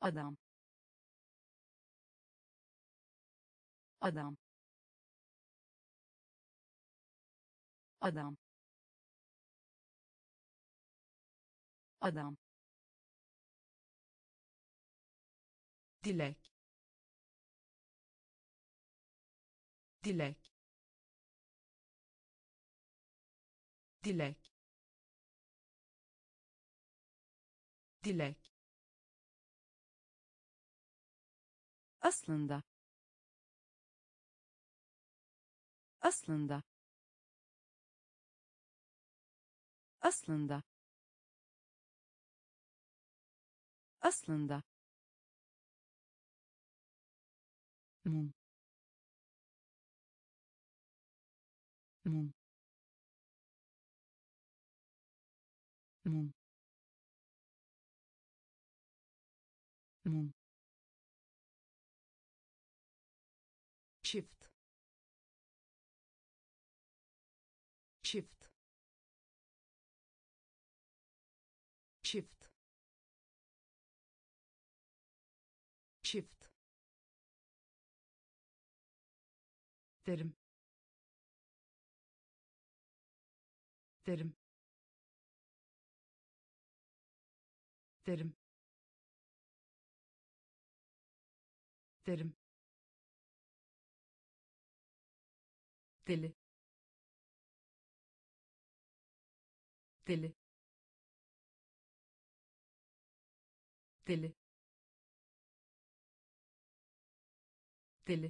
adam, adam, adam, adam, dilek, dilek, dilek, dilek, aslında, aslında, aslında, aslında, mum, mum, mum, mum, çift, çift, çift, çift, derim, derim, derim, derim, deli, deli, deli, deli,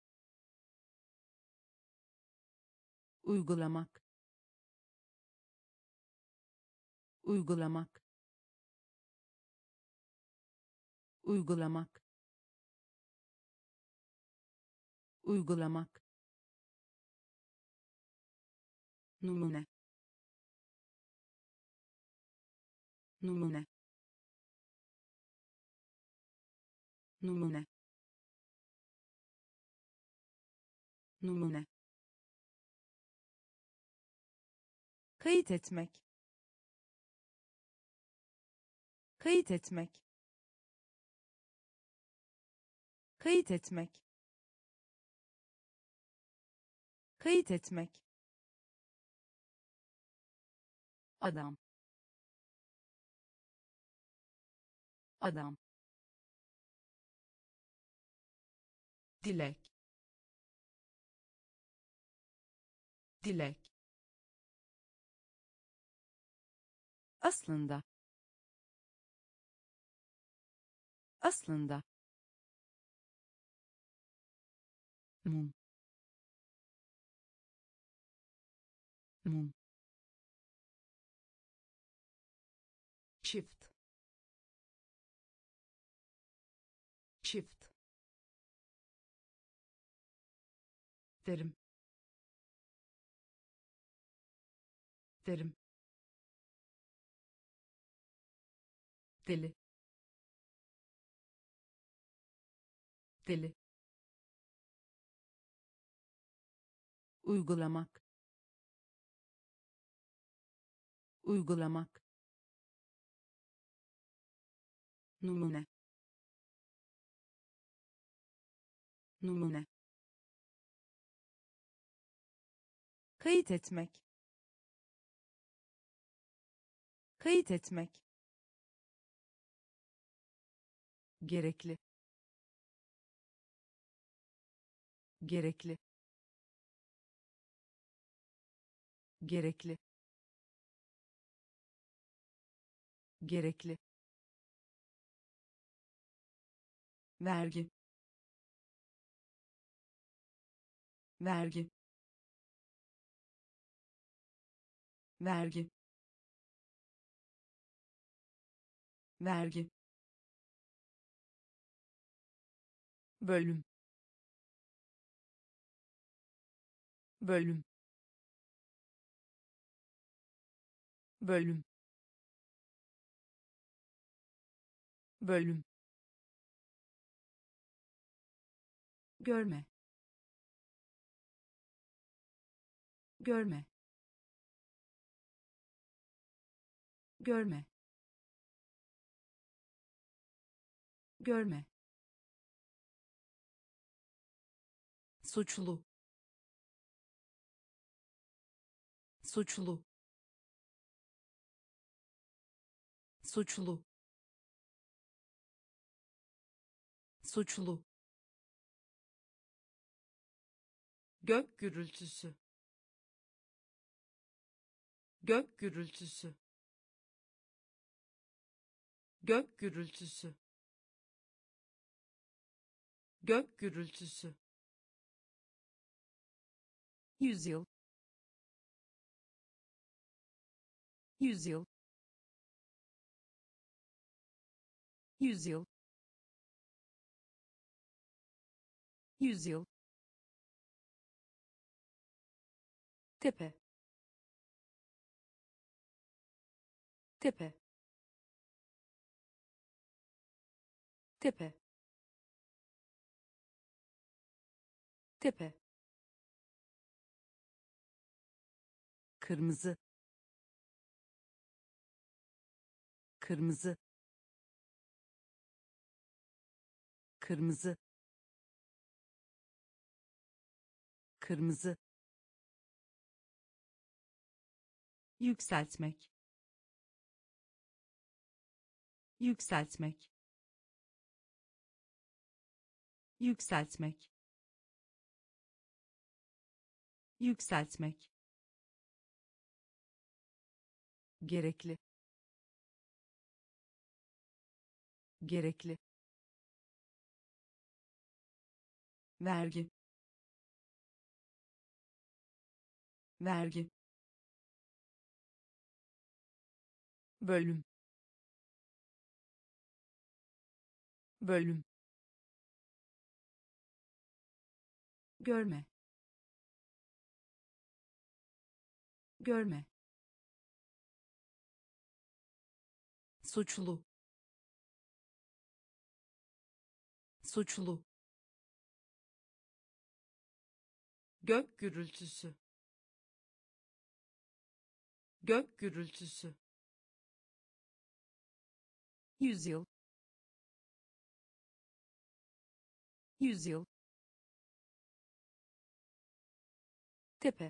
uygulamak, uygulamak, uygulamak, uygulamak, numune, numune, numune, numune, kayıt etmek, kayıt etmek, kayıt etmek, kayıt etmek, adam, adam, dilek, dilek, aslında, aslında, mum, mum, çift, çift, derim, derim, deli, deli, uygulamak, uygulamak, numune, numune, kayıt etmek, kayıt etmek, gerekli, gerekli, gerekli, gerekli, vergi, vergi, vergi, vergi, bölüm, bölüm, bölüm, bölüm, görme, görme, görme, görme, suçlu, suçlu, suçlu, suçlu, gök gürültüsü, gök gürültüsü, gök gürültüsü, gök gürültüsü, yüzyıl, yüzyıl, yüzyıl, yüzyıl, tepe, tepe, tepe, tepe, kırmızı, kırmızı, kırmızı, kırmızı, yükseltmek, yükseltmek, yükseltmek, yükseltmek, gerekli, gerekli, vergi, vergi, bölüm, bölüm, görme, görme, suçlu, suçlu, gök gürültüsü, gök gürültüsü, yüzyıl, yüzyıl, tepe,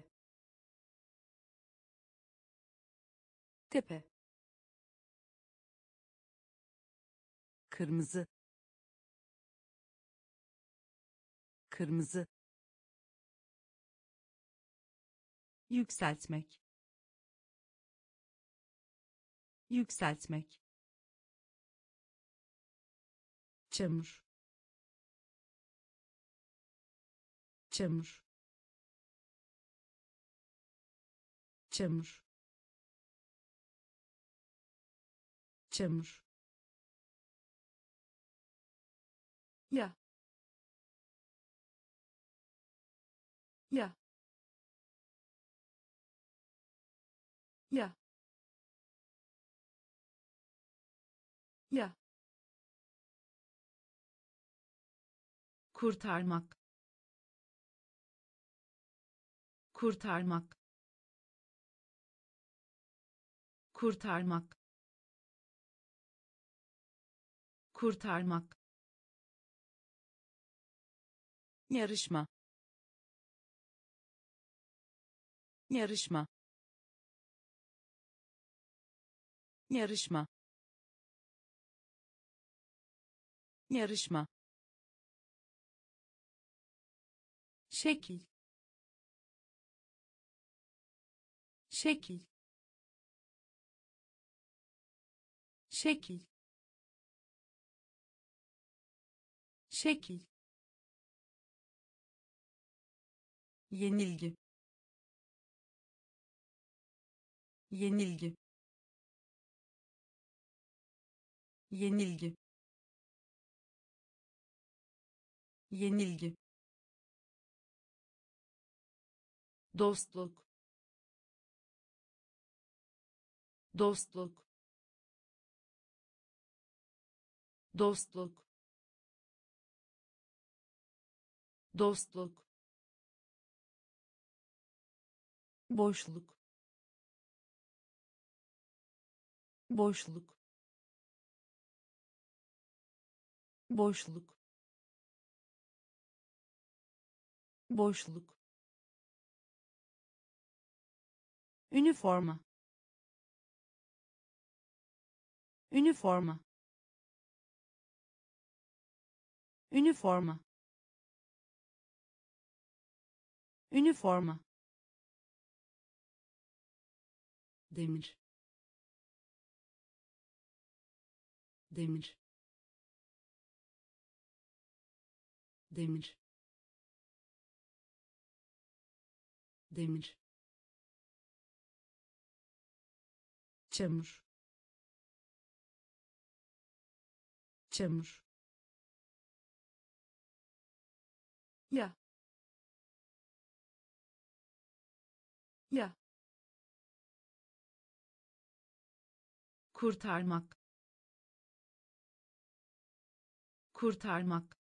tepe, kırmızı, kırmızı, yükseltmek, yükseltmek, çamur, çamur, çamur, çamur, ya, ya, ya, ya, kurtarmak, kurtarmak, kurtarmak, kurtarmak, yarışma, yarışma, yarışma, yarışma, şekil, şekil, şekil, şekil, yenilgi, yenilgi, yenilgi, yenilgi, dostluk, dostluk, dostluk, dostluk, boşluk, boşluk, boşluk, boşluk, üniforma, üniforma, üniforma, üniforma, demir, demir, demir, demir, çamur, çamur, ya, ya, kurtarmak, kurtarmak,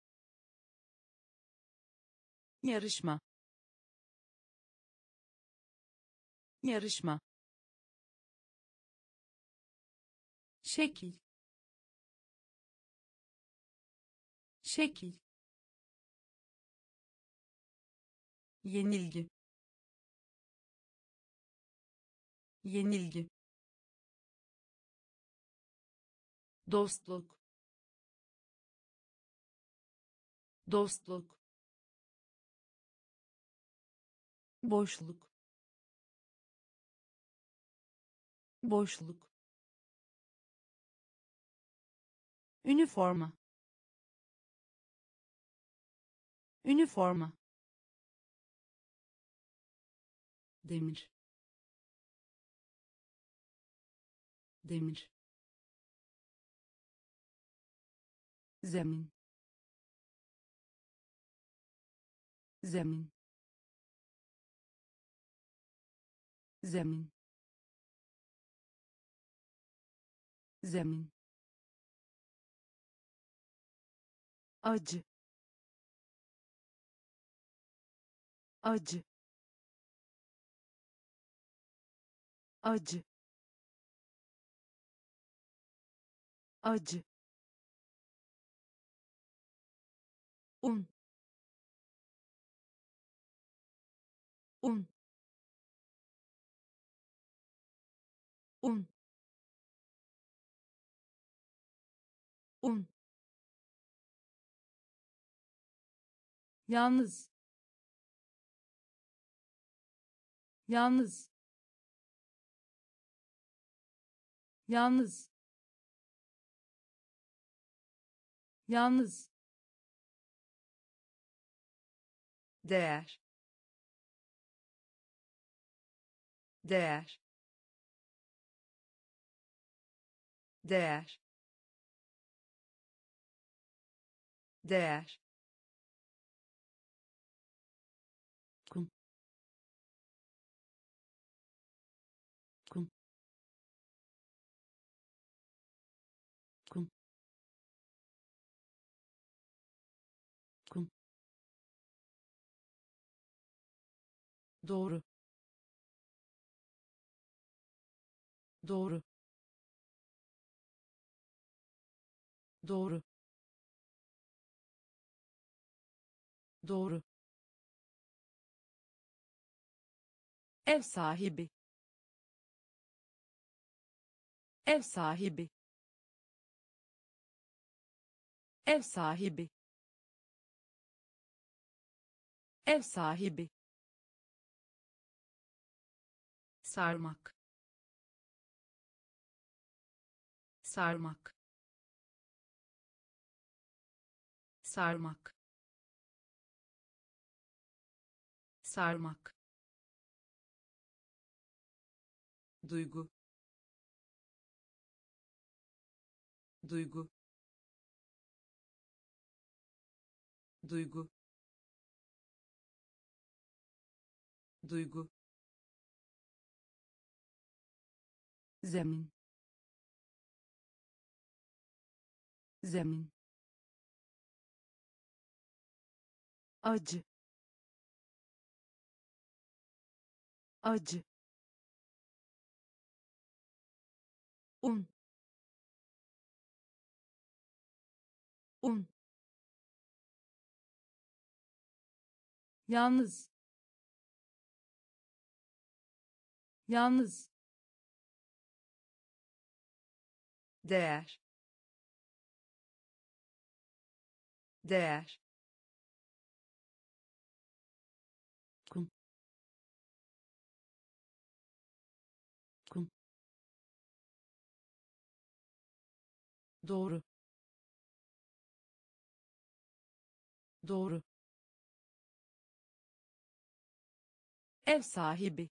yarışma, yarışma, şekil, şekil, yenilgi, yenilgi, dostluk, dostluk, boşluk, boşluk, üniforma, üniforma, demir, demir, zemin, zemin, zemin, zemin, acı, acı, acı, acı, un, un, un, un, yalnız, yalnız, yalnız, yalnız, değer, değer, değer, değer, kum, kum, kum, kum, doğru, doğru, doğru, doğru, ev sahibi, ev sahibi, ev sahibi, ev sahibi, sarmak, sarmak, sarmak, sarmak, duygu, duygu, duygu, duygu, zemin, zemin, acı, acı, un, yalnız, yalnız, değer, değer, kum, kum, doğru, doğru, ev sahibi,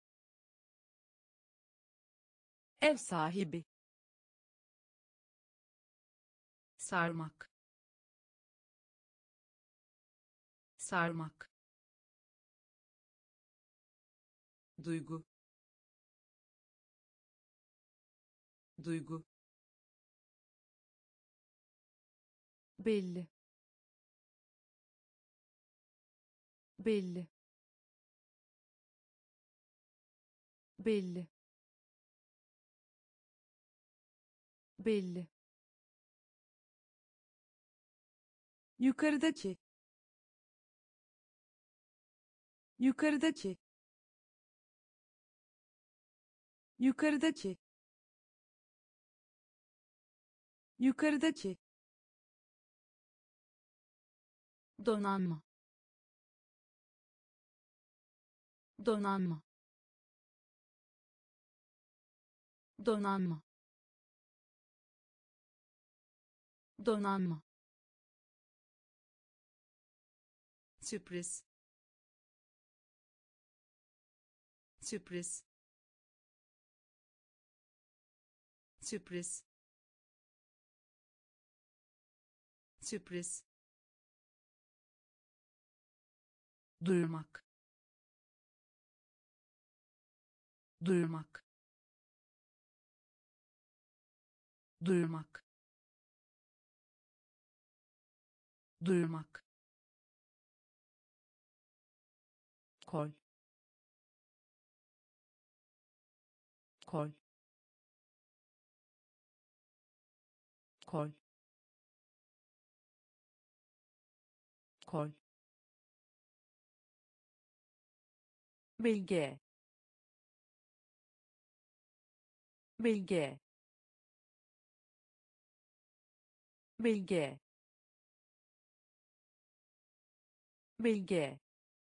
ev sahibi, sarmak, sarmak, duygu, duygu, belli, belli, belli, belli, yukarıdaki, yukarıdaki, yukarıdaki, yukarıdaki, donanma, donanma, donanma, donanma, sürpriz, sürpriz, sürpriz, sürpriz, duyurmak, duyurmak, duyurmak, duyurmak, kol, kol, kol, kol, bilge, bilge, bilge, bilge,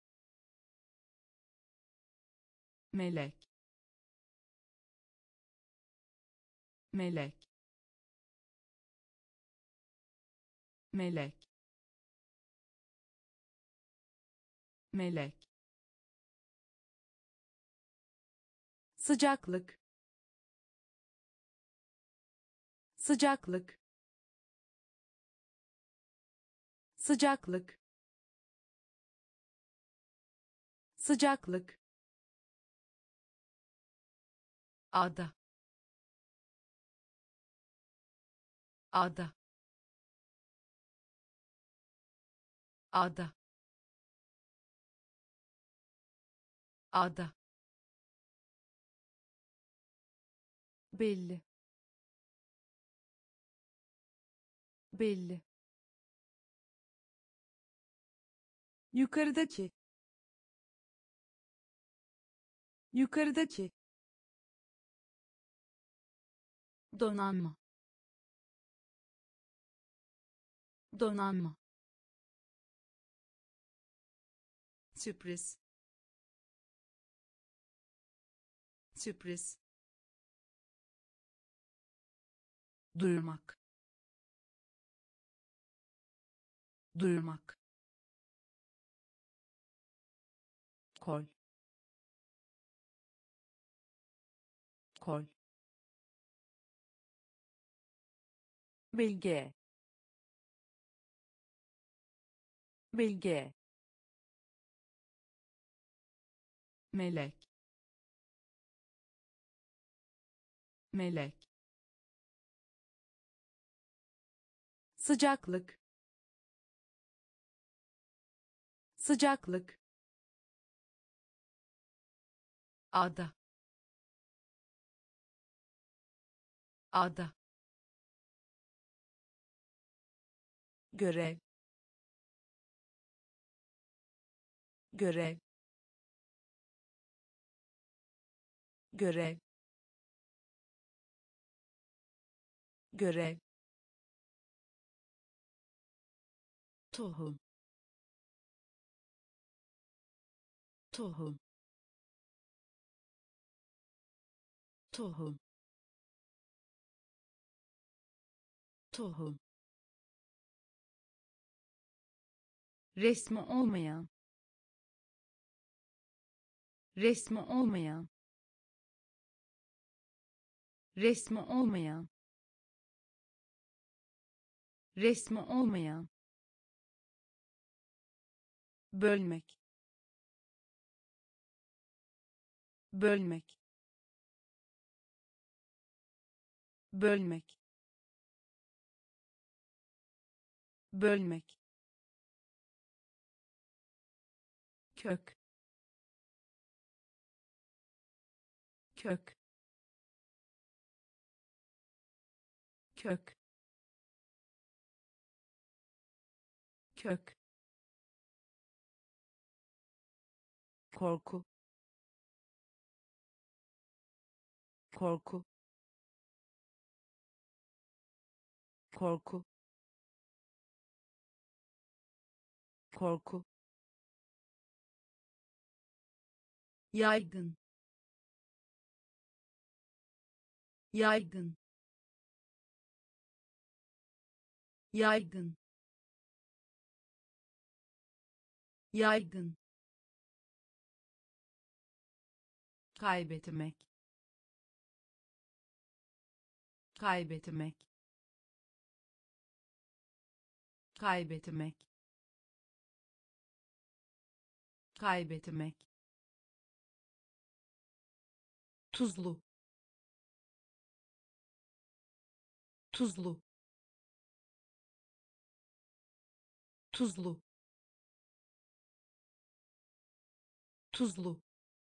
melek, melek, melek, melek, sıcaklık, sıcaklık, sıcaklık, sıcaklık, ada, ada, ada, ada, belli, belli, yukarıdaki, yukarıdaki, donanma, donanma, sürpriz, sürpriz, duyurmak, duyurmak, kol, kol, bilge, bilge, melek, melek, sıcaklık, sıcaklık, ada, ada, görev, görev, görev, görev, tohum, tohum, tohum, tohum, resmi olmayan, resmi olmayan, resmi olmayan, resmi olmayan, bölmek, bölmek, bölmek, bölmek, kök, kök, kök, kök, korku, korku, korku, korku, yaygın, yaygın, yaygın, yaygın, kaybetmek, kaybetmek, kaybetmek, kaybetmek, tuzlu, tuzlu, tuzlu, tuzlu,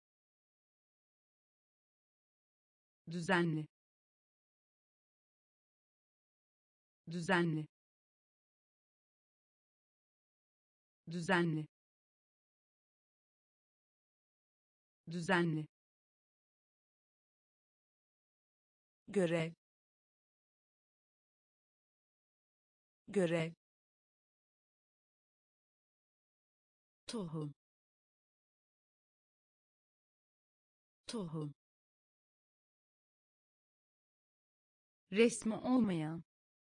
düzenli, düzenli, düzenli, düzenli, görev, görev, tohum, tohum, resmi olmayan,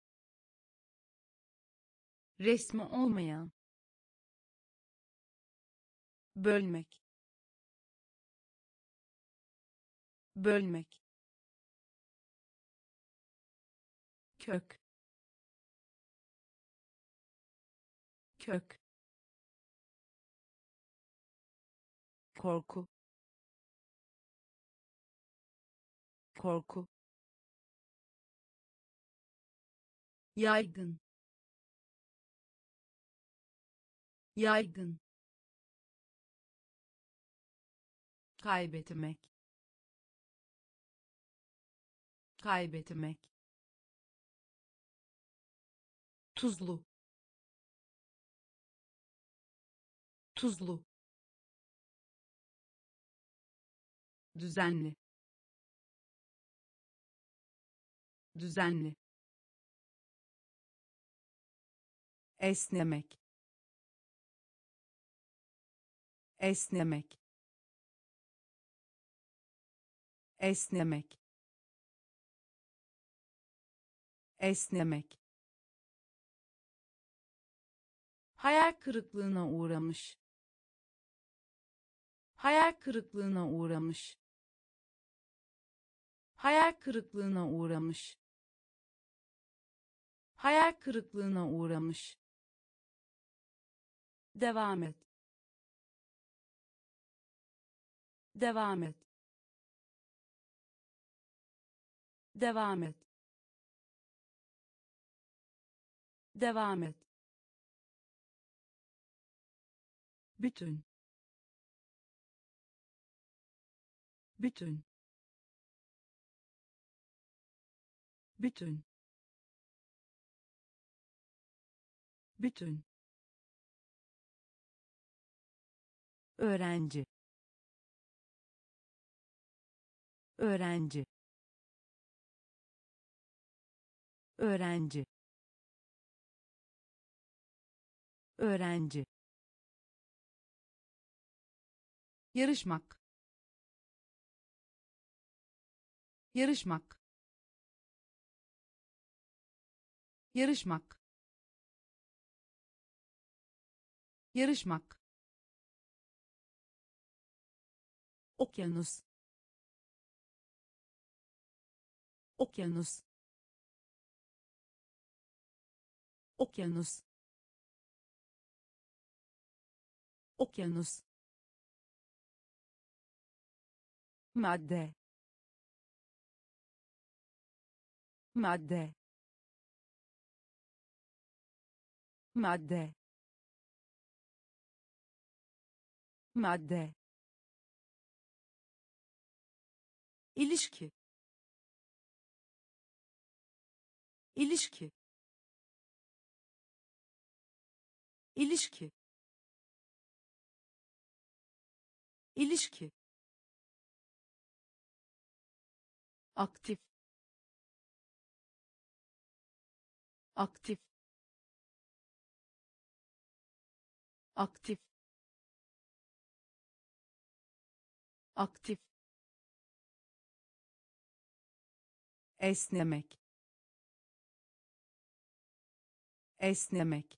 resmi olmayan, bölmek, bölmek, kök, kök, korku, korku, yaygın, yaygın, kaybetmek, kaybetmek, tuzlu, tuzlu, düzenli, düzenli, esnemek, esnemek, esnemek, esnemek, hayal kırıklığına uğramış, hayal kırıklığına uğramış, hayal kırıklığına uğramış, hayal kırıklığına uğramış, devam et, devam et, devam et, devam et, bütün, bütün, bütün, bütün, öğrenci öğrenci öğrenci öğrenci yarışmak yarışmak yarışmak yarışmak okyanus okyanus okyanus okyanus madde madde madde madde ilişki ilişki ilişki ilişki aktif aktif aktif aktif esnemek esnemek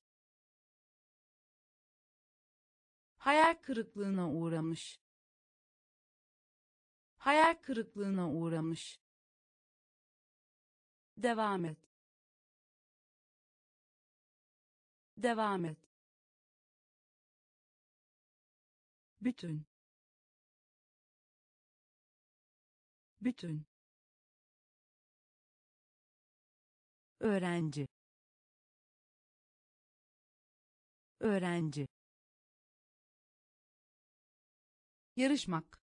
hayal kırıklığına uğramış hayal kırıklığına uğramış devam et devam et bütün bütün öğrenci öğrenci yarışmak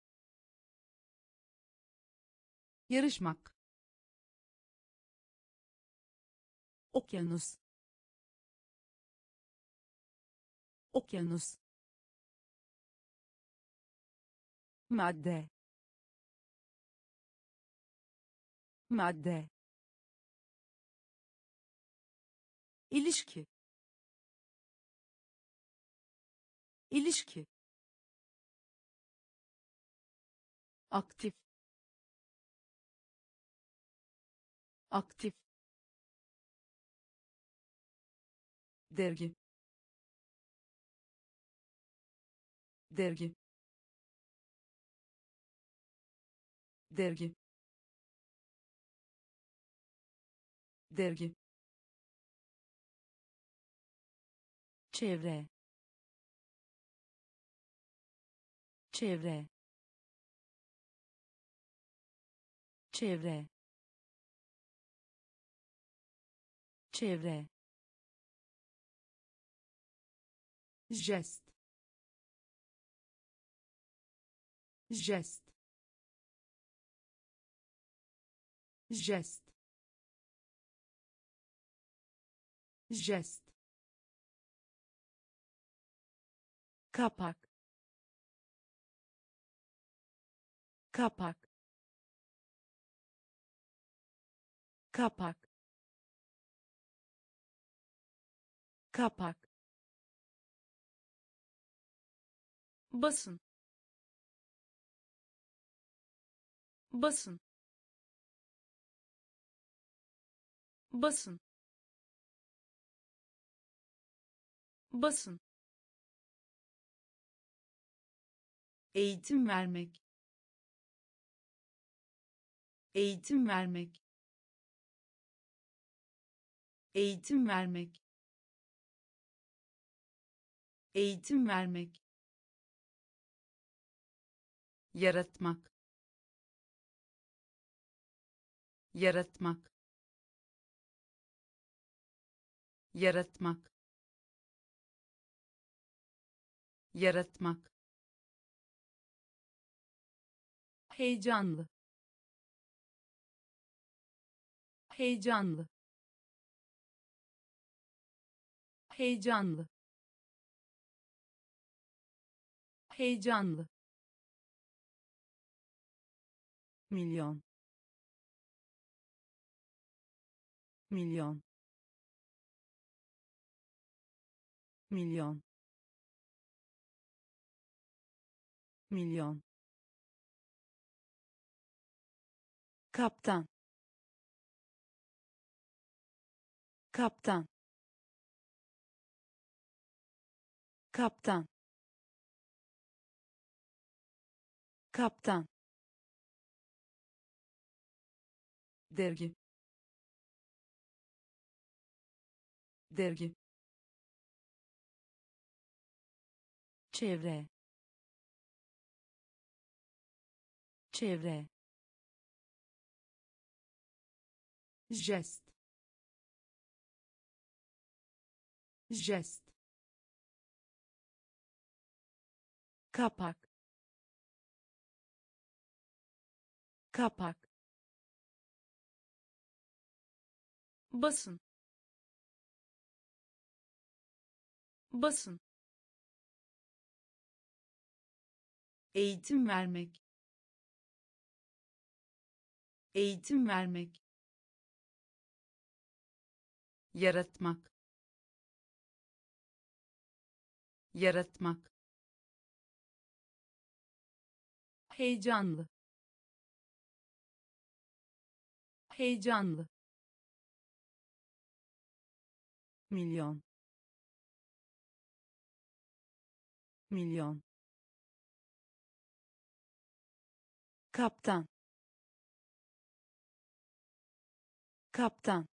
yarışmak okyanus okyanus madde madde ilişki ilişki aktif aktif dergi dergi dergi dergi çevre çevre çevre çevre jest jest jest jest kapak kapak kapak kapak basın basın basın basın eğitim vermek eğitim vermek eğitim vermek eğitim vermek yaratmak yaratmak yaratmak yaratmak heyecanlı heyecanlı heyecanlı heyecanlı, milyon, milyon, milyon, milyon, kaptan, kaptan, kaptan, kaptan, dergi, dergi, çevre, çevre, jest, jest, kapak, kapak, basın, basın, eğitim vermek, eğitim vermek, yaratmak, yaratmak, heyecanlı, heyecanlı, milyon, milyon, kaptan, kaptan,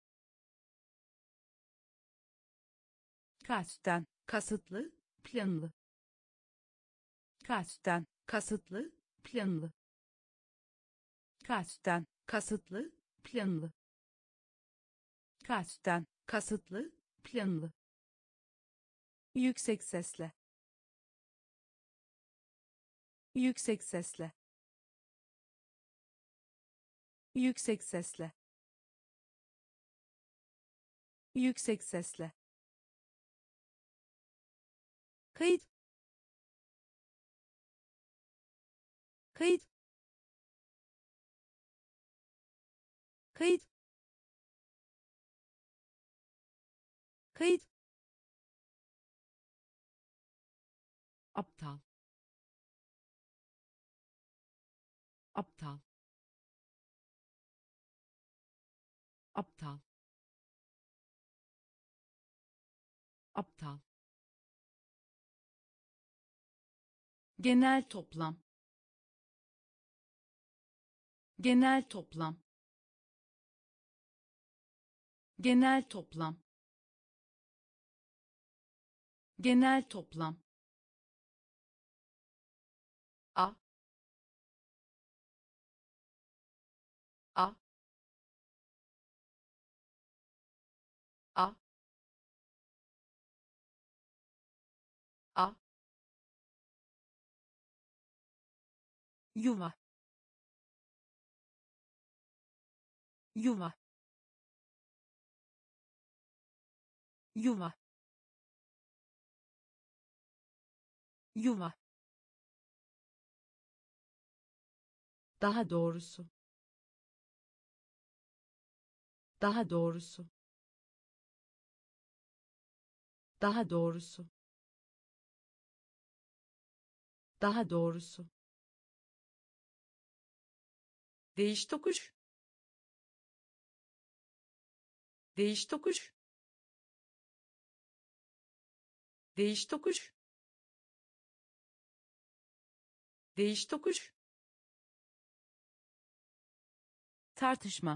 kasten, kasıtlı, planlı, kasten, kasıtlı, planlı, kasten, kasıtlı, planlı, kasten, kasıtlı, planlı, yüksek sesle, yüksek sesle, yüksek sesle, yüksek sesle, kayıt, kayıt, kayıt, kayıt, aptal, aptal, aptal, aptal, genel toplam, genel toplam, genel toplam, genel toplam, a, a, a, a, yuva, yuva, yuva, yuva, daha doğrusu, daha doğrusu, daha doğrusu, daha doğrusu, değiş tokuş, değiş tokuş, değiş tokuş, değiş tokuş, tartışma,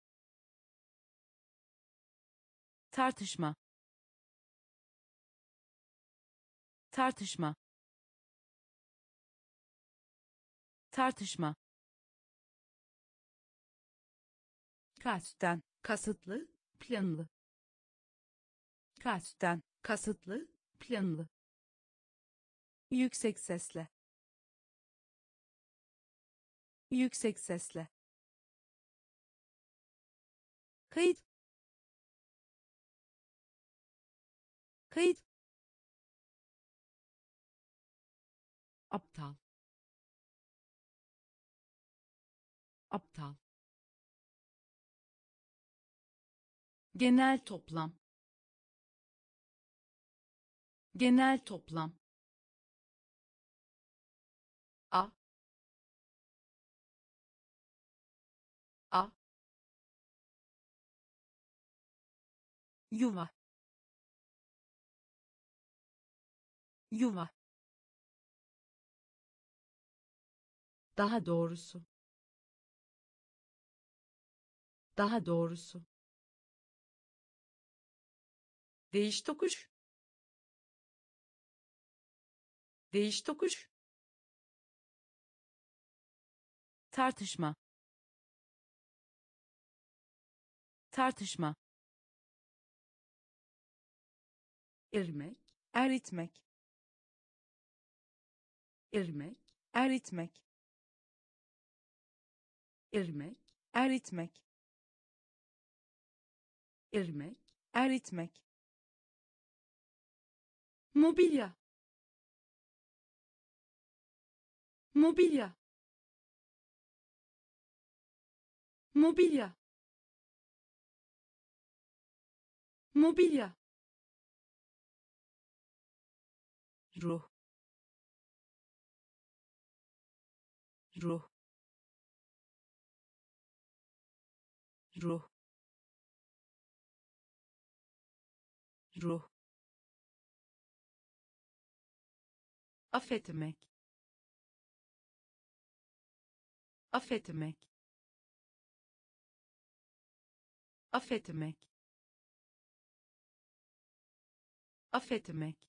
tartışma, tartışma, tartışma, kasten, kasıtlı, planlı, kasten, kasıtlı, planlı, yüksek sesle, yüksek sesle, kayıt, kayıt, aptal, aptal, genel toplam, genel toplam, a a yuva, yuva, daha doğrusu, daha doğrusu, değiş tokuş, değiş tokuş, tartışma, tartışma, irmek, eritmek, irmek, eritmek, irmek, eritmek, irmek, eritmek, mobilya, mobilya, mobilya, mobilya, ruh, ruh, ruh, ruh, affetmek, affetmek, affetmek, affetmek,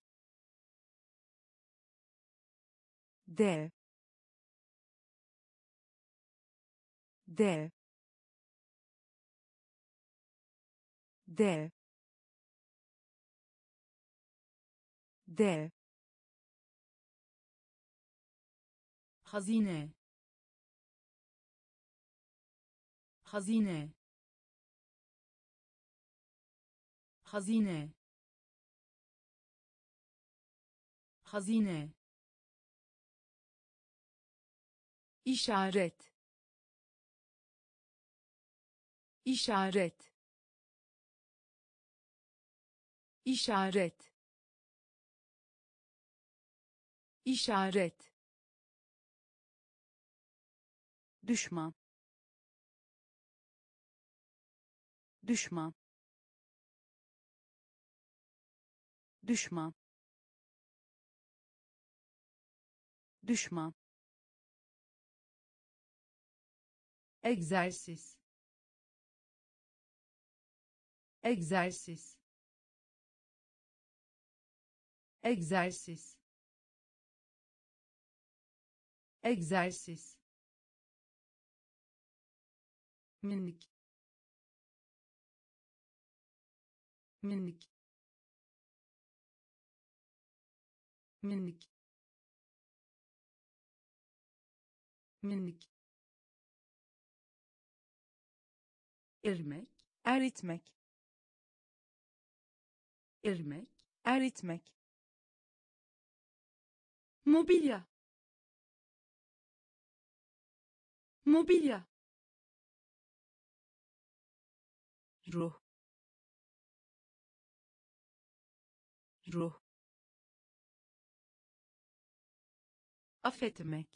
dev, dev, dev, dev, hazine, hazine, hazine, hazine, işaret, işaret, işaret, işaret, düşman, düşman, düşman, düşman, egzersiz, egzersiz, egzersiz, egzersiz, minik, minik, minik, minik, irmek, eritmek, irmek, eritmek, mobilya, mobilya, ruh, ruh, affetmek,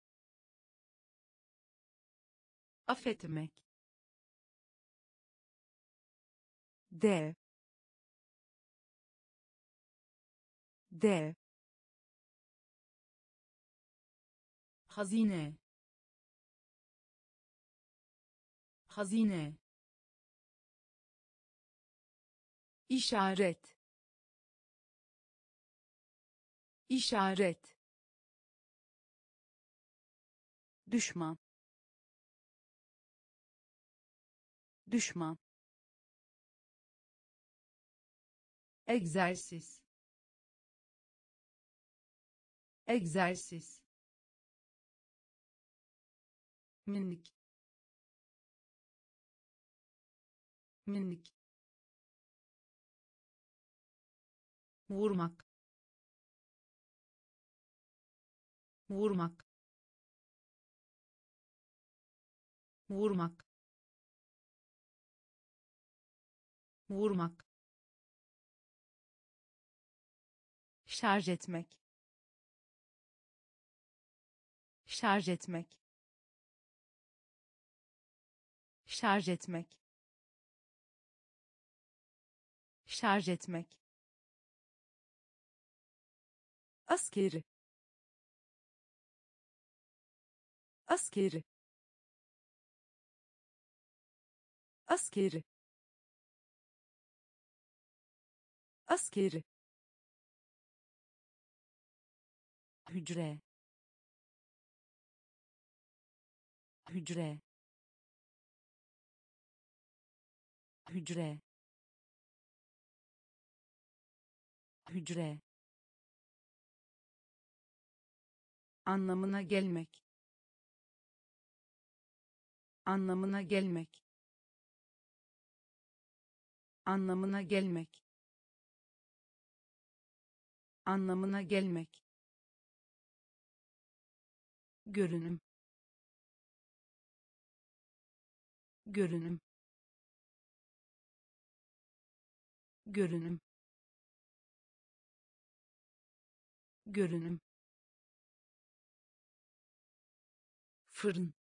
affetmek, dev, dev, hazine, hazine, işaret, işaret, düşman, düşman, egzersiz, egzersiz, minik, minik, vurmak, vurmak, vurmak, vurmak, şarj etmek, şarj etmek, şarj etmek, şarj etmek, askeri, askeri, askeri, askeri, hücre, hücre, hücre, hücre, anlamına gelmek, anlamına gelmek, anlamına gelmek, anlamına gelmek, görünüm, görünüm, görünüm, görünüm, fırın,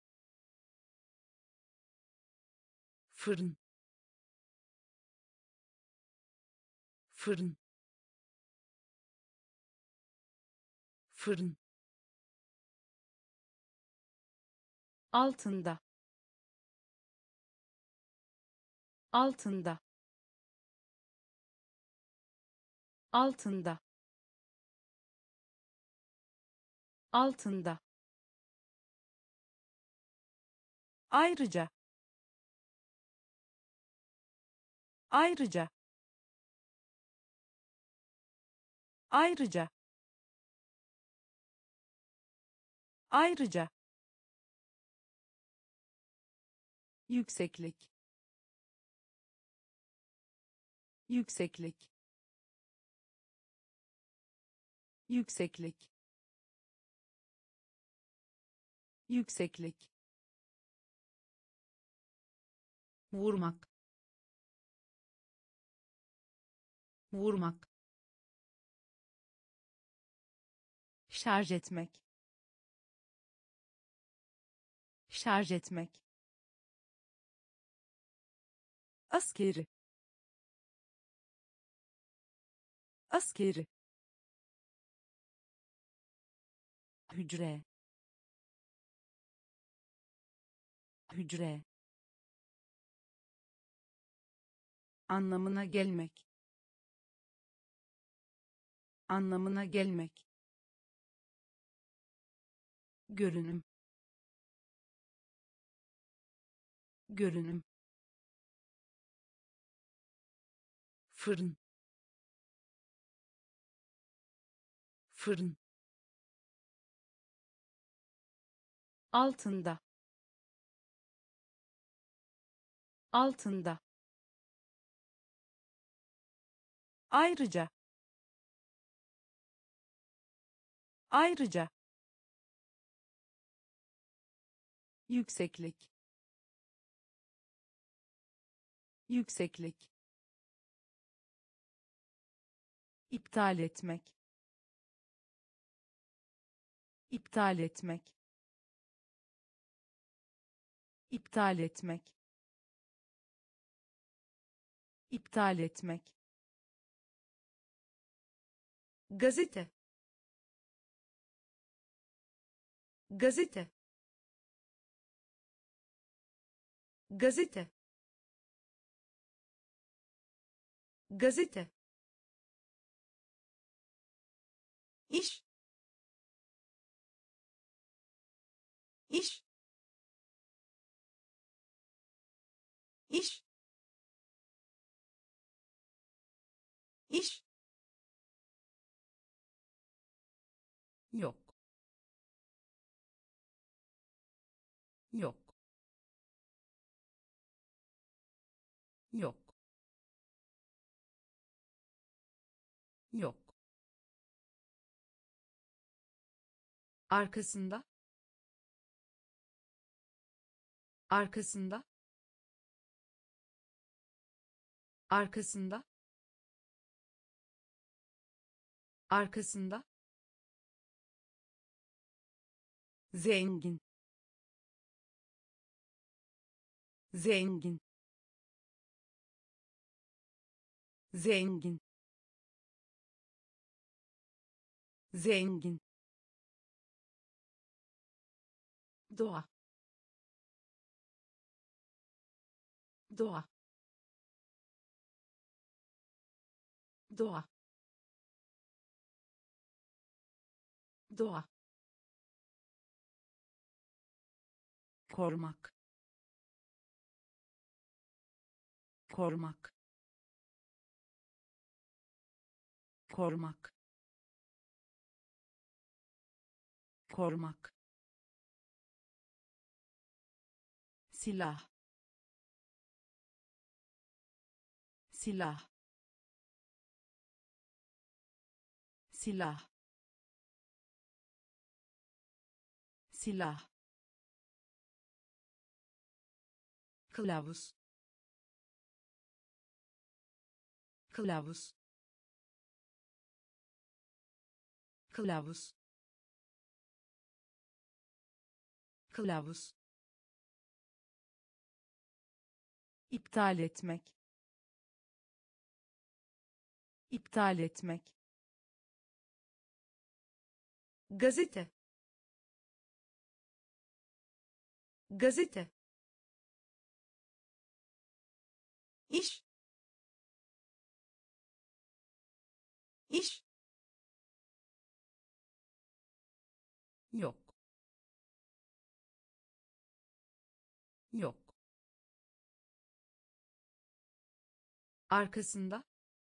fırın, fırın, fırın, altında, altında, altında, altında, ayrıca, ayrıca, ayrıca, ayrıca, yükseklik, yükseklik, yükseklik, yükseklik, vurmak, vurmak, şarj etmek, şarj etmek, askeri, askeri, hücre, hücre, anlamına gelmek, anlamına gelmek, görünüm, görünüm, fırın, fırın, altında, altında, ayrıca, ayrıca, yükseklik, yükseklik, iptal etmek, iptal etmek, iptal etmek, iptal etmek, gazete, gazete, gazete, gazete, iş, iş, iş, iş, yok, yok, yok, yok, arkasında, arkasında, arkasında, arkasında, zengin, zengin, zengin, zengin, doğa, doğa, doğa, doğa, korumak, korumak, korumak, korumak, silah, silah, silah, silah, kılavuz, kılavuz, kılavuz, kılavuz, iptal etmek, iptal etmek, gazete, gazete, iş, iş, yok, yok, arkasında,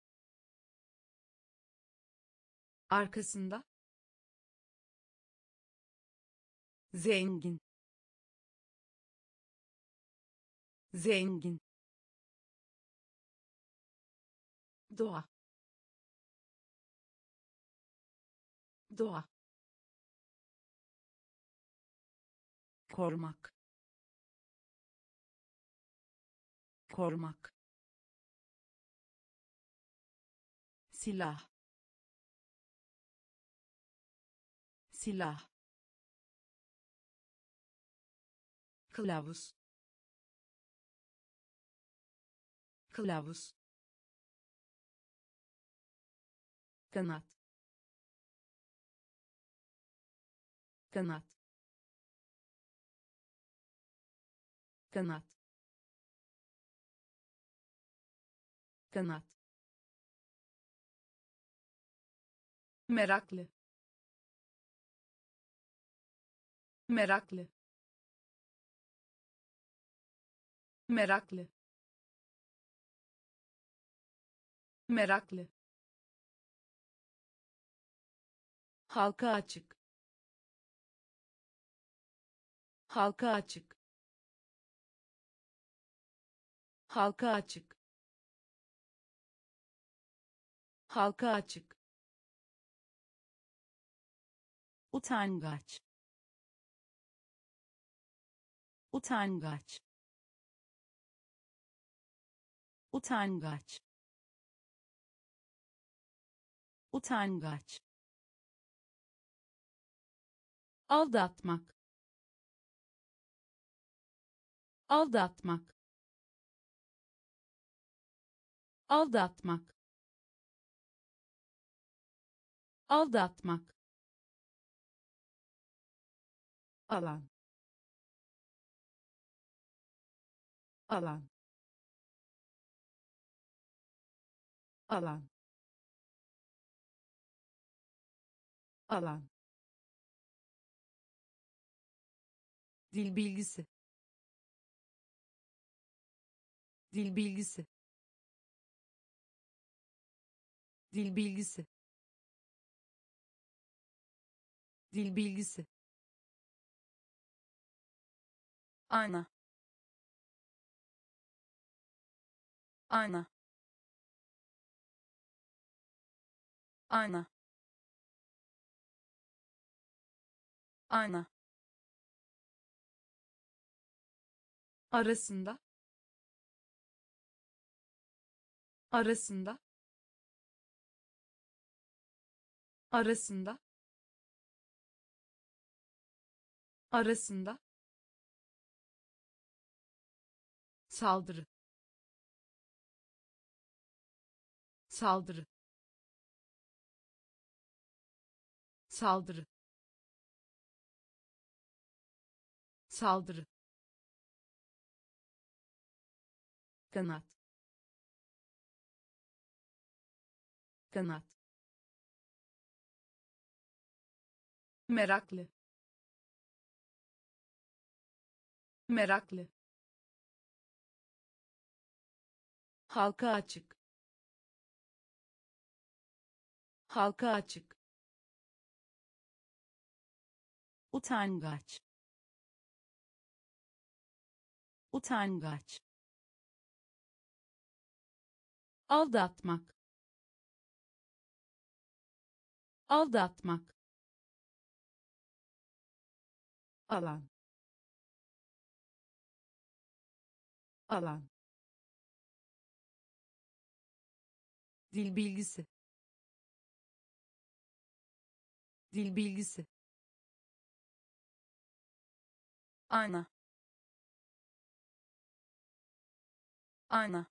arkasında, zengin, zengin, doğa, doğa, korumak, korumak, silah, silah, kılavuz, kılavuz, kanat, kanat, kanat, kanat, meraklı, meraklı, meraklı, meraklı, halka açık, halka açık, halka açık, halka açık, utangaç, utangaç, utangaç, utangaç, aldatmak, aldatmak, aldatmak, aldatmak, alan, alan, alan, alan, dil bilgisi, dil bilgisi, dil bilgisi, dil bilgisi, ana, ana, ana, ayna, arasında, arasında, arasında, arasında, saldırı, saldırı, saldırı, saldırı, kanat, kanat, meraklı, meraklı, halka açık, halka açık, utangaç, utangaç, aldatmak, aldatmak, alan, alan, dil bilgisi, dil bilgisi, ayna, ayna,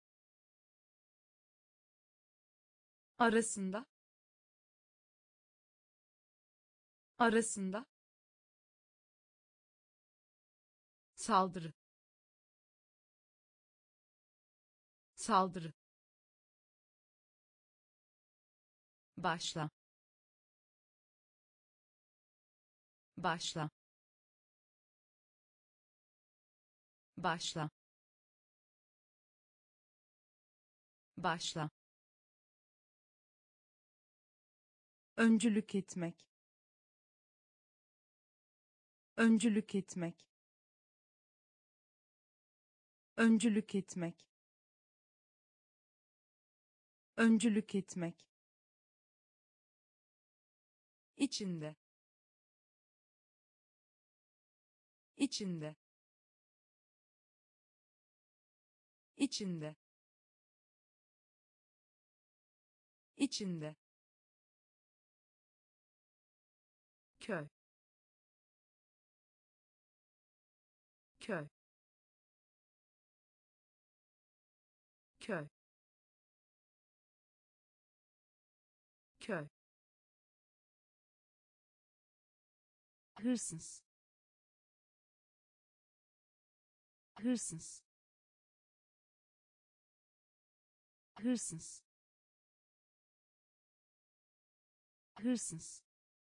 arasında, arasında, saldırı, saldırı, başla, başla, başla, başla, öncülük etmek, öncülük etmek, öncülük etmek, öncülük etmek, içinde, içinde, içinde, içinde, köy, köy, köy, köy, hırsız, hırsız, hırsız, hırsız,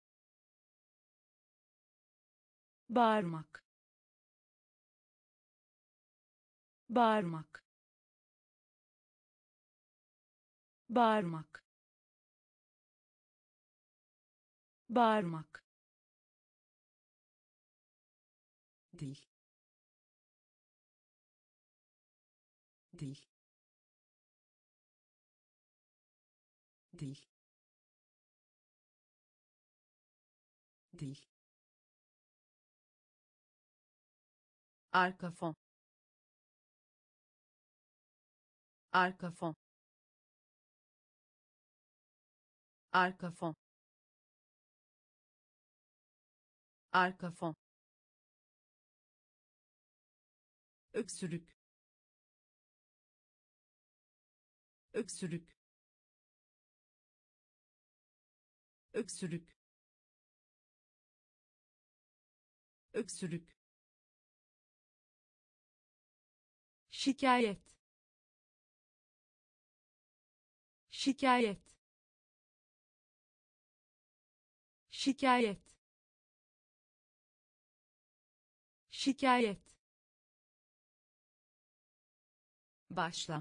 bağırmak, bağırmak, bağırmak, bağırmak, dil, dil, dil, dil, arka fon, arka fon, arka fon, arka fon, öksürük, öksürük, öksürük, öksürük, şikayet, şikayet, şikayet, şikayet, başla,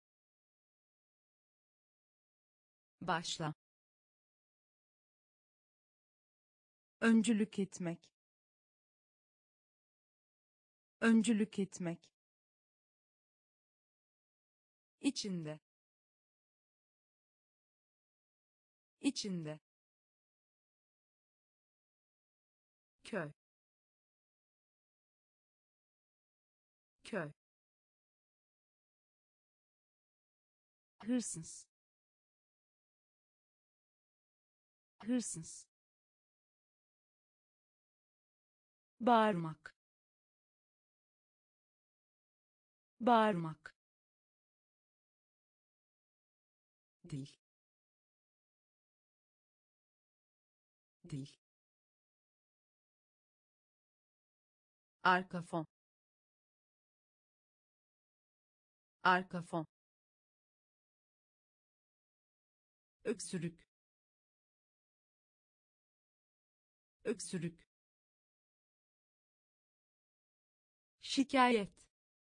başla, öncülük etmek, öncülük etmek, içinde, içinde, köy, köy, hırsız, hırsız, bağırmak, bağırmak, dil, dil, arka fon, arka fon, öksürük, öksürük, şikayet,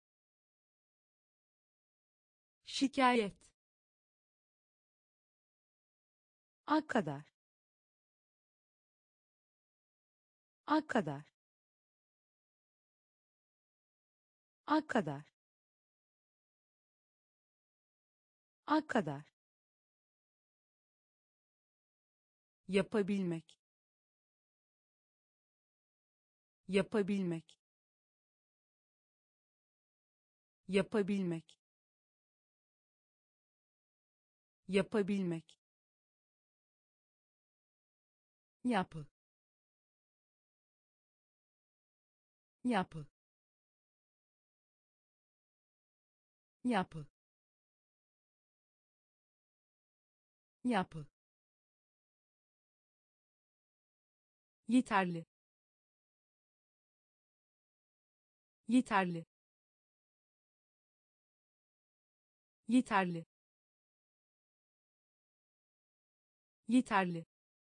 şikayet, a kadar, a kadar, a kadar, a kadar, yapabilmek, yapabilmek, yapabilmek, yapabilmek, yapı, yapı, yapı, yapı, yeterli, yeterli, yeterli, yeterli,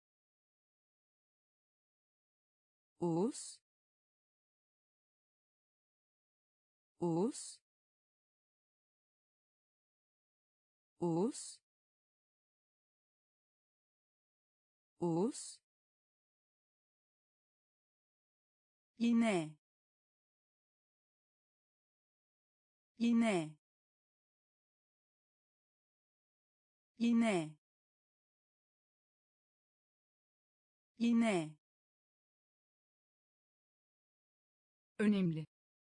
uz, uz, uz, uz, iğne, iğne, iğne, iğne, önemli,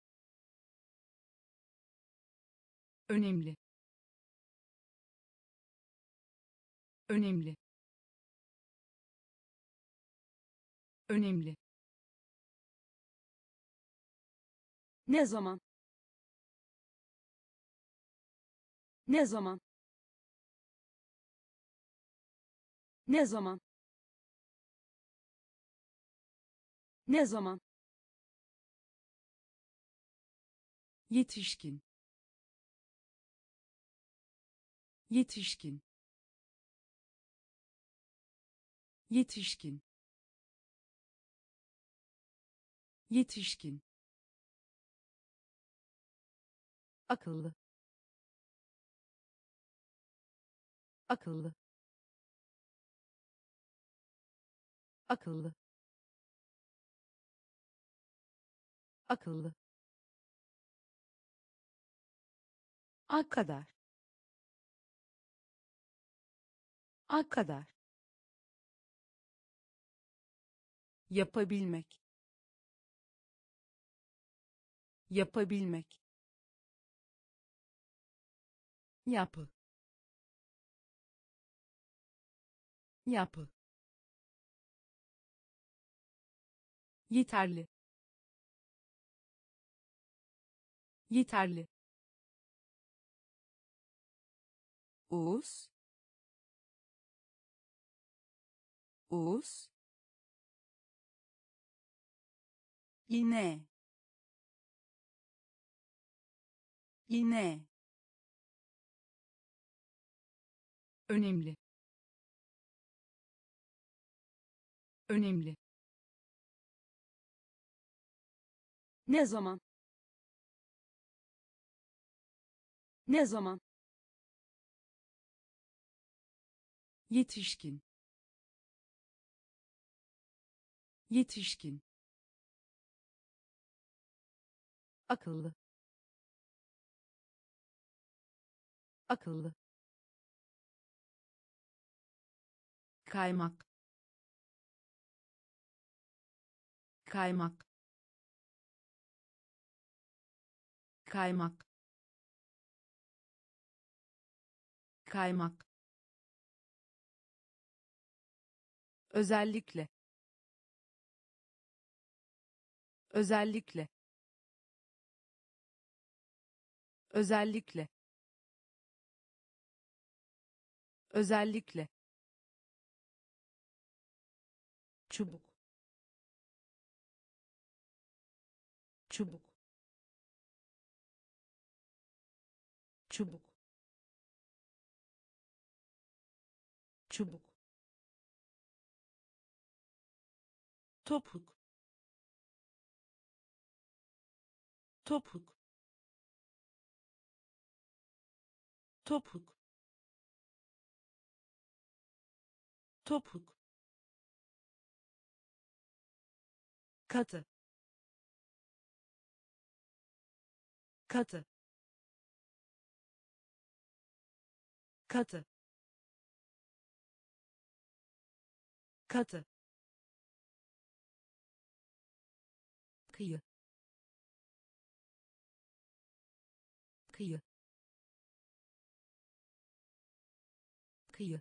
önemli, önemli, önemli, ne zaman, ne zaman, ne zaman, ne zaman, yetişkin, yetişkin, yetişkin, yetişkin, akıllı, akıllı, akıllı, akıllı, a kadar, a kadar, yapabilmek, yapabilmek, yapı, yapı, yeterli, yeterli, uz, uz, iğne, iğne, önemli, önemli, ne zaman, ne zaman, yetişkin, yetişkin, akıllı, akıllı, kaymak, kaymak, kaymak, kaymak, özellikle, özellikle, özellikle, özellikle, çubuk, çubuk, çubuk, çubuk, topuk, topuk, topuk, topuk, katı, katı, katı, katı, kıyı, kıyı, kıyı,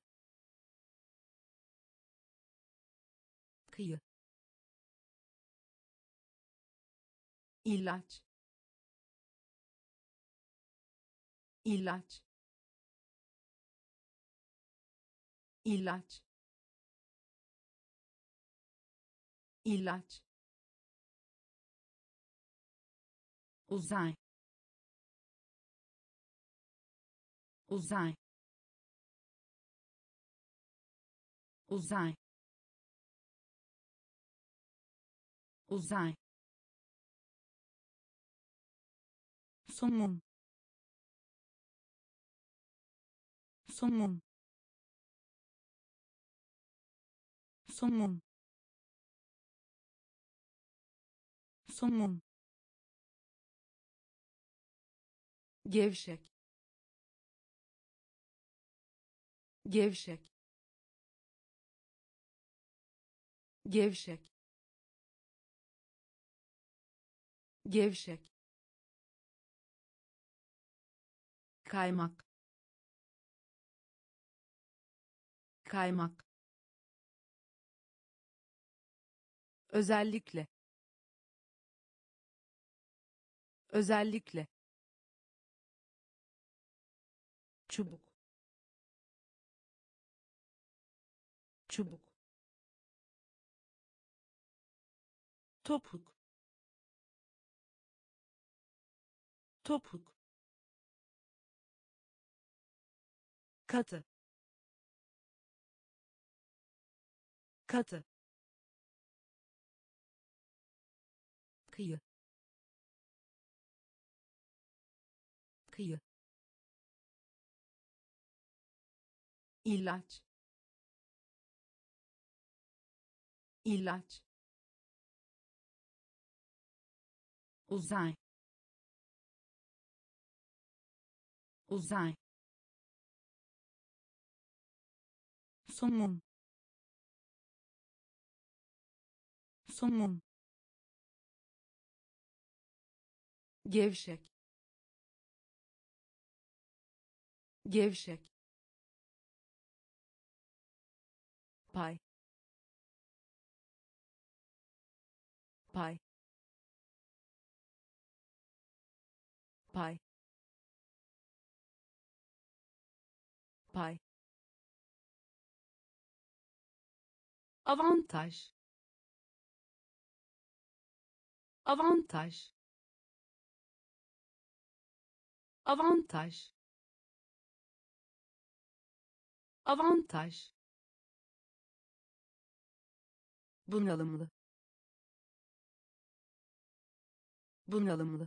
kıyı, ilaç, ilaç, ilaç, ilaç, uzay, uzay, uzay, uzay, somun, somun, somun, somun, gevşek, gevşek, gevşek, gevşek, kaymak, kaymak, özellikle, özellikle, çubuk, çubuk, topuk, topuk, katı, katı, kıyı, kıyı, ilaç, ilaç, uzay, uzay, somun, somun, gevşek, gevşek, pay, pay, pay, pay, avantaj, avantaj, avantaj, avantaj, bunalımlı, bunalımlı,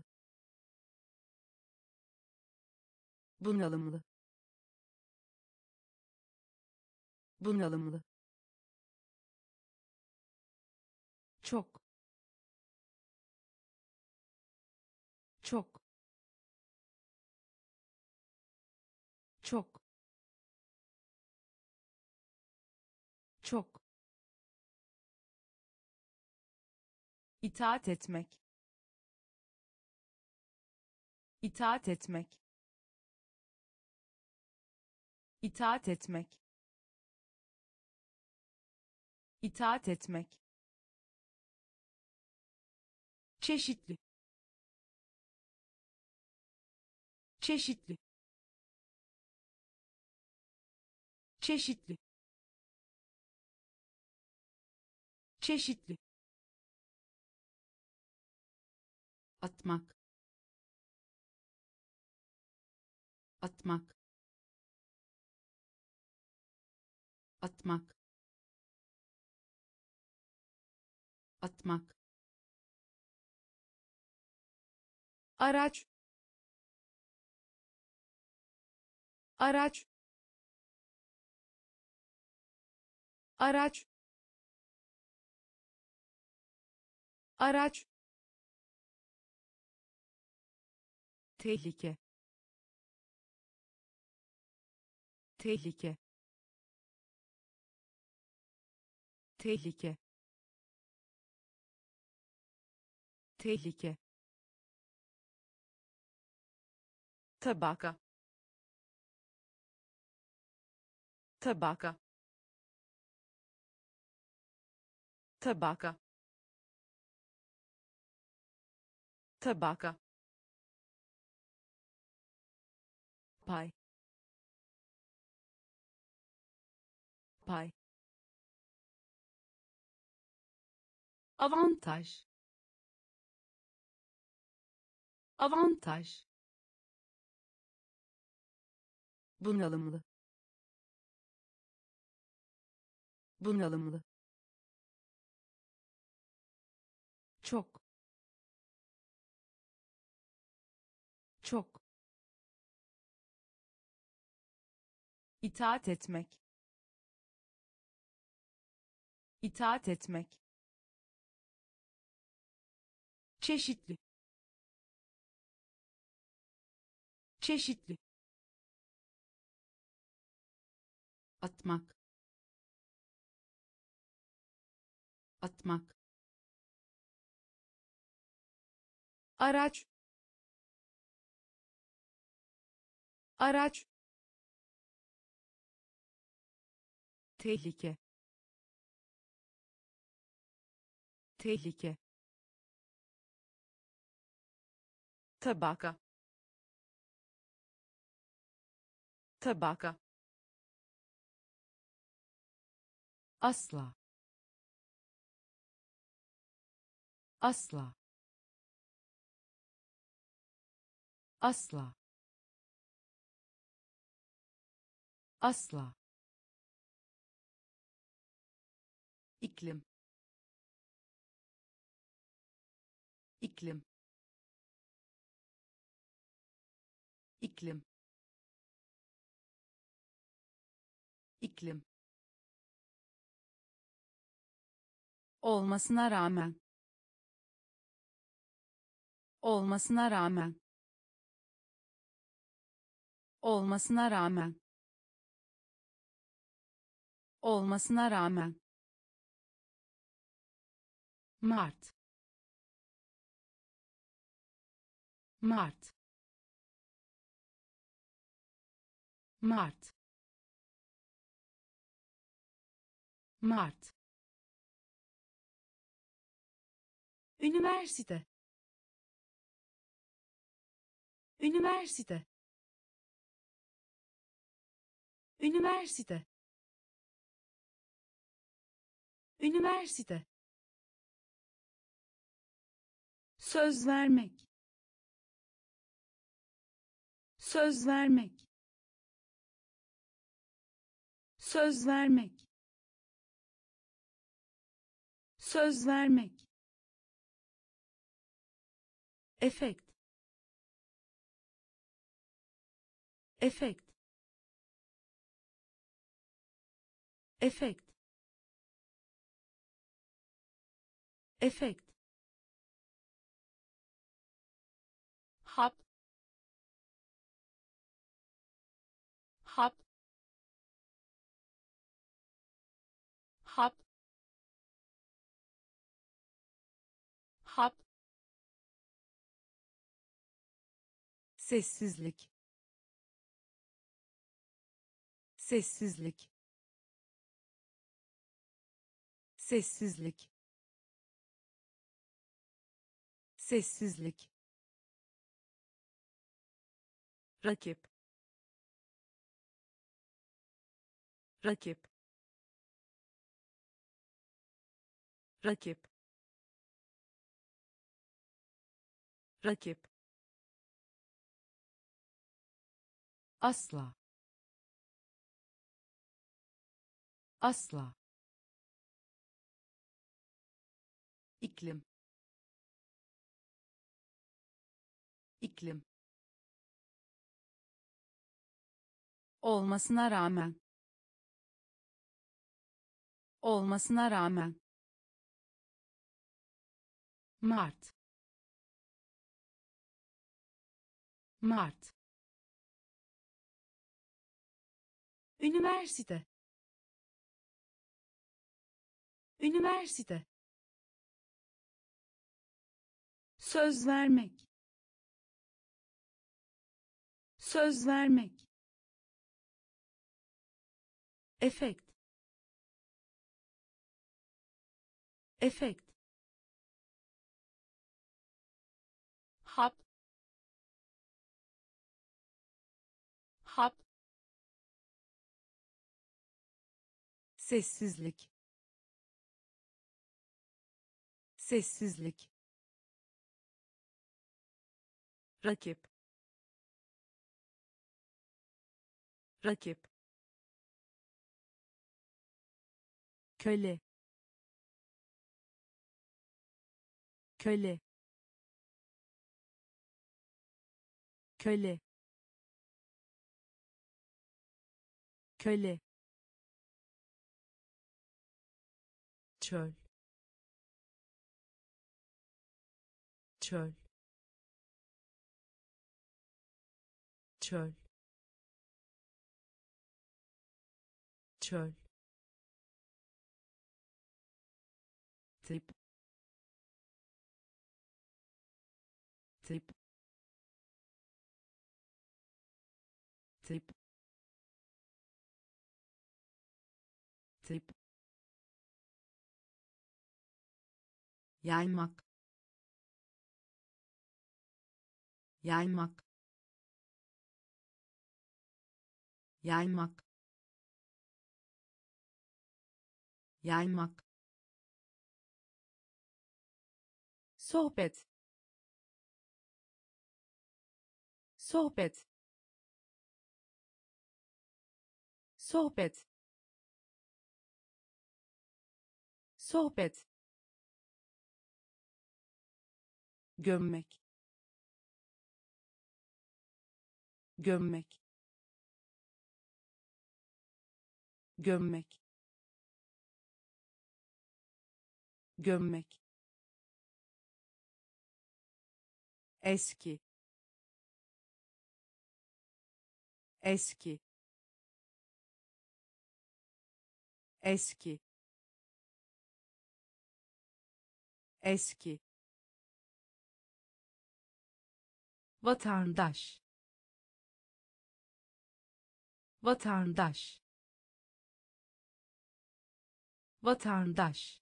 bunalımlı, bunalımlı, çok, çok, çok, çok, itaat etmek, itaat etmek, itaat etmek, itaat etmek, çeşitli, çeşitli, çeşitli, çeşitli, atmak, atmak, atmak, atmak, araç, araç, araç, araç, tehlike, tehlike, tehlike, tehlike, tabaka, tabaka, tabaka, tabaka, pay, pay, avantaj, avantaj, bunalımlı, bunalımlı, çok, çok, itaat etmek, itaat etmek, çeşitli, çeşitli, atmak, atmak, araç, araç, tehlike, tehlike, tabaka, tabaka, asla, asla, asla, asla, iklim, iklim, iklim, iklim, olmasına rağmen, olmasına rağmen, olmasına rağmen, olmasına rağmen, Mart, Mart, Mart, Mart, üniversite, üniversite, üniversite, üniversite, söz vermek, söz vermek, söz vermek, söz vermek, efekt, efekt, efekt, efekt, hap, hap, hap, sessizlik, sessizlik, sessizlik, sessizlik, rakip, rakip, rakip, rakip, asla, asla, iklim, iklim, olmasına rağmen, olmasına rağmen, Mart, Mart, üniversite, üniversite, söz vermek, söz vermek, efekt, efekt, hap, hap, sessizlik, sessizlik, rakip, rakip, köle, köle, köle, köle, çöl, çöl, çöl, çöl, tip, tip, tip, tip, yaymak, yaymak, yaymak, yaymak, sohbet, sohbet, sohbet, sohbet, gömmek, gömmek, gömmek, gömmek, eski, eski, eski, eski, vatandaş, vatandaş, vatandaş,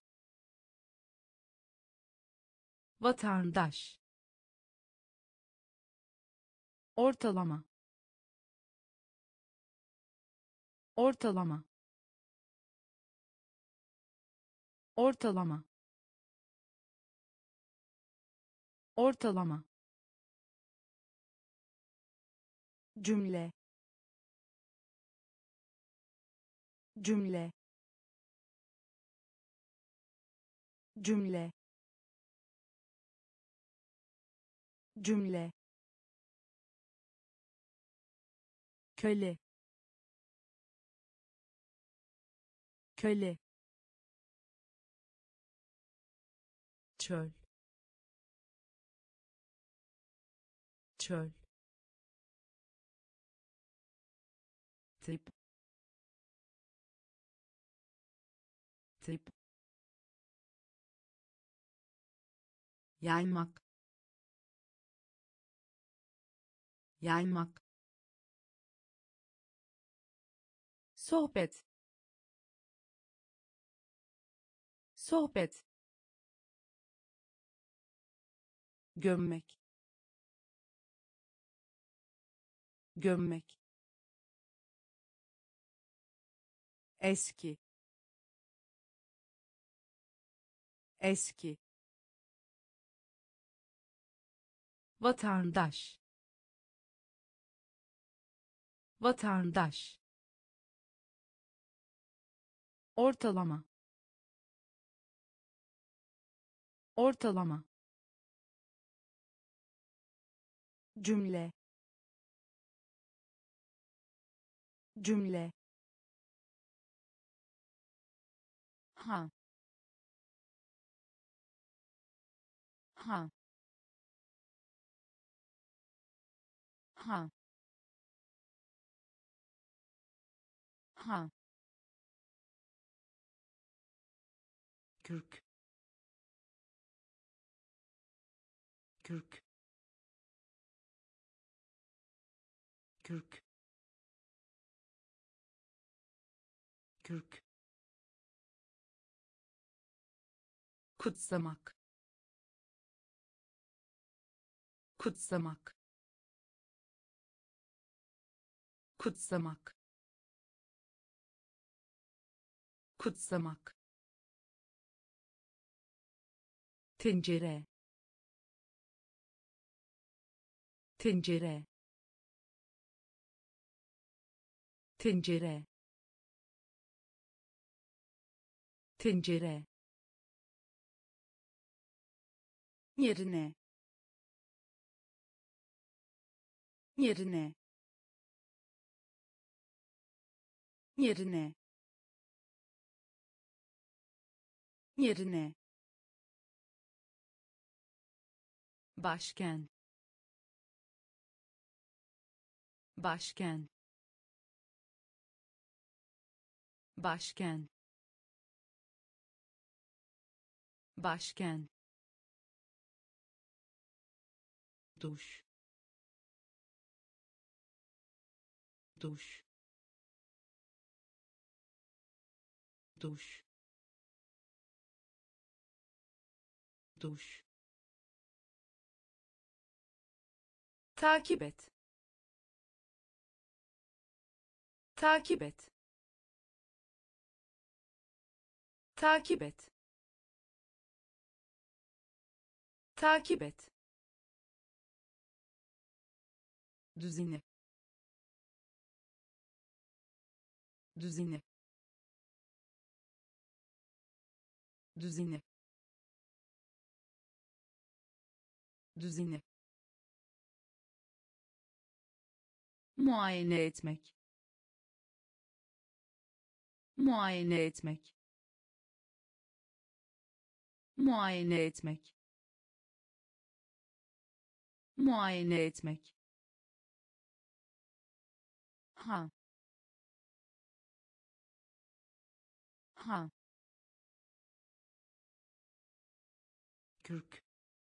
vatandaş, ortalama, ortalama, ortalama, ortalama, cümle, cümle, cümle, cümle, köle, köle, çöl, çöl, tip, tip, yaymak, yaymak, sohbet, sohbet, gömmek, gömmek, eski, eski, vatandaş, vatandaş, ortalama, ortalama, cümle, cümle, ha, ha, ha, ha, kürk, kürk, kürk, kürk, kutsamak, kutsamak, kutsamak, kutsamak, tencere, tencere, tencere, tencere, yerine, yerine, yerine, yerine, başken, başken, başken, başken, duş, duş, duş, duş, takip et, takip et, takip et, takip et, düzeni, düzeni, düzeni, düzeni, muayene etmek, muayene etmek, muayene etmek, muayene etmek, ha, ha, kürk,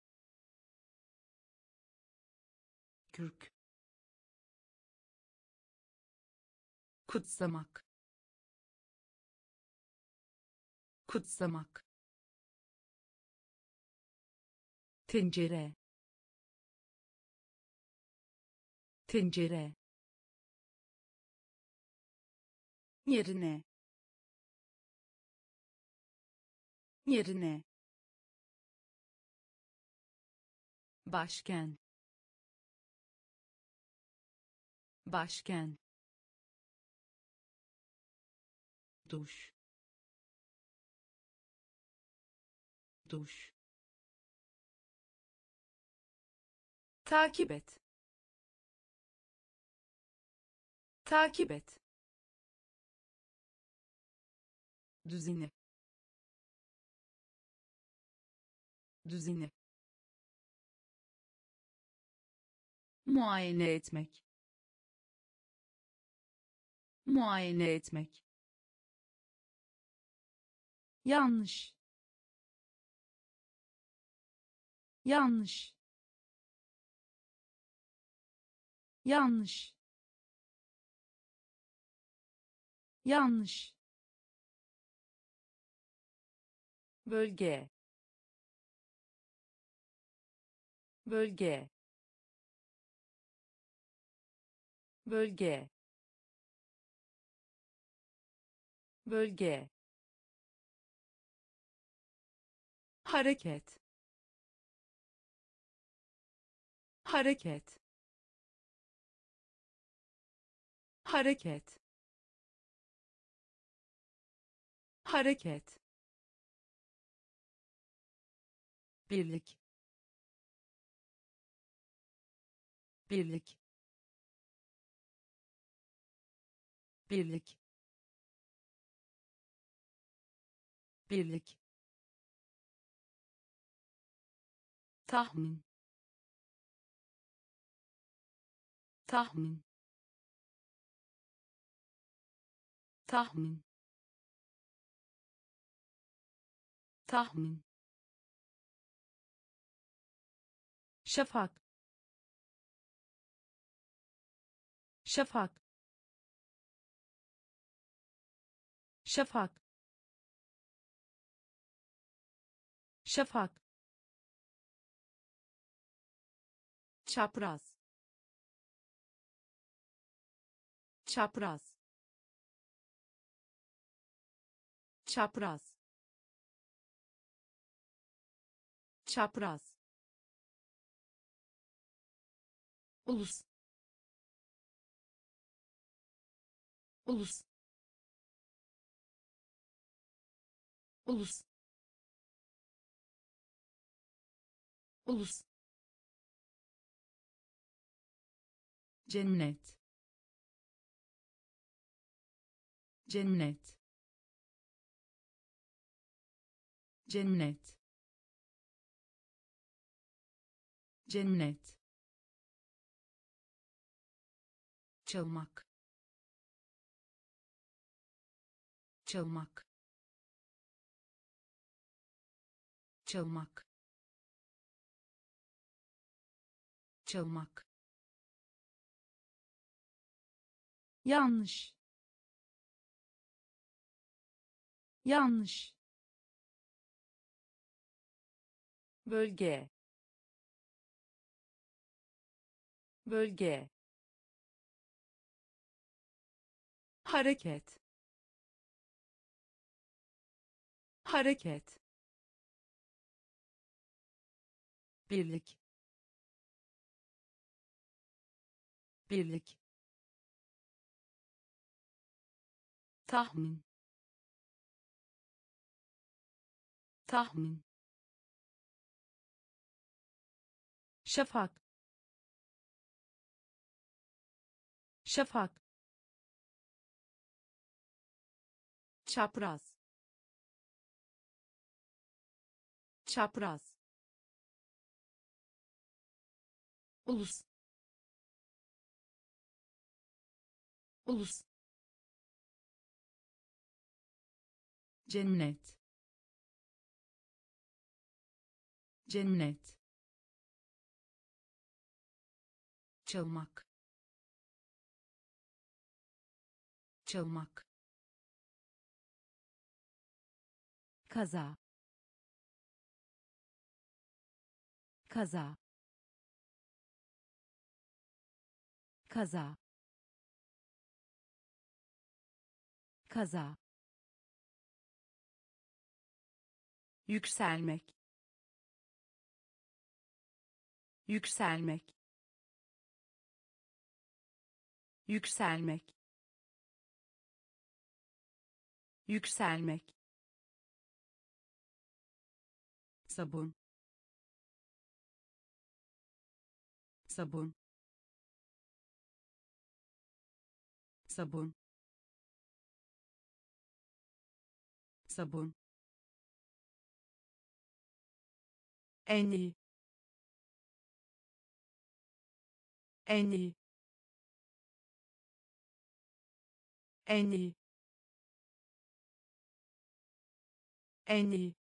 kürk, kutsamak, kutsamak, tencere, tencere, yerine, yerine, başken, başken, duş, duş, takip et, takip et, düzeni, düzeni, muayene etmek, muayene etmek, yanlış, yanlış, yanlış, yanlış, bölge, bölge, bölge, bölge, hareket, hareket, hareket, hareket, birlik, birlik, birlik, birlik, tahmin, tahmin, tahmin, tahmin, şafak, şafak, şafak, şafak, çapraz, çapraz, çapraz, çapraz, ulus, ulus, ulus, ulus, cennet, cennet, cennet, cennet, çalmak, çalmak, çalmak, çalmak, yanlış, yanlış, bölge, bölge, hareket, hareket, birlik, birlik, tahmin, tahmin, şafak, şafak, çapraz, çapraz, ulus, ulus, cennet, cennet, çalmak, çalmak, kaza, kaza, kaza, kaza, yükselmek, yükselmek, yükselmek, yükselmek, sabun, sabun, sabun, sabun, en iyi, en iyi, en iyi, en iyi,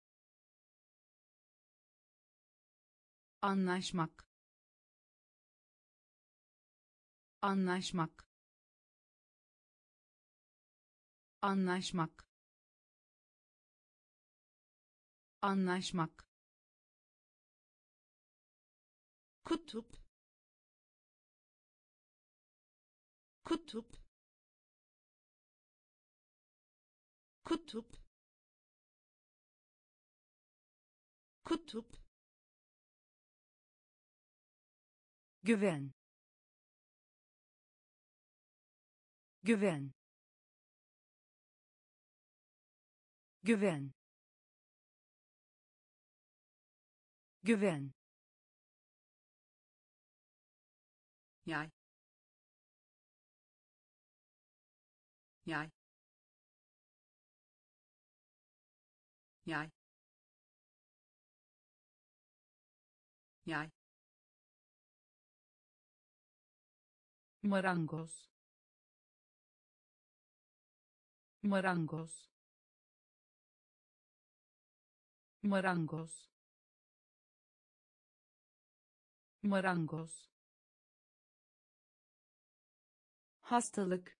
anlaşmak, anlaşmak, anlaşmak, anlaşmak, kutup, kutup, kutup, kutup, güven, güven, güven, güven, yay, yay, yay, yay, marangoz, marangoz, marangoz, marangoz, hastalık,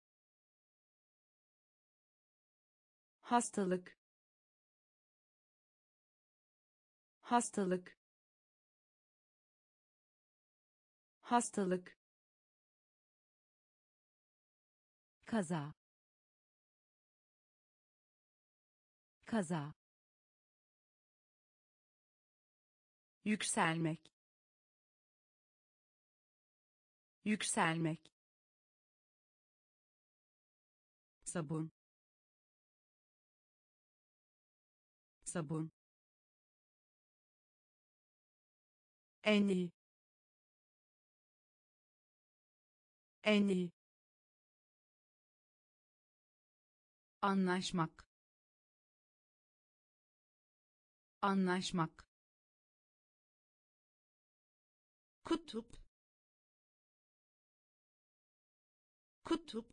hastalık, hastalık, hastalık, kaza, kaza, yükselmek, yükselmek, sabun, sabun, en iyi, en iyi, anlaşmak, anlaşmak, kutup, kutup,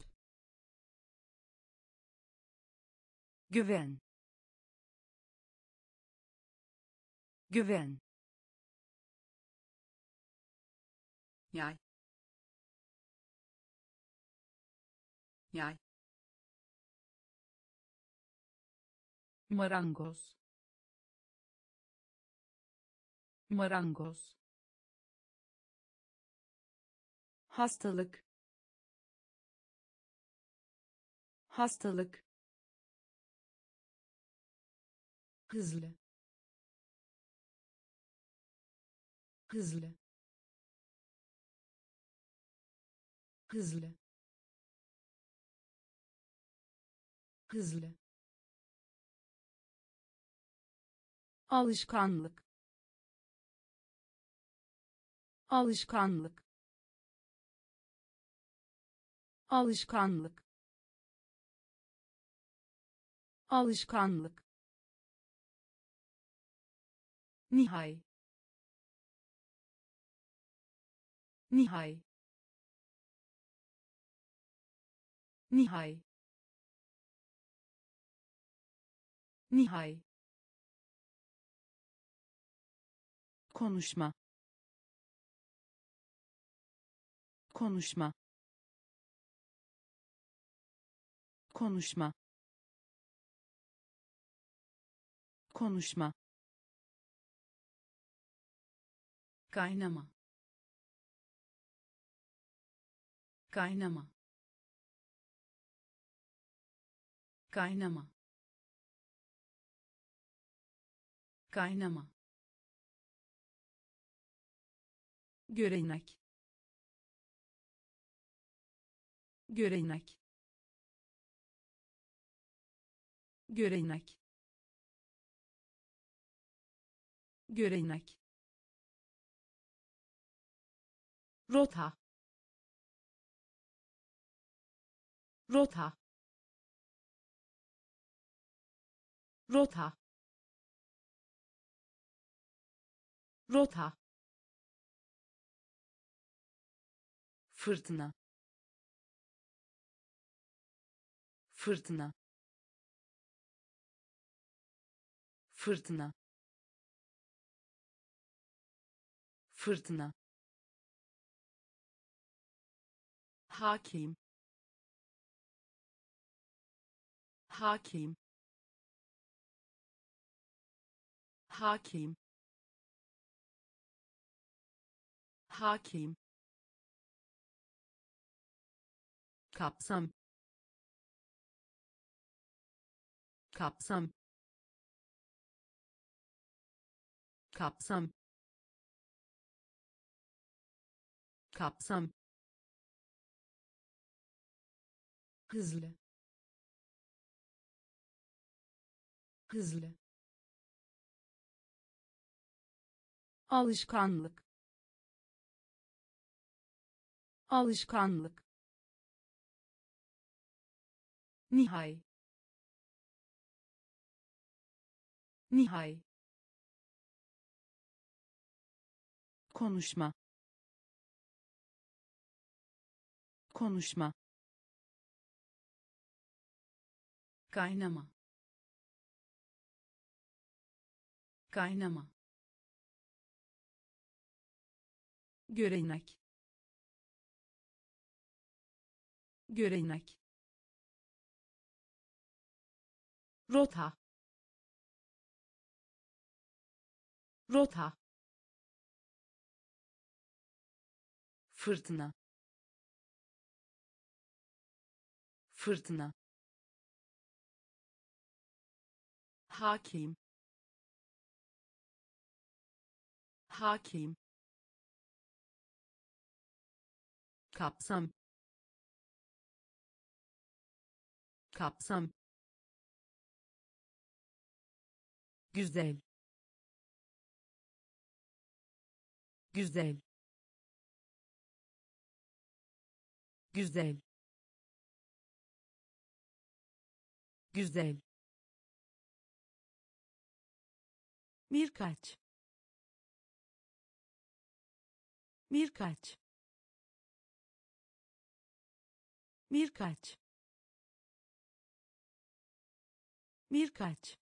güven, güven, yay, yay, marangoz, marangoz, hastalık, hastalık, hızlı, hızlı, hızlı, hızlı, alışkanlık, alışkanlık, alışkanlık, alışkanlık, nihai, nihai, nihai, nihai, konuşma, konuşma, konuşma, konuşma, kaynama, kaynama, kaynama, kaynama, görenek, görenek, görenek, görenek, rota, rota, rota, rota, fırtına, fırtına, fırtına, fırtına, hakim, hakim, hakim, hakim, kapsam, kapsam, kapsam, kapsam, hızlı, hızlı, alışkanlık, alışkanlık, nihai, nihai, konuşma, konuşma, kaynama, kaynama, görenek, görenek, rota, rota, fırtına, fırtına, hakim, hakim, kapsam, kapsam, güzel, güzel, güzel, güzel, birkaç, birkaç, birkaç, birkaç,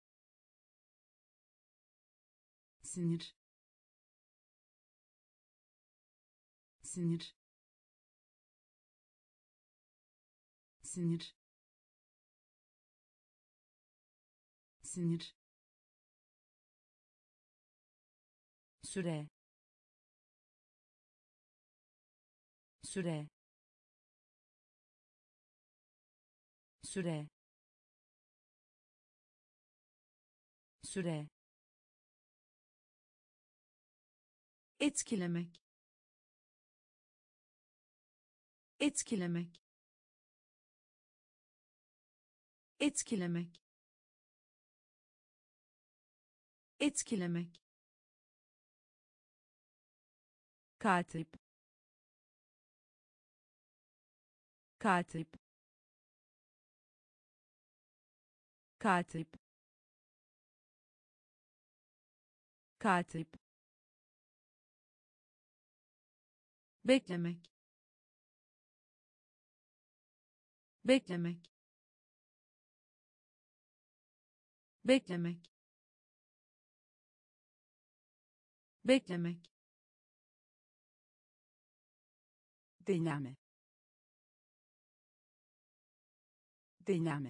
sinir, sinir, sinir, sinir, süre, süre, süre, süre, etkilemek, etkilemek, etkilemek, etkilemek, katip, katip, katip, katip, beklemek, beklemek, beklemek, beklemek, deneme, deneme,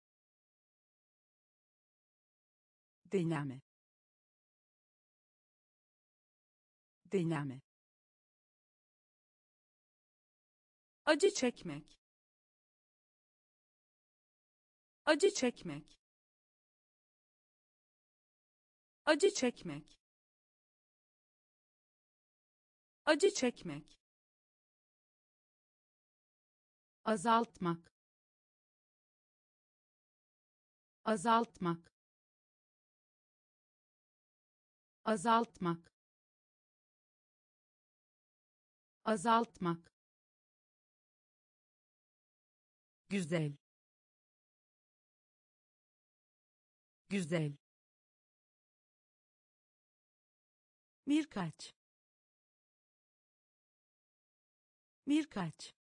deneme, deneme, acı çekmek, acı çekmek, acı çekmek, acı çekmek, azaltmak, azaltmak, azaltmak, azaltmak, güzel, güzel, birkaç, birkaç,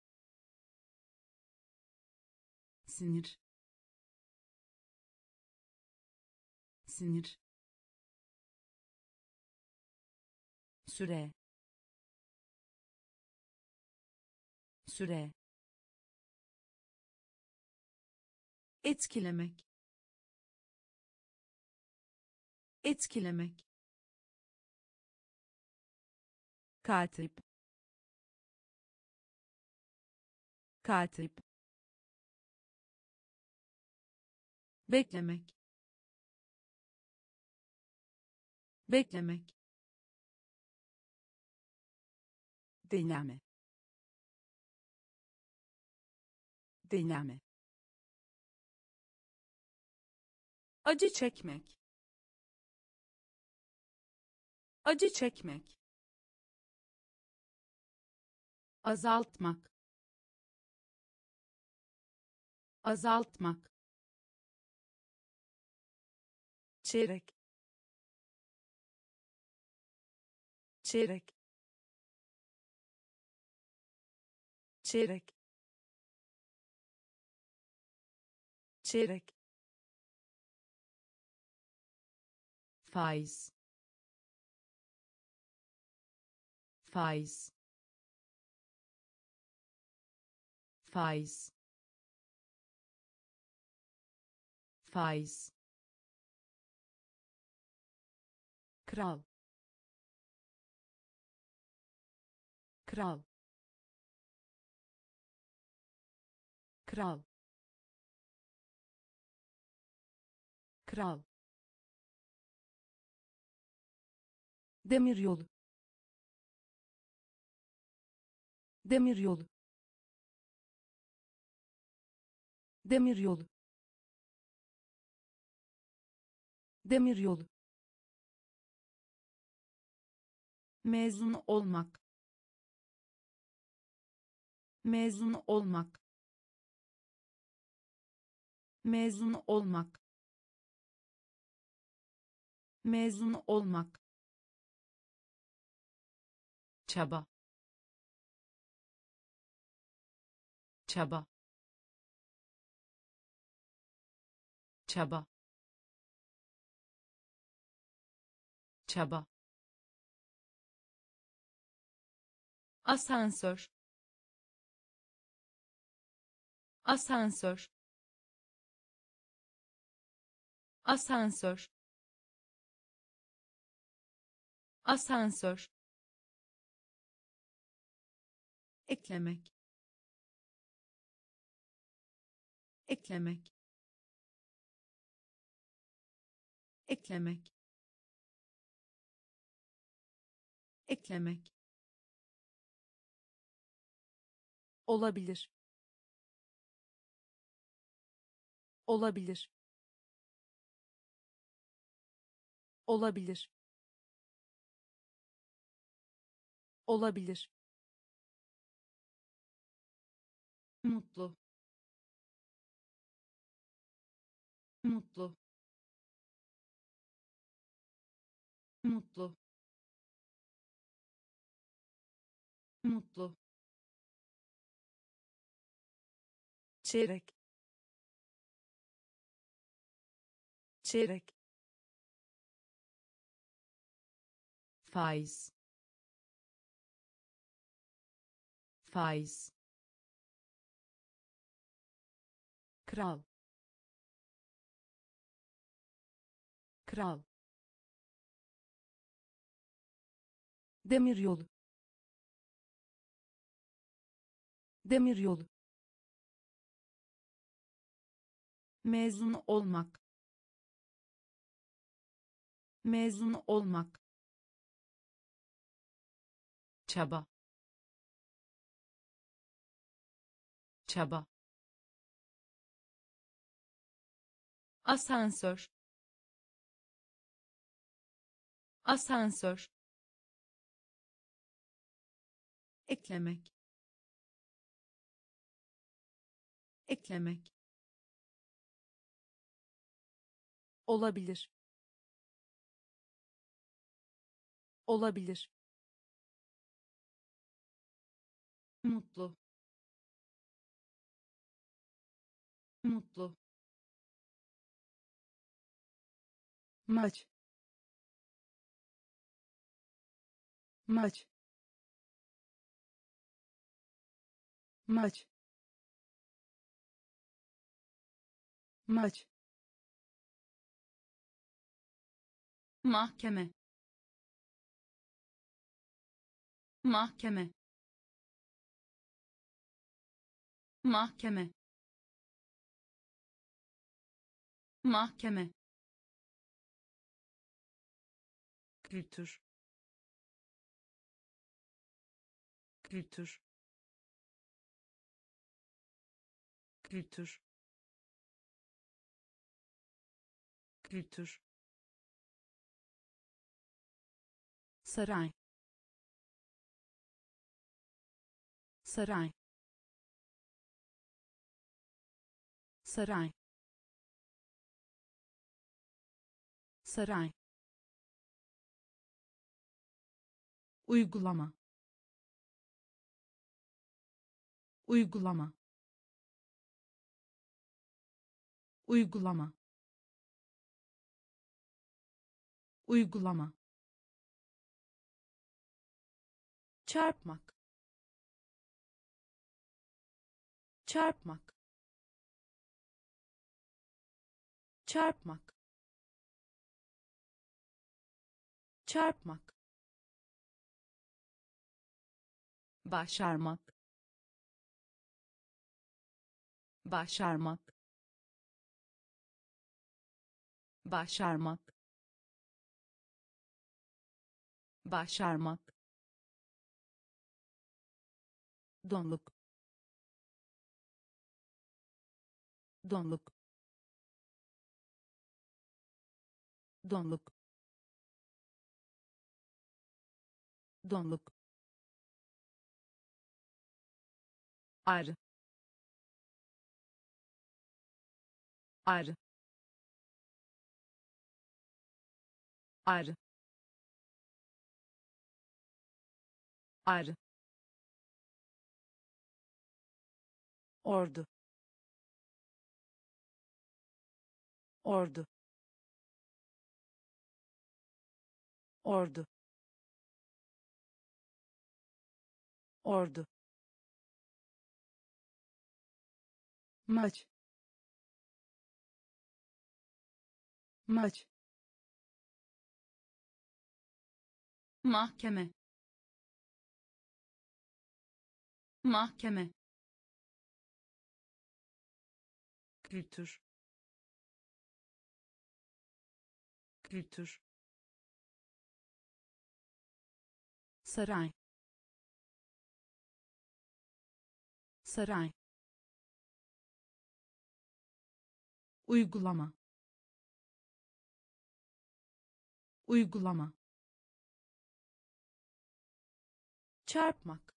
sinir, sinir, süre, süre, etkilemek, etkilemek, katip, katip, beklemek, beklemek, deneme, deneme, acı çekmek, acı çekmek, azaltmak, azaltmak, çeyrek, çeyrek, çeyrek, çeyrek, faiz, faiz, faiz, faiz, kral, kral, kral, kral, demiryolu, demiryolu, demiryolu, demiryolu, mezun olmak, mezun olmak, mezun olmak, mezun olmak, çaba, çaba, çaba, çaba, asansör, asansör, asansör, asansör, eklemek, eklemek, eklemek, eklemek, olabilir, olabilir, olabilir, olabilir, mutlu, mutlu, mutlu, mutlu, çeyrek, çeyrek, faiz, faiz, kral, kral, demiryolu, demiryolu, mezun olmak, mezun olmak, çaba, çaba, asansör, asansör, eklemek, eklemek, olabilir, olabilir, mutlu, mutlu, maç, maç, maç maç mahkeme mahkeme mahkeme mahkeme kültür kültür kültür kültür saray saray saray saray uygulama uygulama uygulama uygulama çarpmak çarpmak çarpmak çarpmak başarmak başarmak başarmak başarmak donluk donluk donluk donluk arı arı arı arı ordu ordu ordu ordu maç maç mahkeme mahkeme kültür kültür saray saray uygulama uygulama çarpmak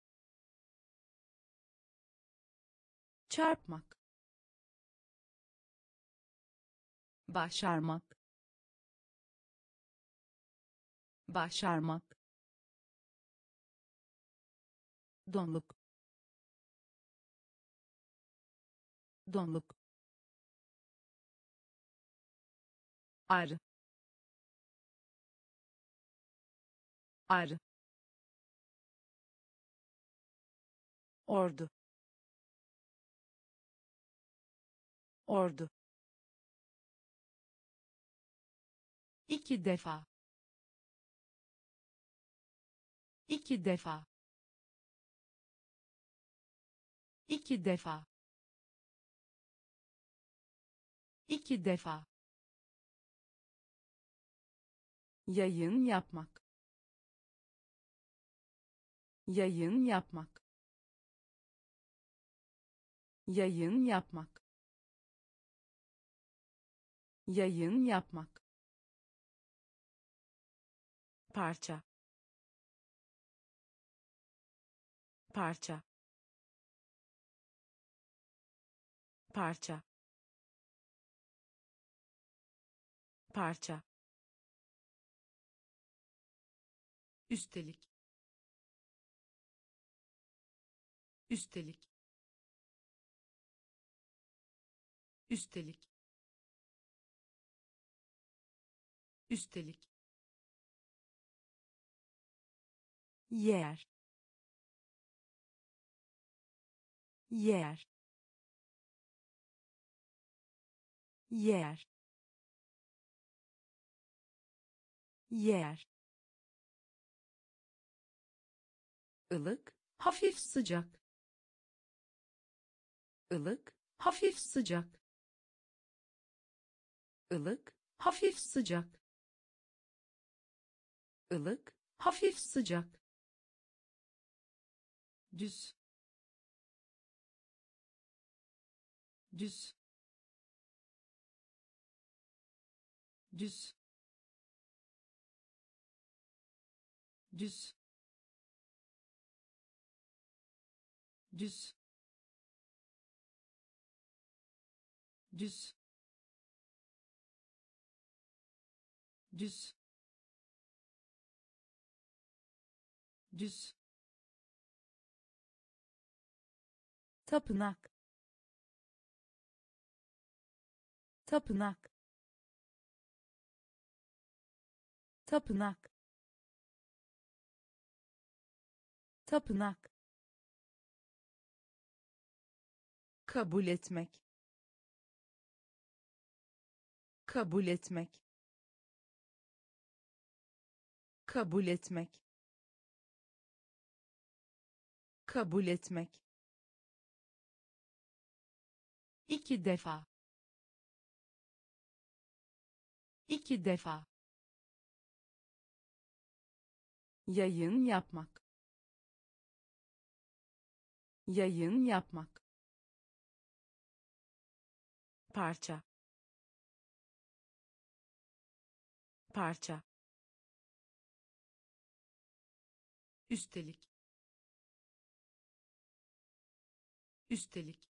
çarpmak başarmak başarmak donluk donluk arı arı ordu ordu iki defa iki defa iki defa iki defa yayın yapmak yayın yapmak yayın yapmak yayın yapmak parça parça parça parça üstelik üstelik üstelik üstelik yer yer, yer, yer, ılık, hafif sıcak, ılık, hafif sıcak, ılık, hafif sıcak, ılık, hafif sıcak, düz, düz, düz, düz, düz, düz, düz, düz, tapınak, tapınak, tapınak, tapınak, kabul etmek, kabul etmek, kabul etmek, kabul etmek, iki defa, iki defa, yayın yapmak, yayın yapmak, parça, parça, üstelik, üstelik,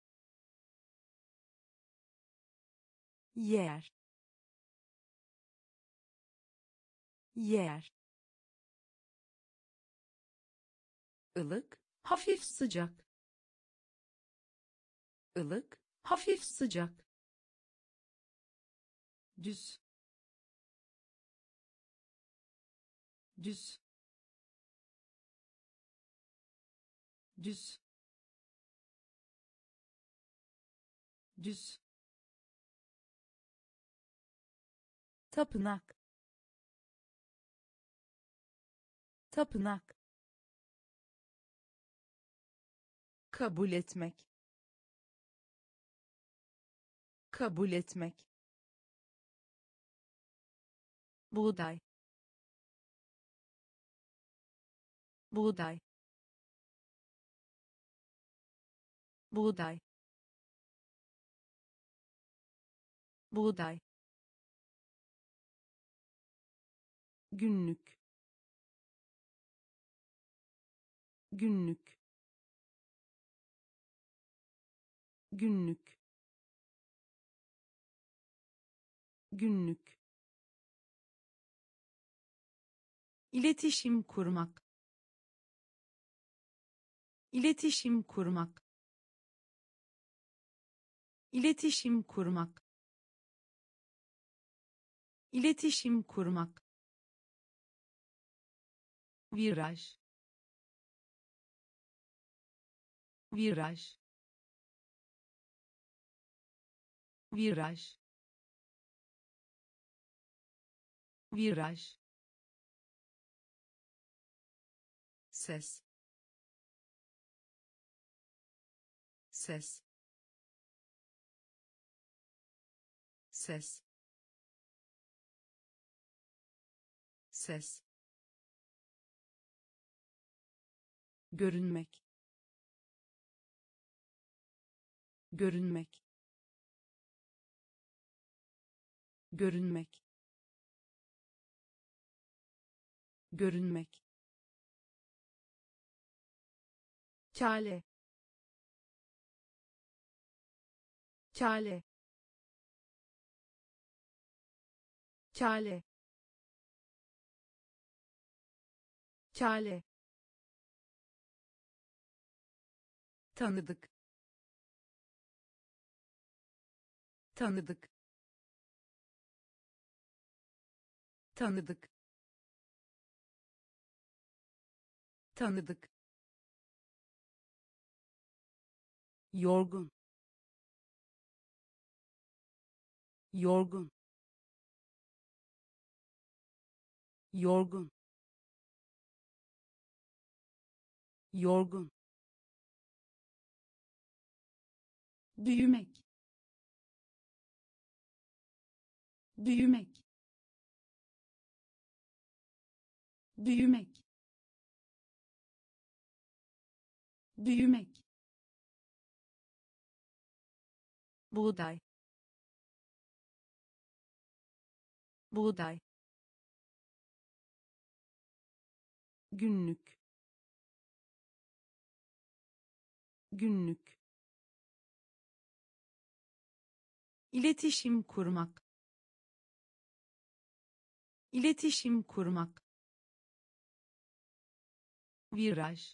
yer, yer, ılık, hafif sıcak, ılık, hafif sıcak, düz, düz, düz, düz, tapınak, tapınak, kabul etmek, kabul etmek, buğday, buğday, buğday, buğday, günlük, günlük, günlük, günlük, iletişim kurmak, iletişim kurmak, iletişim kurmak, iletişim kurmak, viraj, viraj, viraj, viraj, ses, ses, ses, ses, görünmek, görünmek, görünmek, görünmek, kale, kale, kale, kale, tanıdık, tanıdık, tanıdık, tanıdık, yorgun, yorgun, yorgun, yorgun, büyümek, büyümek, büyümek, büyümek, buğday, buğday, günlük, günlük, iletişim kurmak, iletişim kurmak, viraj,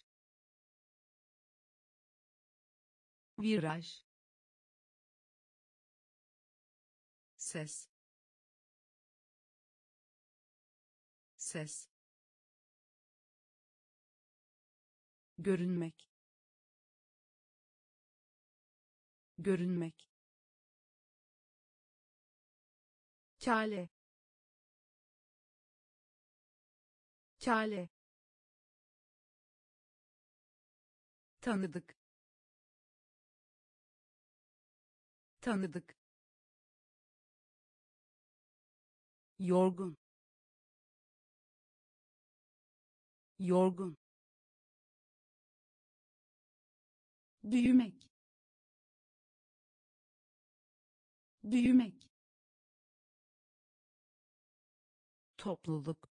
viraj, ses, ses, görünmek, görünmek, çare, çare, tanıdık, tanıdık, yorgun, yorgun, büyümek, büyümek, topluluk,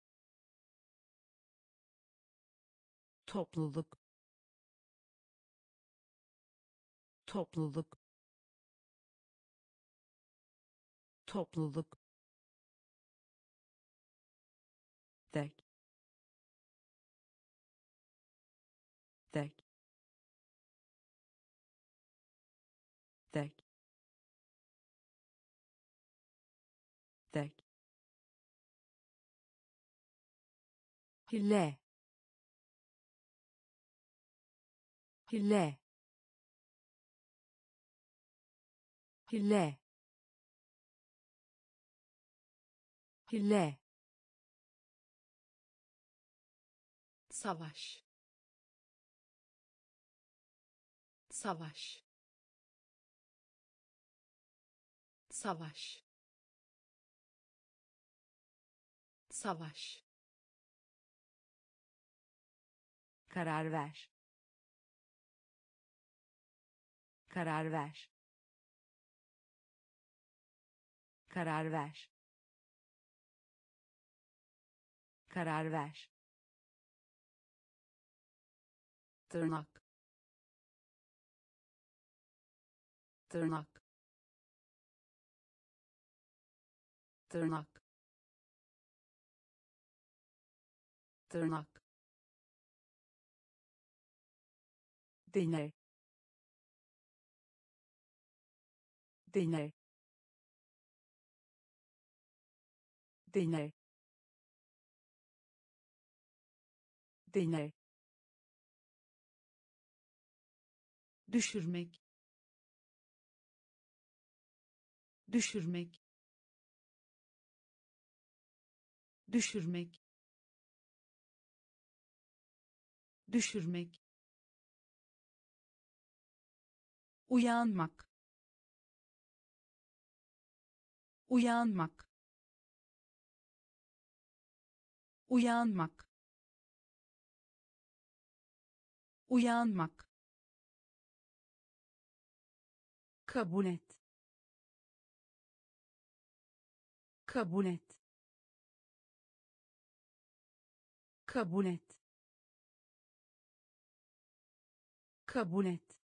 topluluk, topluluk, topluluk, tek, tek, tek, tek, hile, hile, hile, hile, savaş, savaş, savaş, savaş, karar ver, karar ver, karar ver, karar ver, tırnak, tırnak, tırnak, tırnak, dene, dene, dene, dene, düşürmek, düşürmek, düşürmek, düşürmek, uyanmak, uyanmak, uyanmak, uyanmak, kabul et, kabul et, kabul et, kabul et,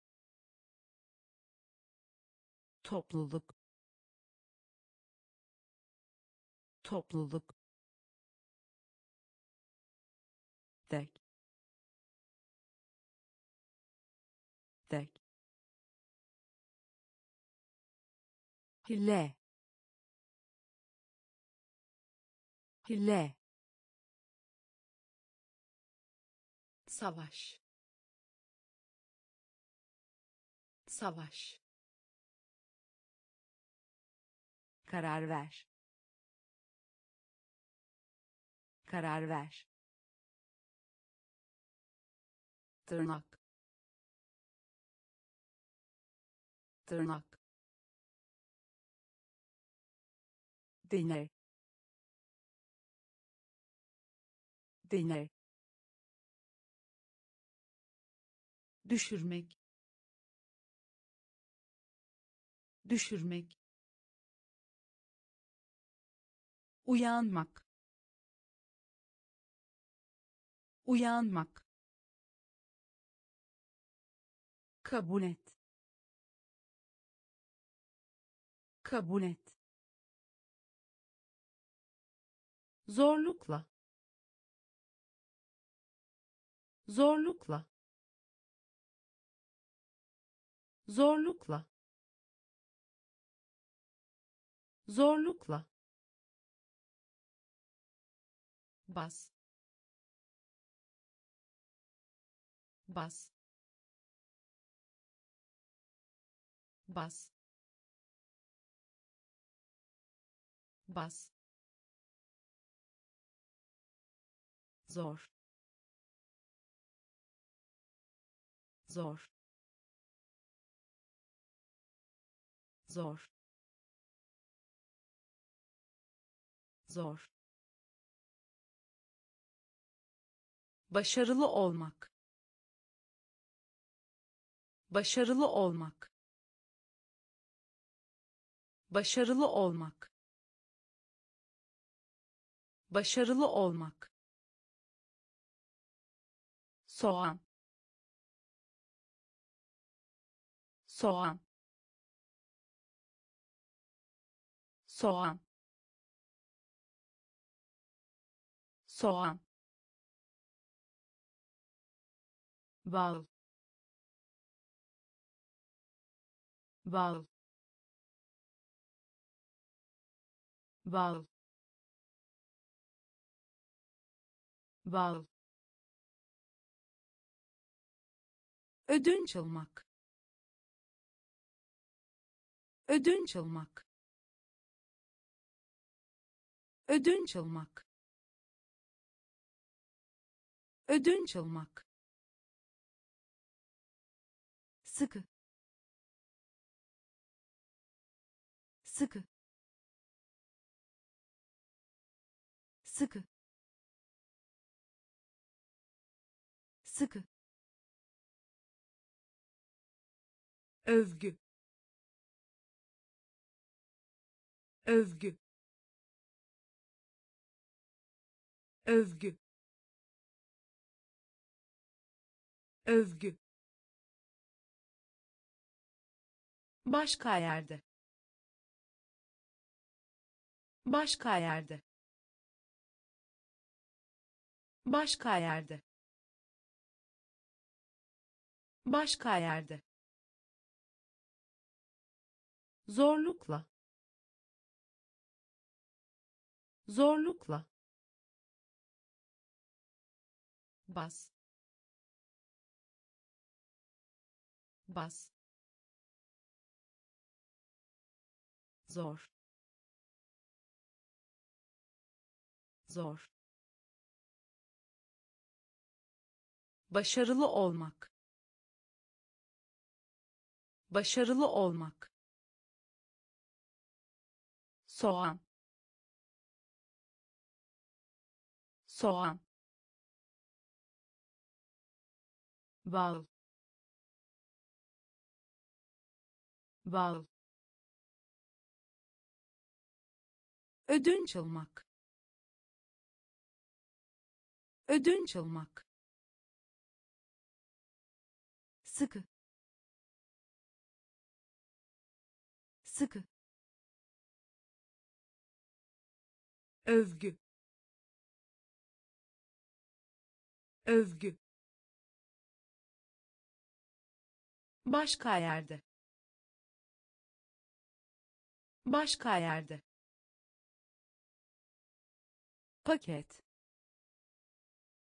topluluk, topluluk, tek, tek, hile, hile, savaş, savaş, karar ver, karar ver, tırnak, tırnak, dene, dene, düşürmek, düşürmek, uyanmak, uyanmak, kabul et, kabul et, zorlukla, zorlukla, zorlukla, zorlukla, bas, bas, bas, bas, zor, zor, zor, zor, başarılı olmak, başarılı olmak, başarılı olmak, başarılı olmak, soğan, soğan, soğan, soğan, bal, bal, bal, bal, ödünç almak, ödünç almak, ödünç almak, ödünç almak, sıkı, sıkı, sıkı, sıkı, övgü, övgü, övgü, övgü, başka yerde, başka yerde, başka yerde, başka yerde, zorlukla, zorlukla, bas, bas, zor, zor, başarılı olmak, başarılı olmak, soğan, soğan, bal, bal, ödünç almak, ödünç almak, sıkı, sıkı, övgü, övgü, başka yerde, başka yerde, paket,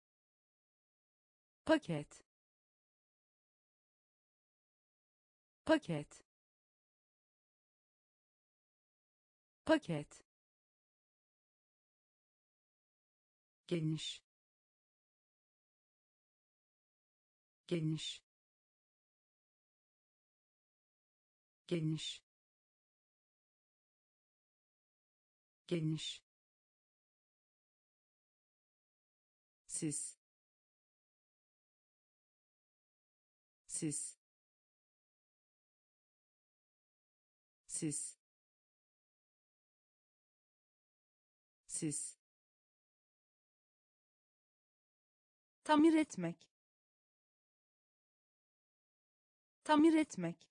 paket, paket, paket, geniş, geniş, geniş, geniş, siz, siz, siz, siz, Tamir etmek. Tamir etmek.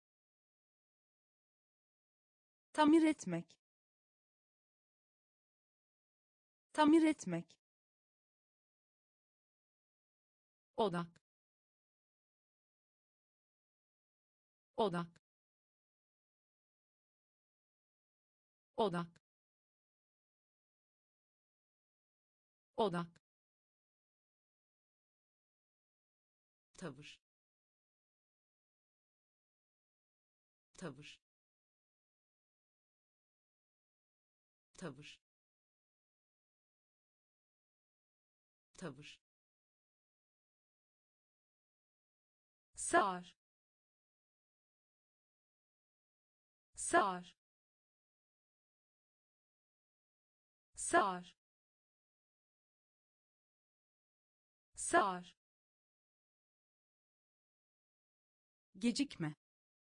Tamir etmek. Tamir etmek. Odak. Odak. Odak. Odak. tavır tavır tavır tavır Sağır. Sağır. Sağır. Sağır. Gecikme.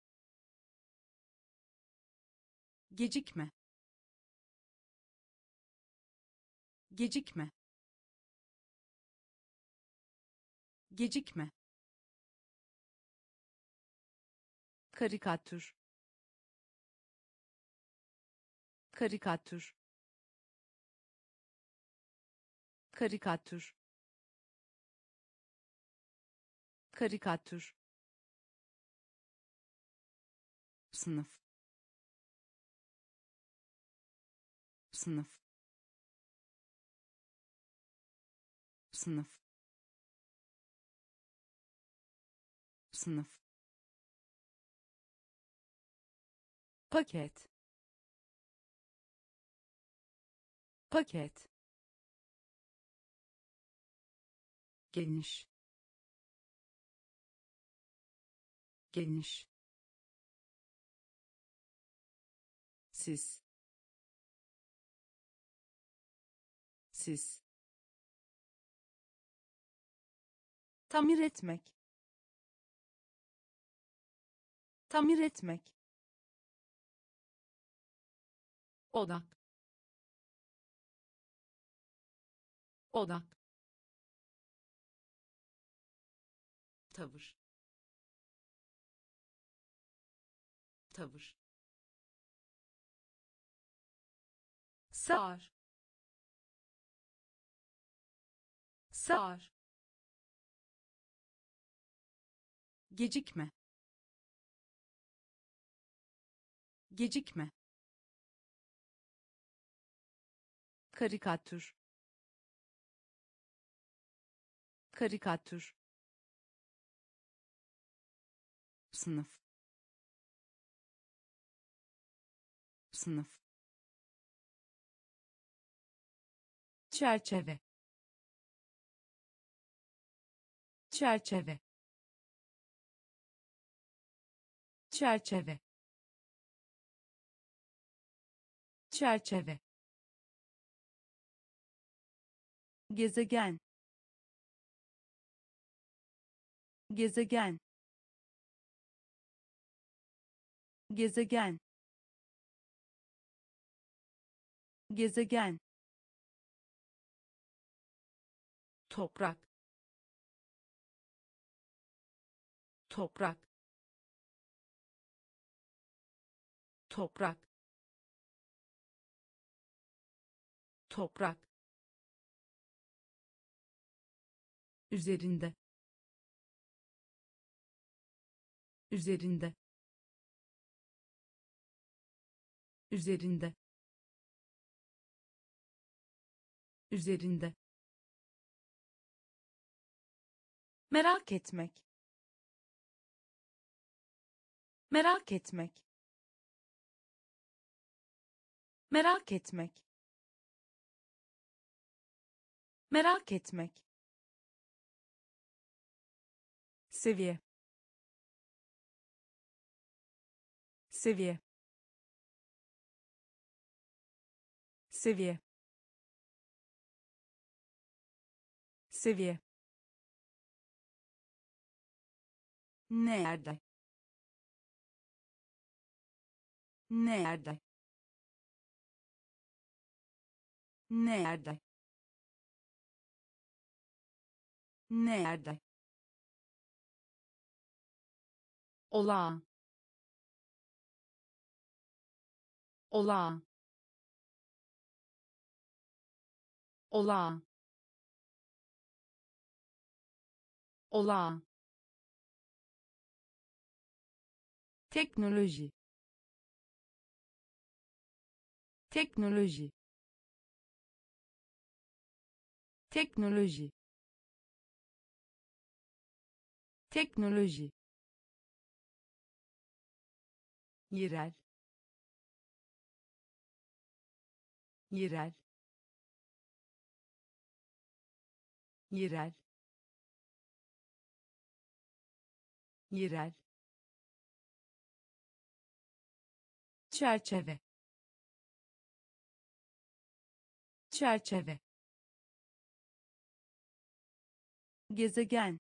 Gecikme. Gecikme. Gecikme. Karikatür. Karikatür. Karikatür. Karikatür. Sınıf. Sınıf. Sınıf. Sınıf. paket, paket, geniş, geniş, siz, siz, Tamir etmek. Tamir etmek. Odak. Odak. tavır tavır Sağır. Sağır. Gecikme. Gecikme. Karikatür. Karikatür. sınıf, sınıf, Çerçeve. Çerçeve. Çerçeve. Çerçeve. Gezegen. Gezegen. Gezegen. Gezegen. Toprak. Toprak. Toprak. Toprak. Üzerinde. Üzerinde. Üzerinde. Üzerinde. Merak etmek. merak etmek, merak etmek, merak etmek, seviye, seviye, seviye, seviye, nerede, nerede, nerede, nerede, olağan, olağan, olağan, olağan, teknoloji, teknoloji, teknoloji, teknoloji, yerel, yerel, yerel, yerel, çerçeve, çerçeve, gezegen,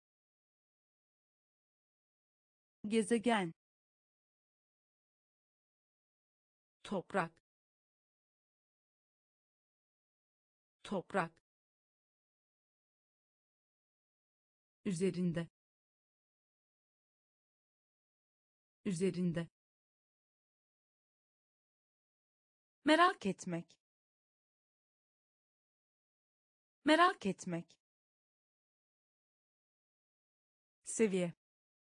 gezegen, toprak, toprak, üzerinde, üzerinde, merak etmek, merak etmek, seviye,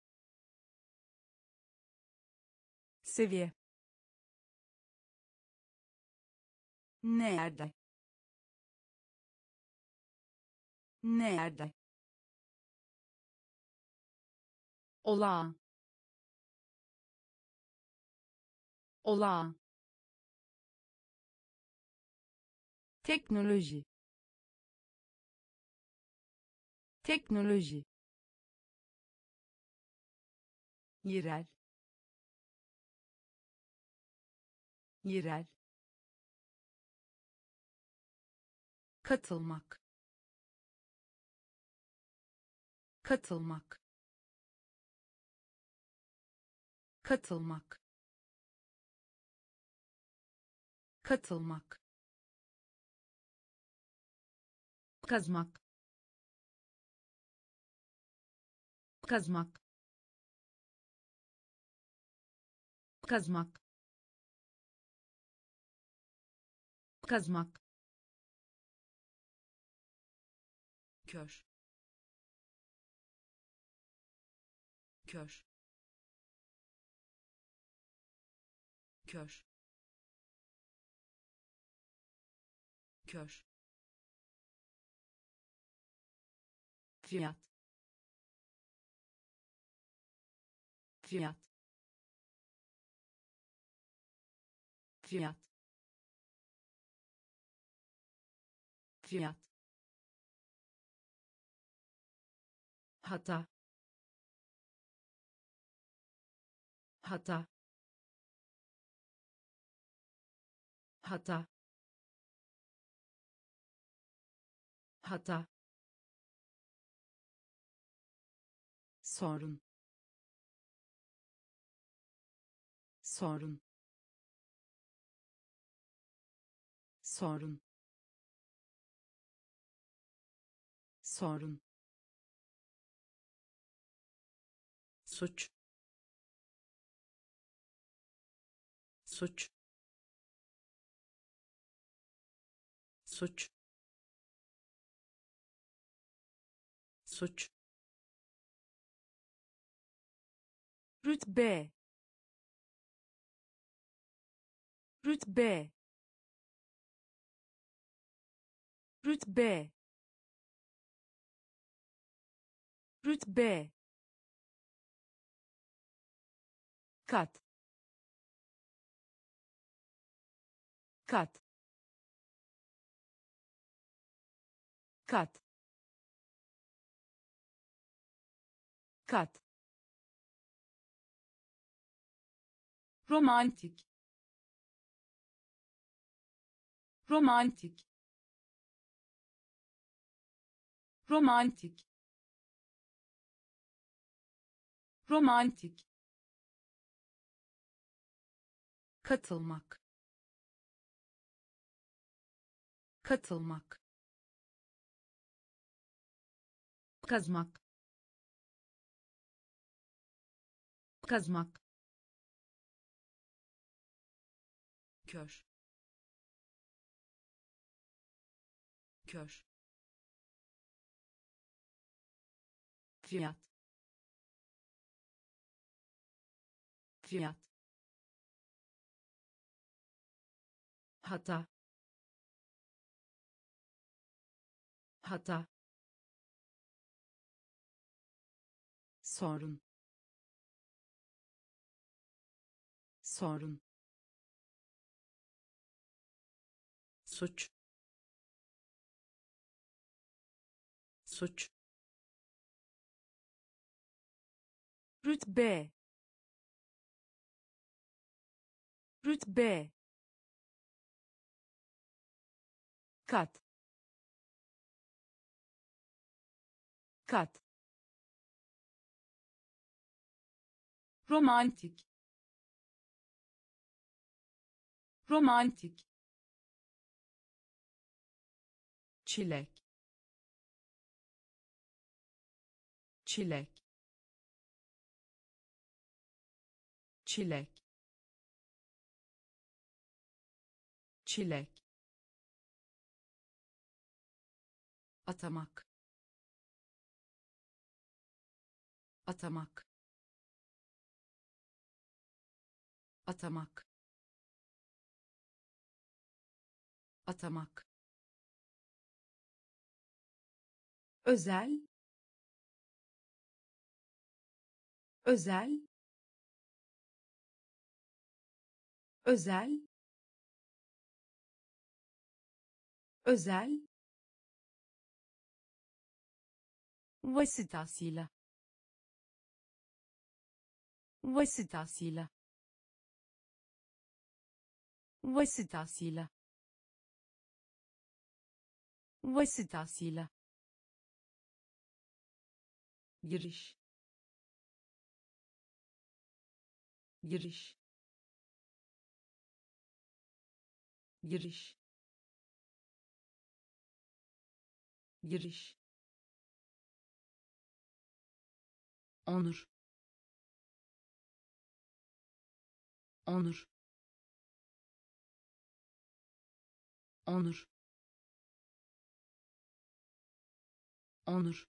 seviye, nerede, nerede, olağan, olağan, teknoloji, teknoloji, yerel, yerel, katılmak, katılmak, katılmak, katılmak, kazmak, kazmak, kazmak, kazmak, kör, kör, kör, kör, fiyat, fiyat, fiyat, fiyat, hata, hata, hata, hata, sorun, sorun, sorun, sorun, suç, suç, suç, suç, rütbe, rütbe, rütbe, rütbe, kat kat kat kat romantik romantik romantik romantik katılmak katılmak kazmak kazmak kör kör fiyat fiyat hata hata sorun sorun suç suç rütbe rütbe kat kat romantik romantik çilek çilek çilek çilek atamak atamak atamak atamak özel özel özel özel vasıtasıyla vasıtasıyla vasıtasıyla vasıtasıyla giriş giriş giriş giriş onur onur onur onur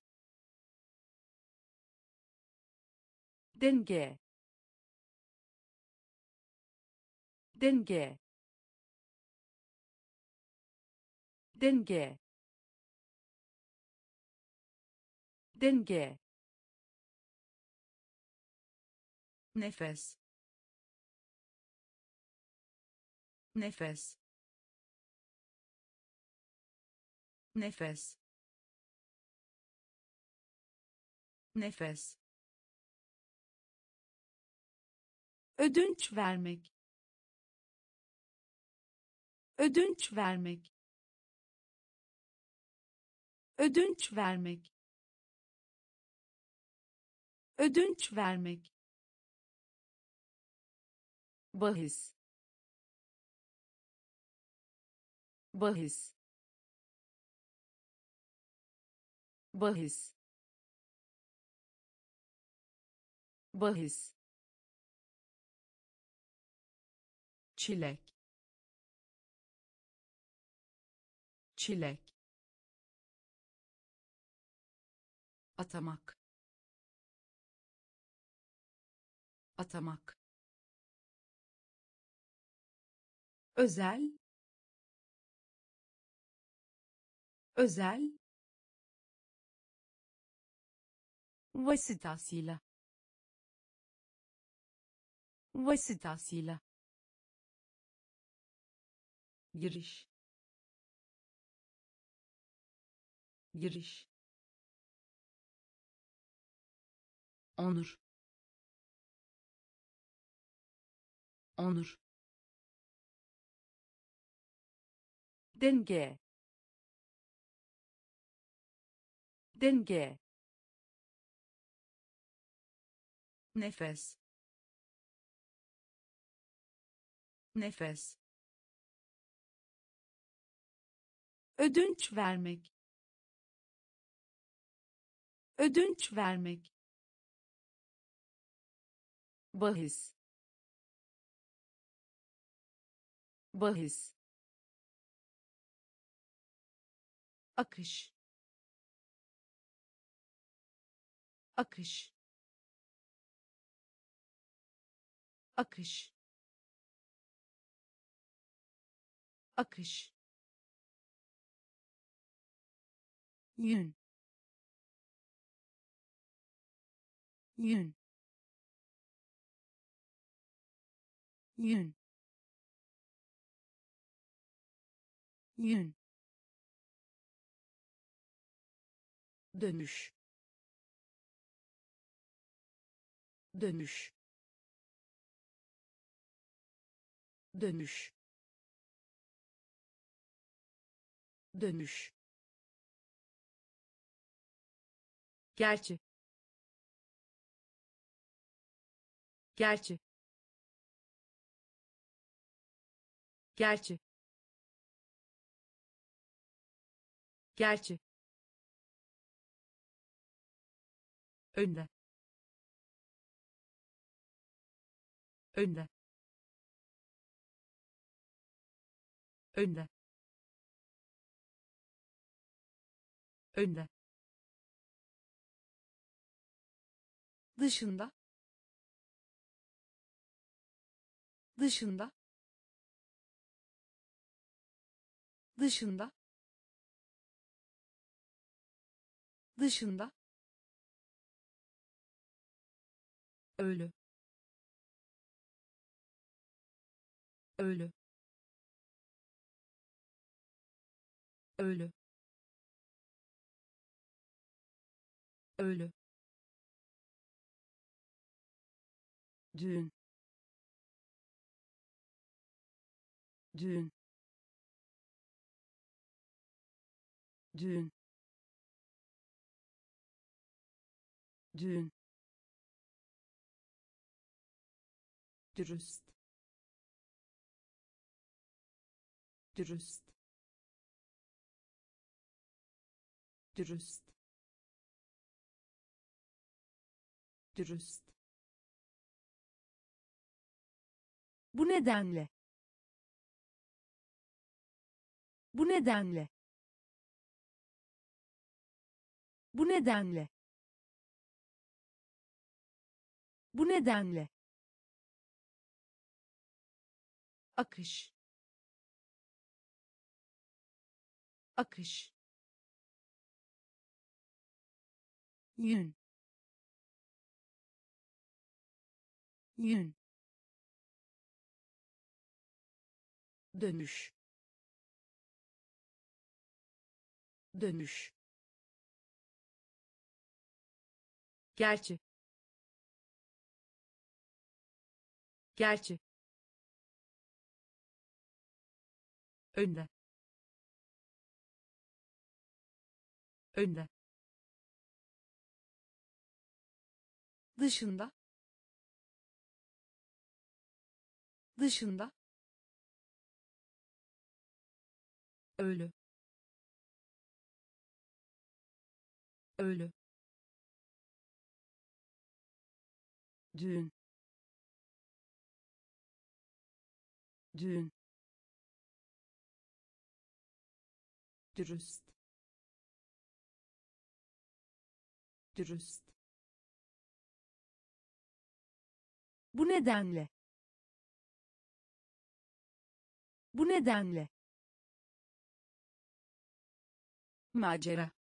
denge denge denge denge nefes nefes nefes nefes ödünç vermek ödünç vermek ödünç vermek ödünç vermek bahis bahis bahis bahis çilek çilek atamak atamak özel özel vasıtasıyla vasıtasıyla, giriş, giriş, onur, onur, denge, denge, nefes, nefes, ödünç vermek, ödünç vermek, bahis, bahis, akış, akış, akış, akış, yün, yün, yün, yün, dönüş, dönüş, dönüş, dönüş, gerçi, gerçi, gerçi, gerçi, önde, önde, önde, önde, dışında, dışında, dışında, dışında, ölü, ölü, ölü, ölü, düğün, düğün, düğün, düğün, dürüst, dürüst, dürüst, dürüst, bu nedenle, bu nedenle, bu nedenle, bu nedenle, akış, akış, yün, yün, dönüş, dönüş, gerçi, gerçi, önde, önde, dışında, dışında, ölü, ölü, düğün, düğün, dürüst, dürüst, bu nedenle, bu nedenle, macera,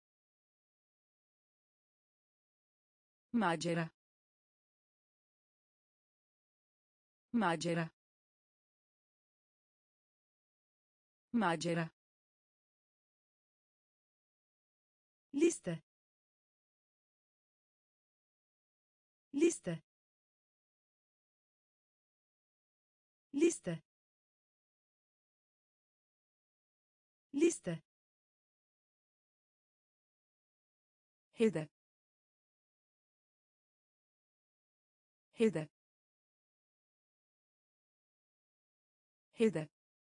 macera, macera, macera, liste, liste, liste, liste, hedef, hedef, hedef,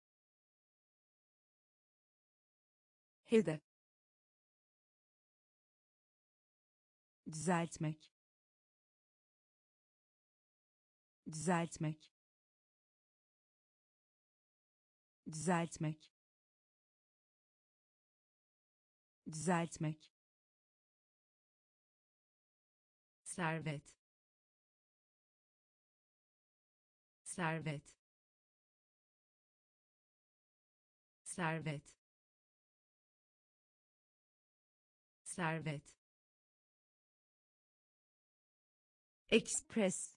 hedef, düzeltmek, düzeltmek, düzeltmek, düzeltmek, servet, servet, servet, servet, express,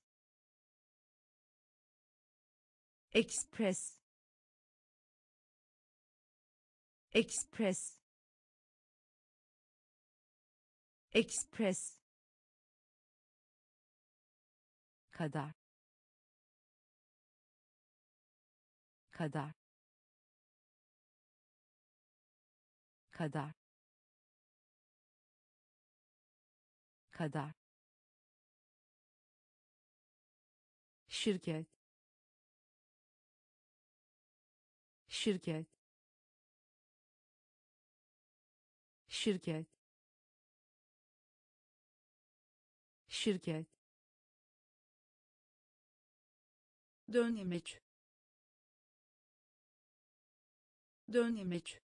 express, express, express, kadar, kadar, kadar, kadar, şirket, şirket, şirket, şirket, dönemeç, dönemeç,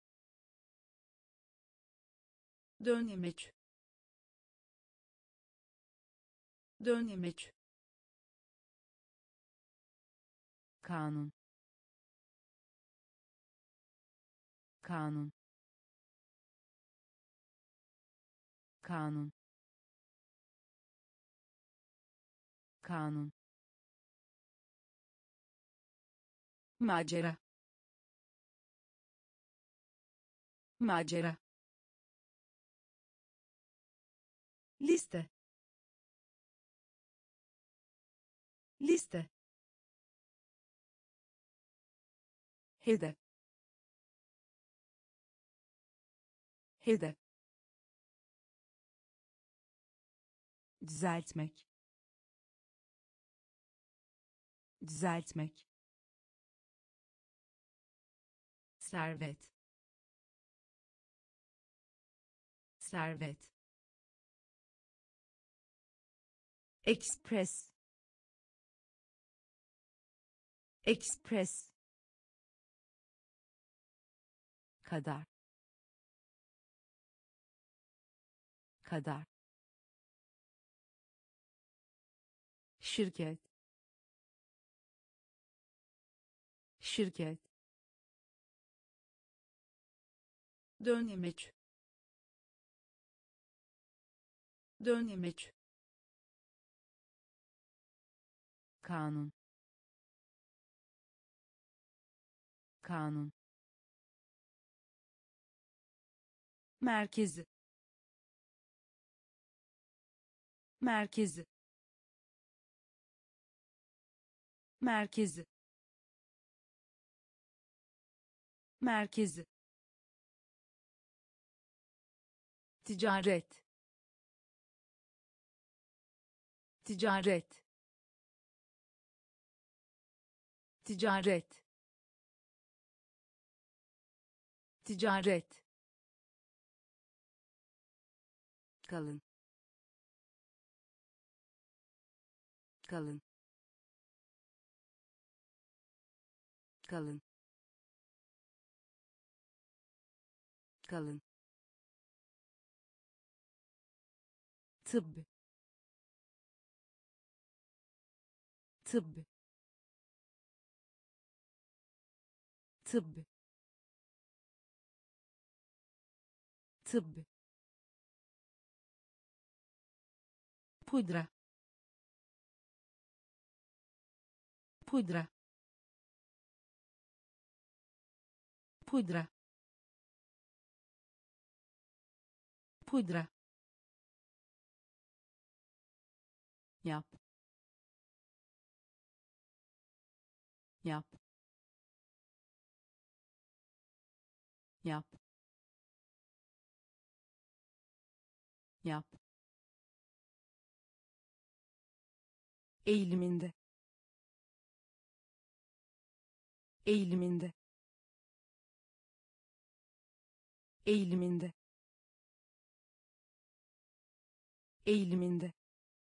dönemeç, dönemeç, kanun, kanun, kanun, kanun, macera, macera, liste, liste, hedef, hedef, düzeltmek, düzeltmek, servet, servet, express, express, kadar, kadar, şirket, şirket, dönemeç, dönemeç, kanun, kanun, merkezi, merkezi, merkezi, merkezi, ticaret, ticaret, ticaret, ticaret, kalın, kalın, kalın, kalın, tıbb, tıbb, tıbb, tıbb, pudra, pudra, pudra, pudra, yap, yap, yap, yap, eğiliminde, eğiliminde, eğiliminde, eğiliminde,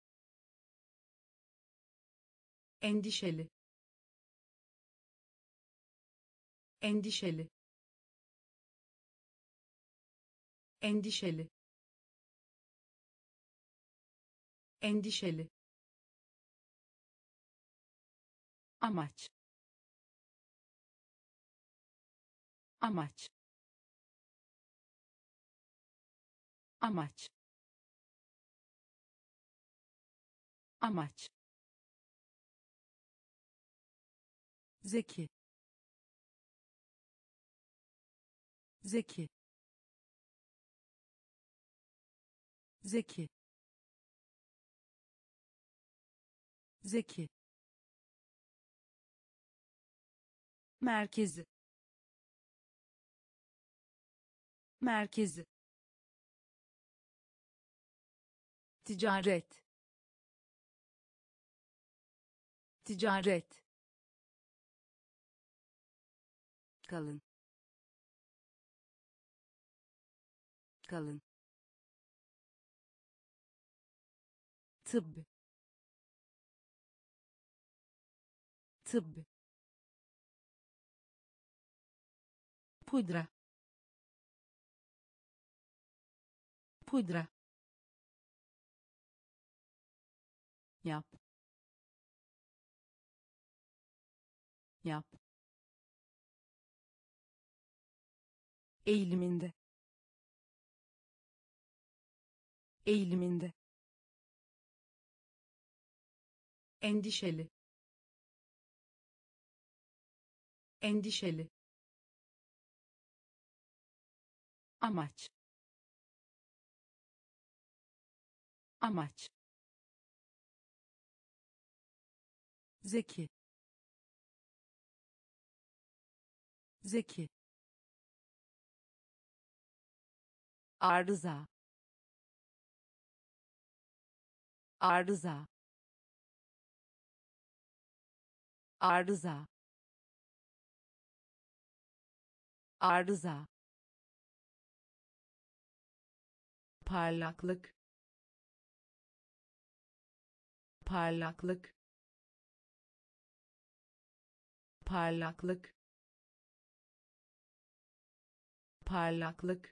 endişeli, endişeli, endişeli, endişeli, amaç, amaç, amaç, amaç, zeki, zeki, zeki, zeki, merkezi, merkezi, ticaret, ticaret, kalın, kalın, tıbb, tıbb, pudra, pudra, yap, yap, eğiliminde, eğiliminde, endişeli, endişeli, amaç, amaç, zeki, zeki, arıza, arıza, arıza, arıza, parlaklık, parlaklık, parlaklık, parlaklık,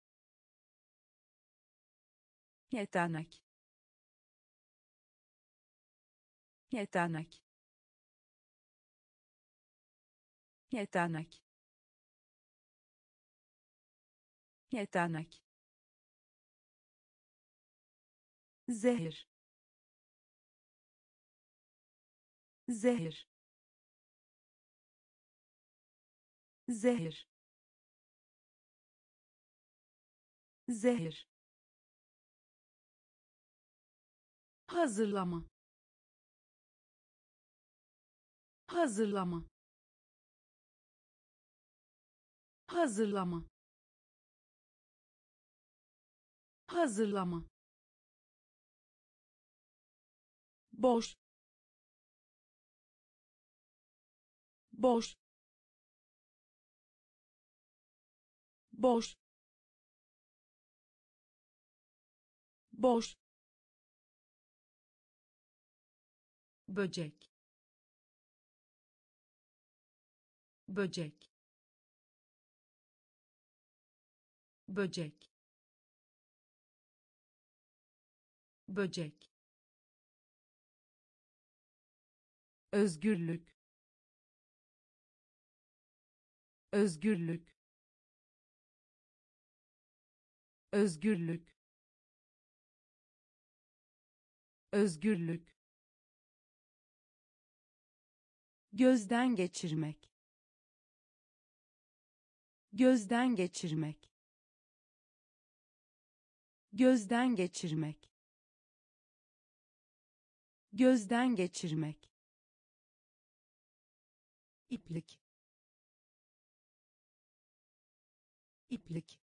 yetenek, yetenek, yetenek, yetenek, zehir, zehir, zehir, zehir, hazırlama, hazırlama, hazırlama, hazırlama, boş, boş, boş, boş, böcek, böcek, böcek, böcek, özgürlük, özgürlük, özgürlük, özgürlük, gözden geçirmek, gözden geçirmek, gözden geçirmek, gözden geçirmek, iplik, iplik,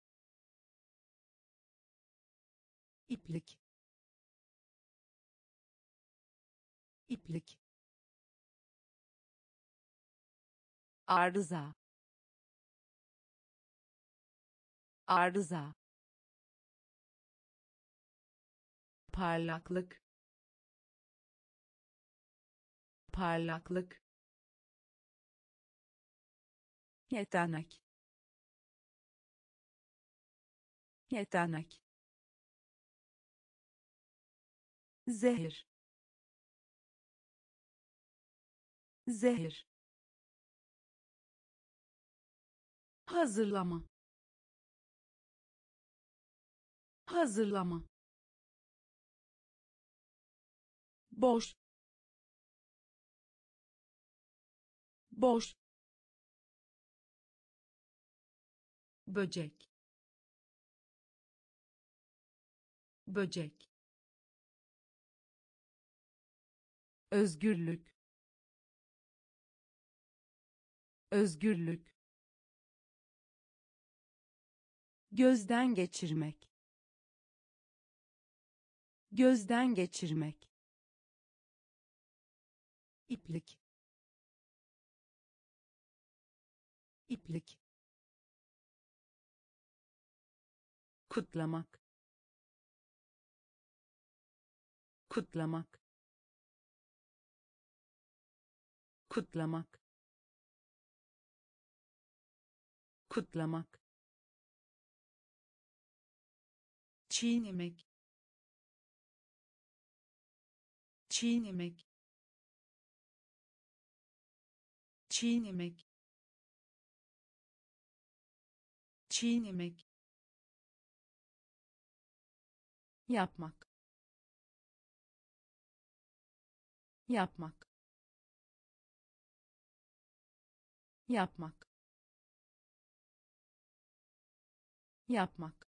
iplik, iplik, arıza, arıza, parlaklık, parlaklık, yetenek, yetenek, zehir, zehir, hazırlama, hazırlama, boş, boş, böcek, böcek, özgürlük, özgürlük, gözden geçirmek, gözden geçirmek, iplik, iplik, kutlamak, kutlamak, kutlamak, kutlamak, çiğnemek, çiğnemek, çiğnemek, çiğnemek, yapmak, yapmak, yapmak, yapmak,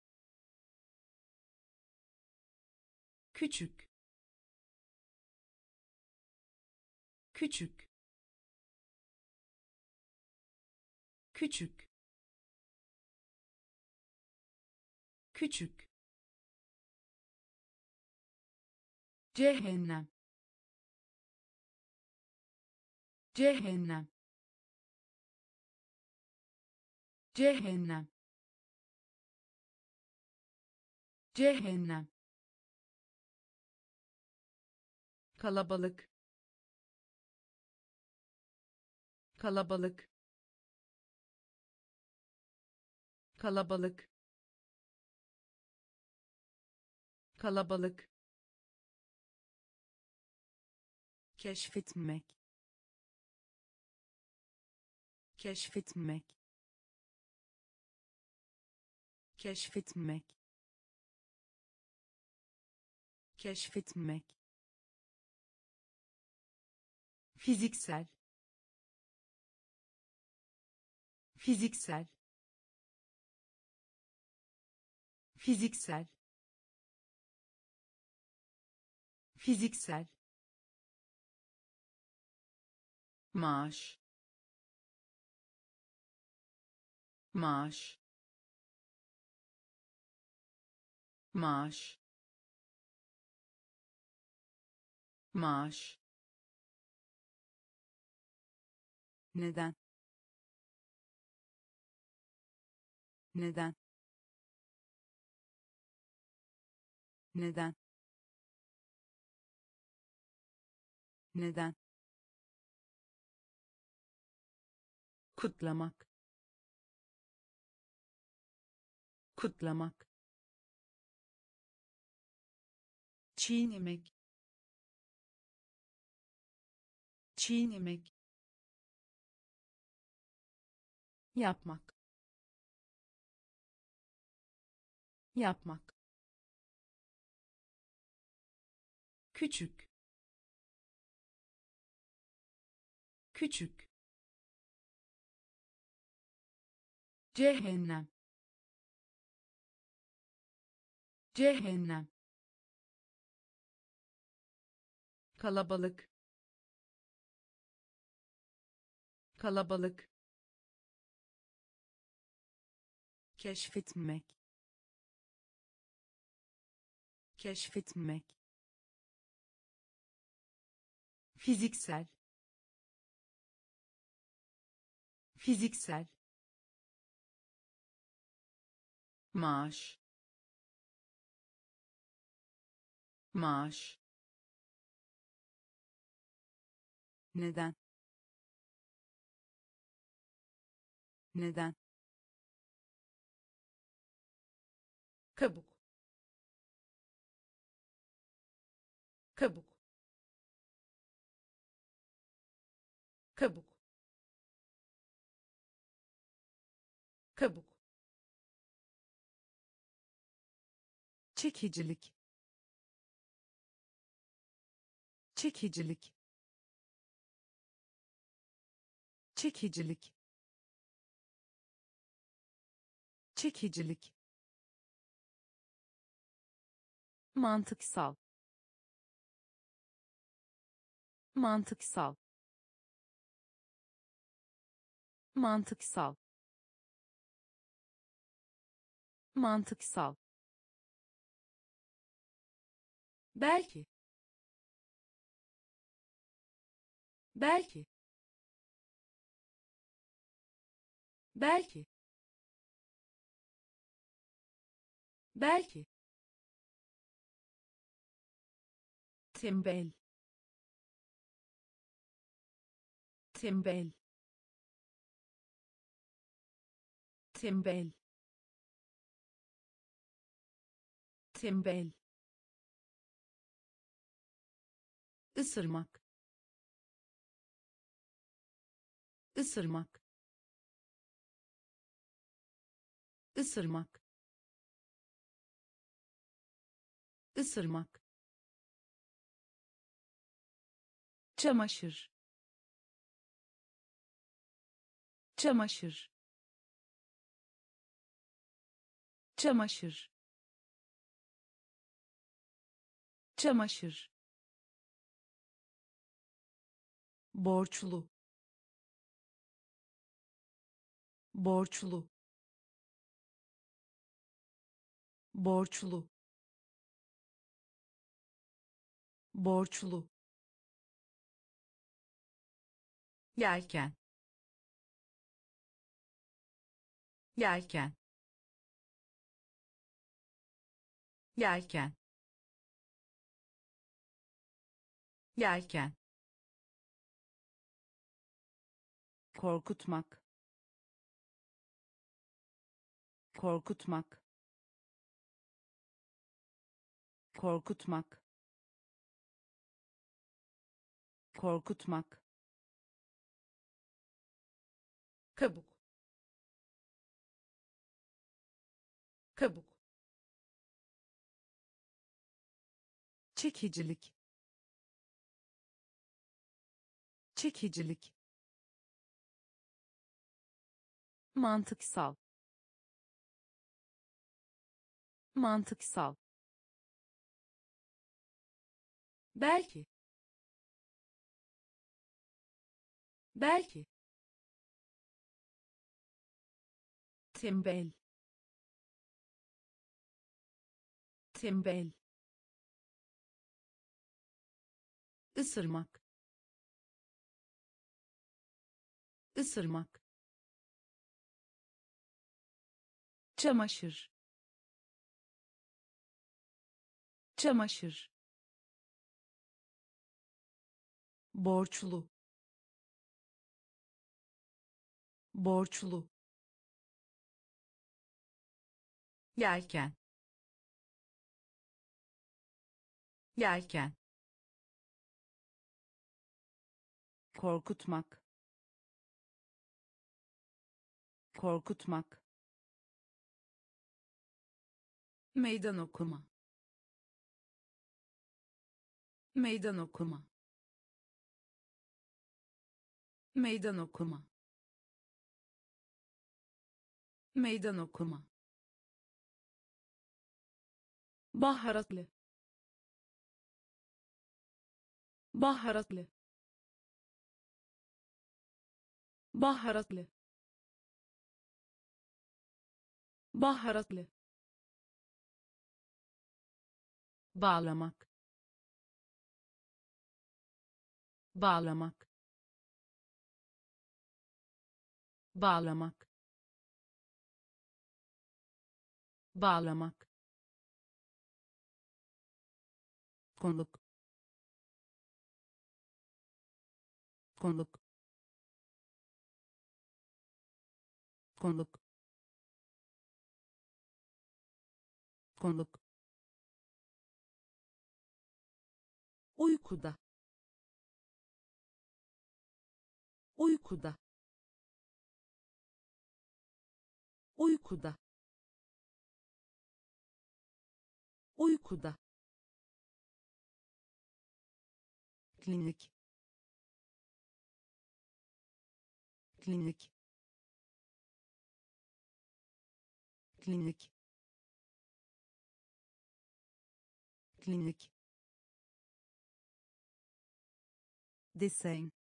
küçük, küçük, küçük, küçük, cehennem, cehennem, cehennem, cehennem, kalabalık, kalabalık, kalabalık, kalabalık, keşfetmek, keşfetmek, keşfetmek, keşfetmek, fiziksel, fiziksel, fiziksel, fiziksel, maaş, maaş, maaş, maaş, neden, neden, neden, neden, kutlamak, kutlamak, çiğnemek, çiğnemek, yapmak, yapmak, küçük, küçük, cehennem, cehennem, kalabalık, kalabalık, keşfetmek, keşfetmek, fiziksel, fiziksel, maaş, maaş, Neden? Neden? kabuk, kabuk, kabuk, kabuk, Çekicilik. Çekicilik. Çekicilik. Çekicilik. Mantıksal. Mantıksal. Mantıksal. Mantıksal. Belki. Belki. Belki. Belki. tembel, tembel, tembel, tembel, Isırmak. Isırmak. Isırmak. Isırmak. Çamaşır. Çamaşır. Çamaşır. Çamaşır. Borçlu. Borçlu. Borçlu. Borçlu. Yelken. Yelken. Yelken. Yelken. Korkutmak. Korkutmak. Korkutmak. Korkutmak. kabuk, kabuk, Çekicilik. Çekicilik. Mantıksal. Mantıksal. Belki. Belki. tembel, tembel, Isırmak. Isırmak. Çamaşır. Çamaşır. Borçlu. Borçlu. Yelken. Yelken. Korkutmak. Korkutmak. Meydan okuma. Meydan okuma. Meydan okuma. Meydan okuma. Baharatlı. Baharatlı. Baharatlı. Baharatlı. Bağlamak. Bağlamak. Bağlamak. Bağlamak. Konuk. Konuk. Konuk. Konuk. Uykuda. Uykuda. Uykuda. Uykuda. Klinik. Klinik. Klinik. Klinik. Desen.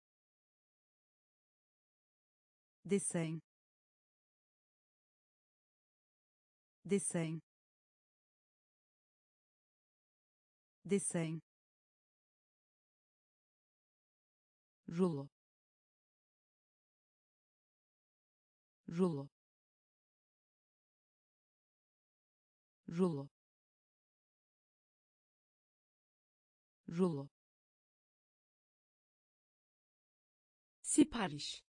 Desen. Desen. Desen. Rulo. Rulo. Rulo. Rulo. Sipariş.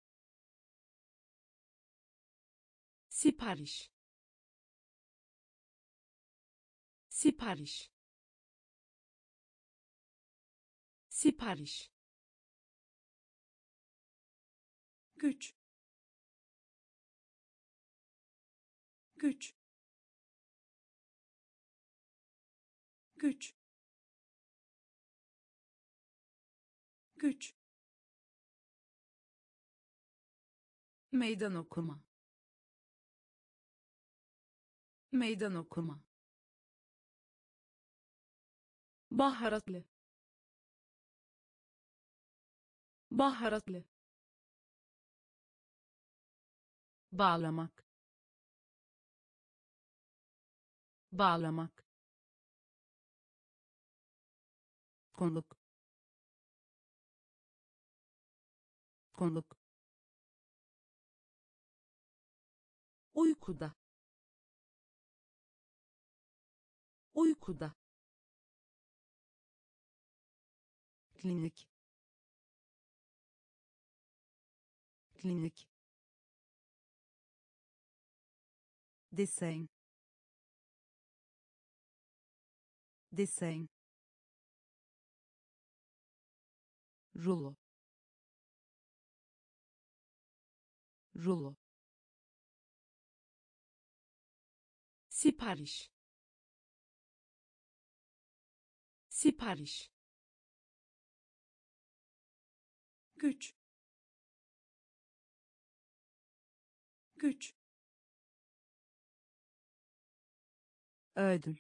Sipariş. Sipariş. Sipariş. Güç. Güç. Güç. Güç. Meydan okuma. Meydan okuma. Baharatlı. Baharatlı. Bağlamak. Bağlamak. Konuk. Konuk. Uykuda. Uykuda. Klinik. Klinik. Desen. Desen. Rulo. Rulo. Sipariş. Sipariş. Güç. Güç. Ödül.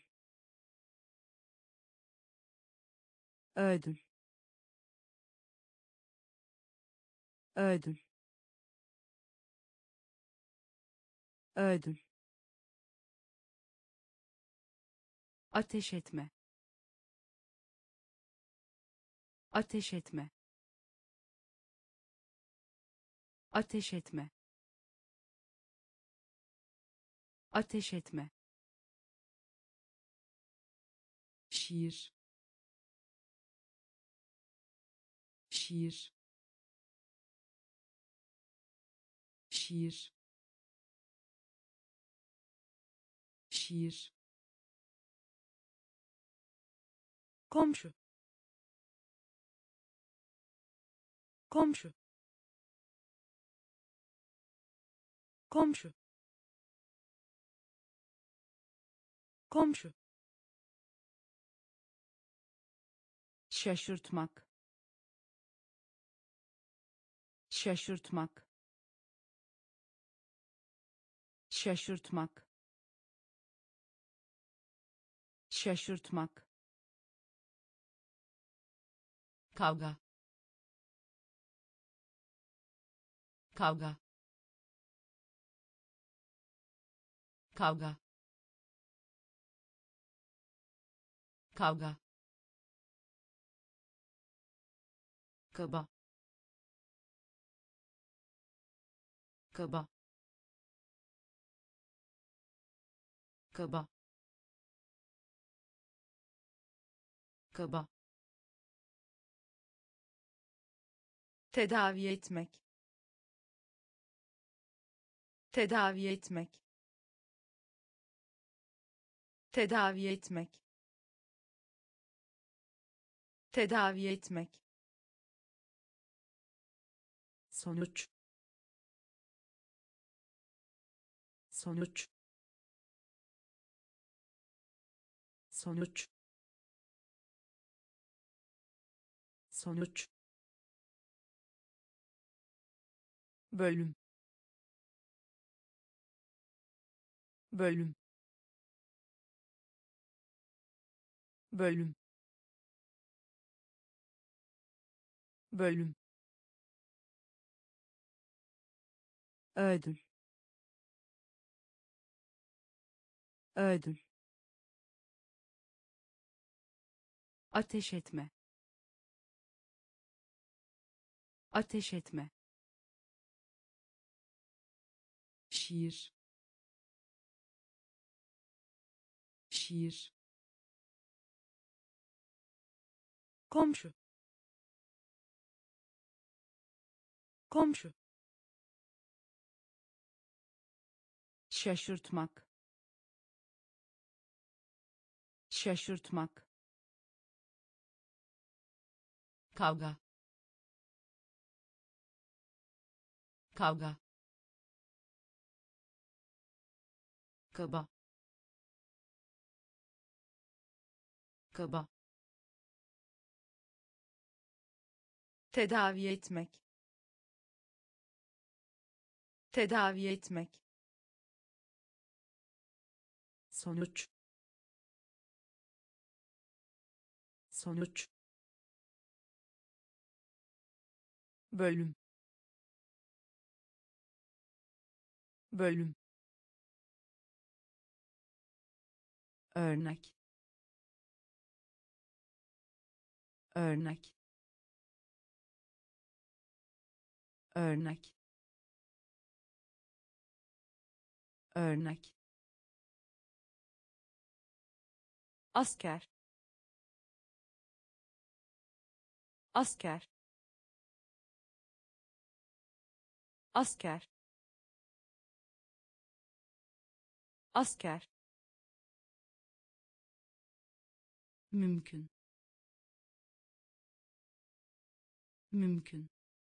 Ödül. Ödül. Ödül. Ateş etme. Ateş etme. Ateş etme. Ateş etme. Şiir. Şiir. Şiir. Şiir. Komşu. Komşu. Komşu. Komşu. Şaşırtmak. şaşırtmak, şaşırtmak, şaşırtmak, kavga, kavga, kavga, kavga, kaba, kaba, kaba, kaba, tedavi etmek, tedavi etmek, tedavi etmek, tedavi etmek, sonuç, sonuç, sonuç, sonuç, bölüm, bölüm, bölüm, bölüm, ödül, ödül, ateş etme, ateş etme, şiir, şiir, komşu, komşu, şaşırtmak, şaşırtmak, kavga, kavga, kaba, kaba, tedavi etmek, tedavi etmek, sonuç, sonuç, bölüm, bölüm, örnek, örnek, örnek, örnek, asker, asker, asker, asker, mümkün, mümkün,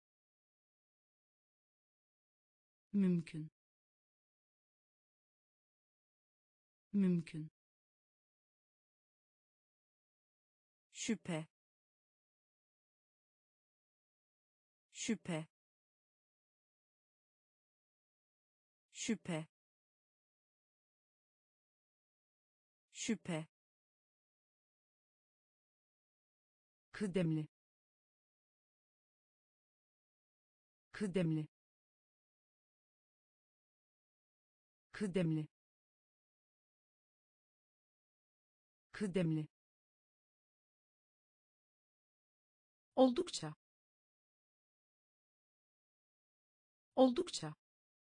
mümkün, mümkün, şüphe, şüphe, şüphe, şüphe, kıdemli, kıdemli, kıdemli, kıdemli, oldukça, oldukça,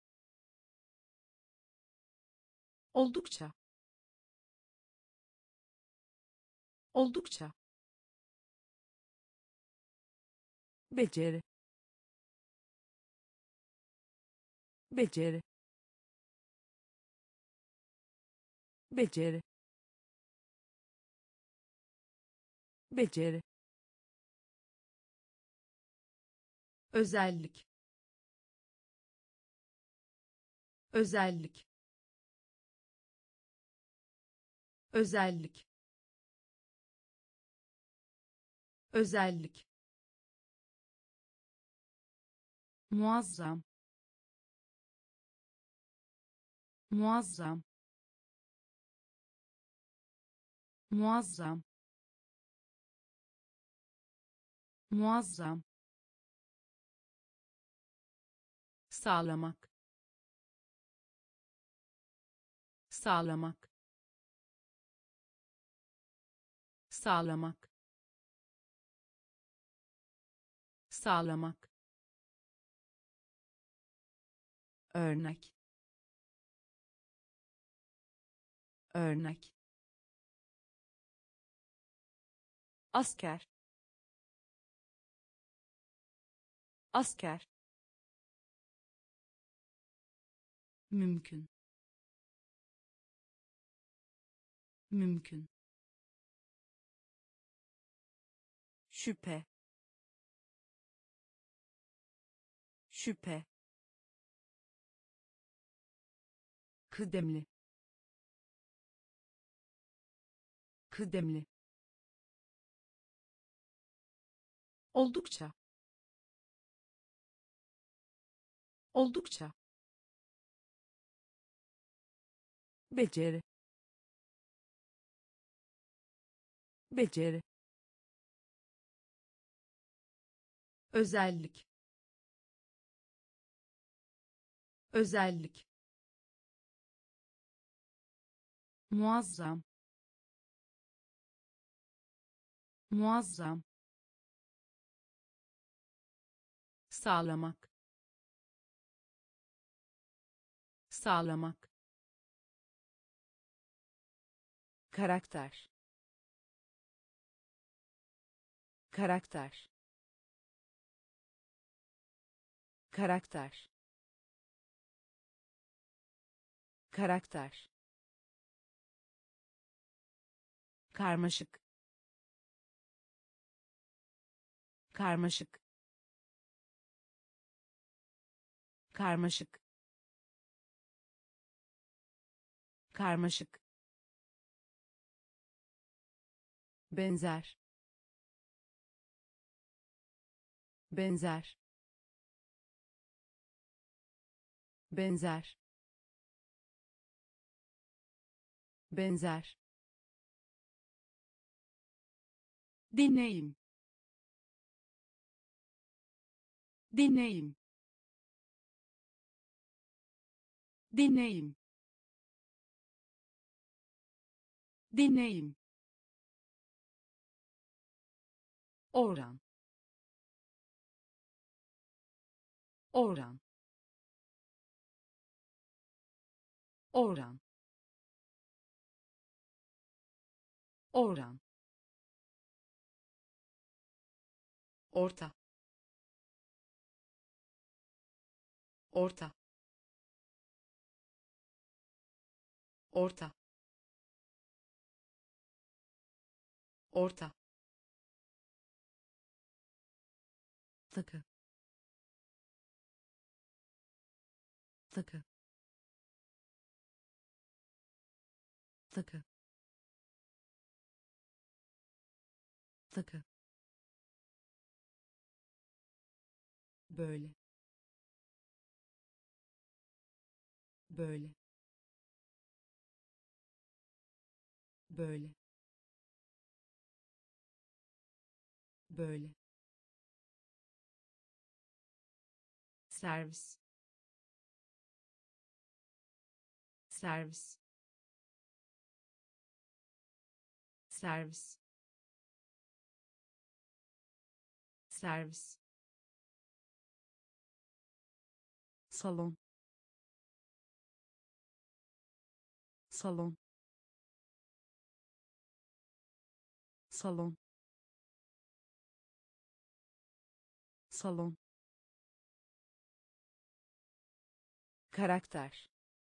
oldukça, oldukça, beceri, beceri, beceri, beceri, özellik, özellik, özellik, özellik, muazzam, muazzam, muazzam, muazzam, sağlamak, sağlamak, sağlamak, sağlamak, örnek, örnek, asker, asker, mümkün, mümkün, şüphe, şüphe, kıdemli, kıdemli, oldukça, oldukça, beceri, beceri, özellik, özellik, muazzam, muazzam, sağlamak, sağlamak, karakter, karakter, karakter, karakter, karmaşık, karmaşık, karmaşık, karmaşık, benzer, benzer, benzer, benzer, deneyim, deneyim, deneyim, deneyim, oran, oran, oran, oran, orta, orta, orta, orta, takı, takı, takı, takı, böyle, böyle, böyle, böyle, servis, servis, servis, servis, salon, salon, salon, salon, karakter,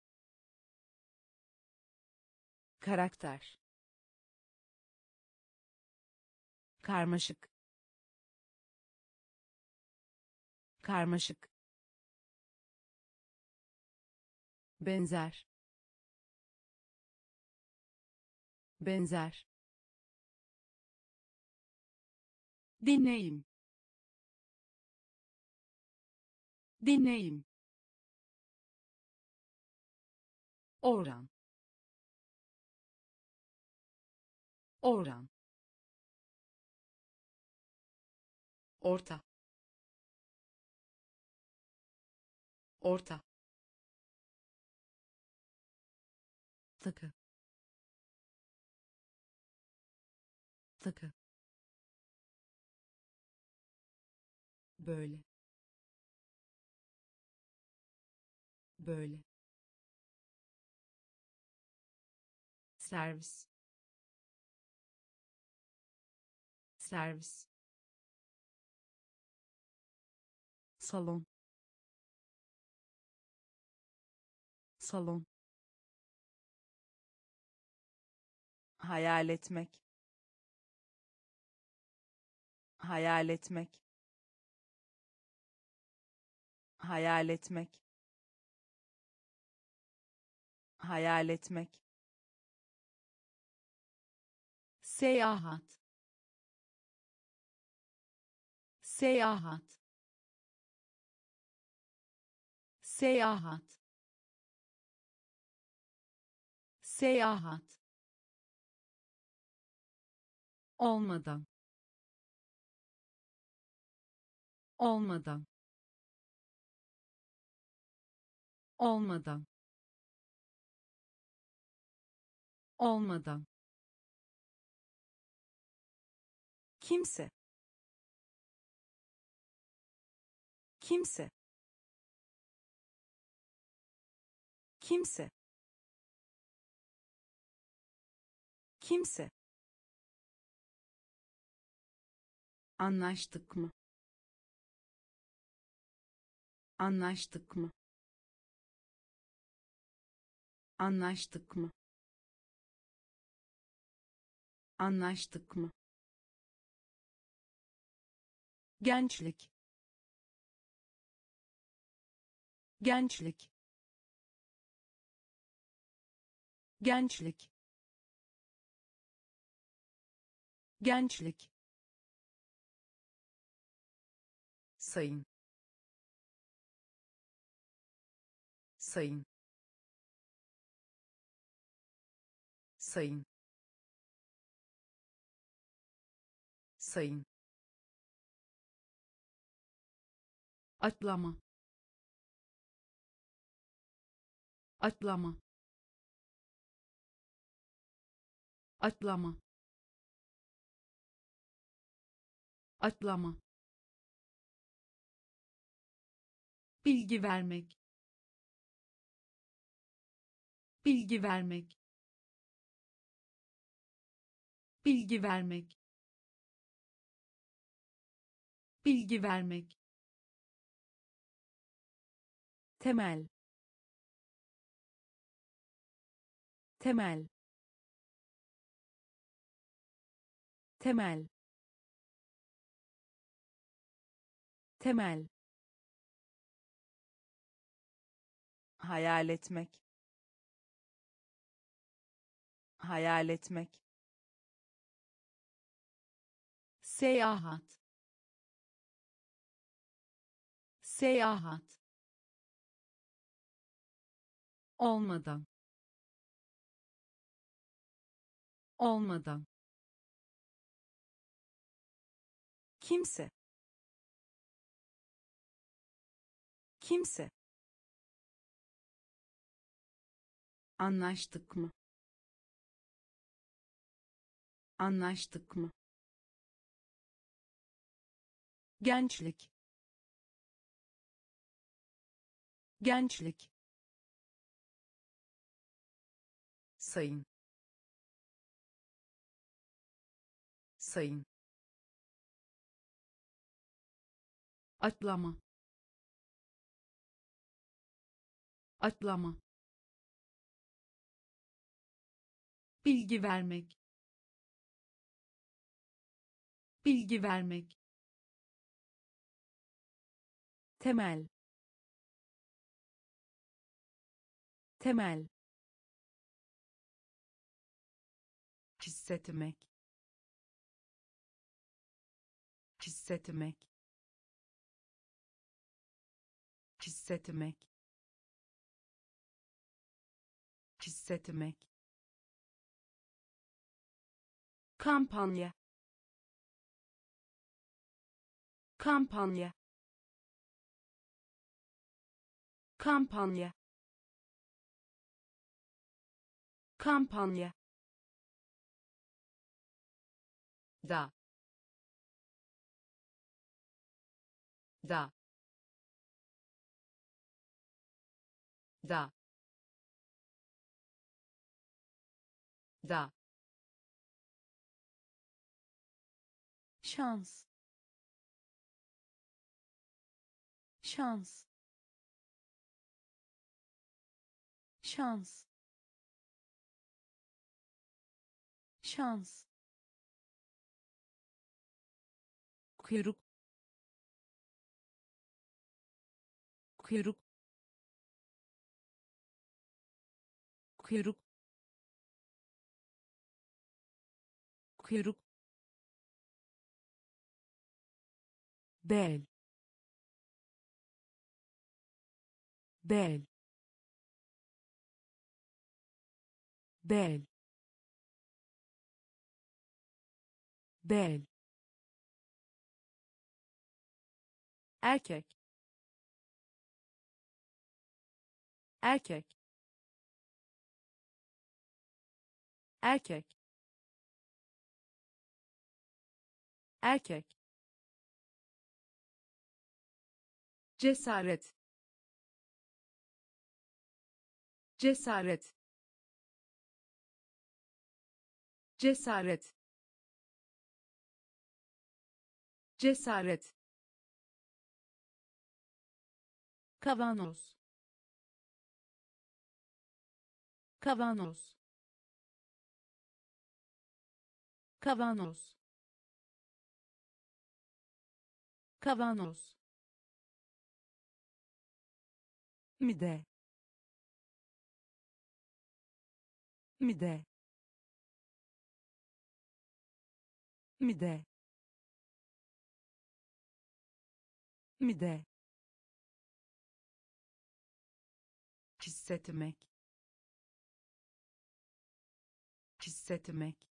karakter, karmaşık, karmaşık, benzer, benzer, deneyim, deneyim, oran, oran, orta, orta, takı, takı, böyle, böyle, servis, servis, salon, salon, hayal etmek, hayal etmek, hayal etmek, hayal etmek, seyahat, seyahat, seyahat, seyahat, olmadan, olmadan, olmadan, olmadan, kimse, kimse, kimse, kimse, anlaştık mı, anlaştık mı, anlaştık mı, anlaştık mı, gençlik, gençlik, gençlik, gençlik, sayın, sayın, sayın, sayın, atlama, atlama, atlama, atlama, bilgi vermek, bilgi vermek, bilgi vermek, bilgi vermek, temel, temel, temel, temel, hayal etmek, hayal etmek, seyahat, seyahat, olmadan, olmadan, kimse, kimse, anlaştık mı, anlaştık mı, gençlik, gençlik, sayın, sayın, atlama, atlama, bilgi vermek, bilgi vermek, temel, temel, hissetmek, hissetmek, hissetmek, hissetmek, kampanya, kampanya, kampanya, kampanya, da, da, da, da, şans, şans, şans, şans, kuyruk, kuyruk, kuyruk, kuyruk, bel, bel, bel, bel, erkek, erkek, erkek, erkek, cesaret, cesaret, cesaret, cesaret, kavanoz, kavanoz, kavanoz, kavanoz, mide, mide, mide, mide, hissetmek, hissetmek,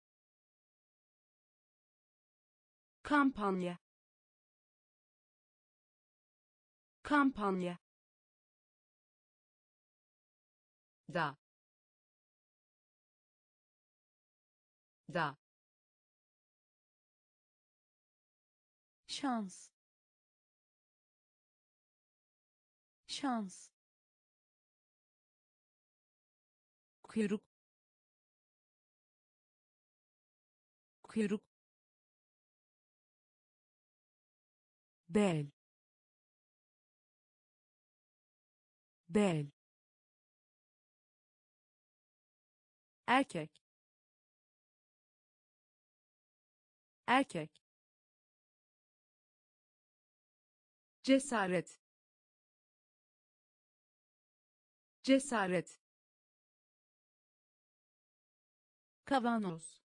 kampanya, kampanya, da, da, şans, şans, kuyruk, kuyruk, bel, bel, erkek, erkek, cesaret, cesaret, kavanoz,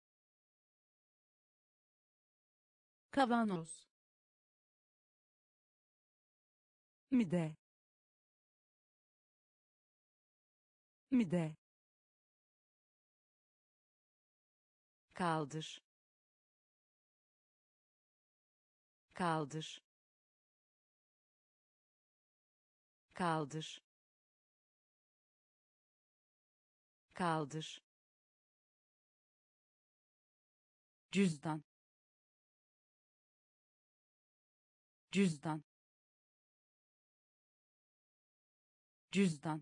kavanoz, mide, mide, kaldır, kaldır, kaldır, kaldır, cüzdan, cüzdan, cüzdan,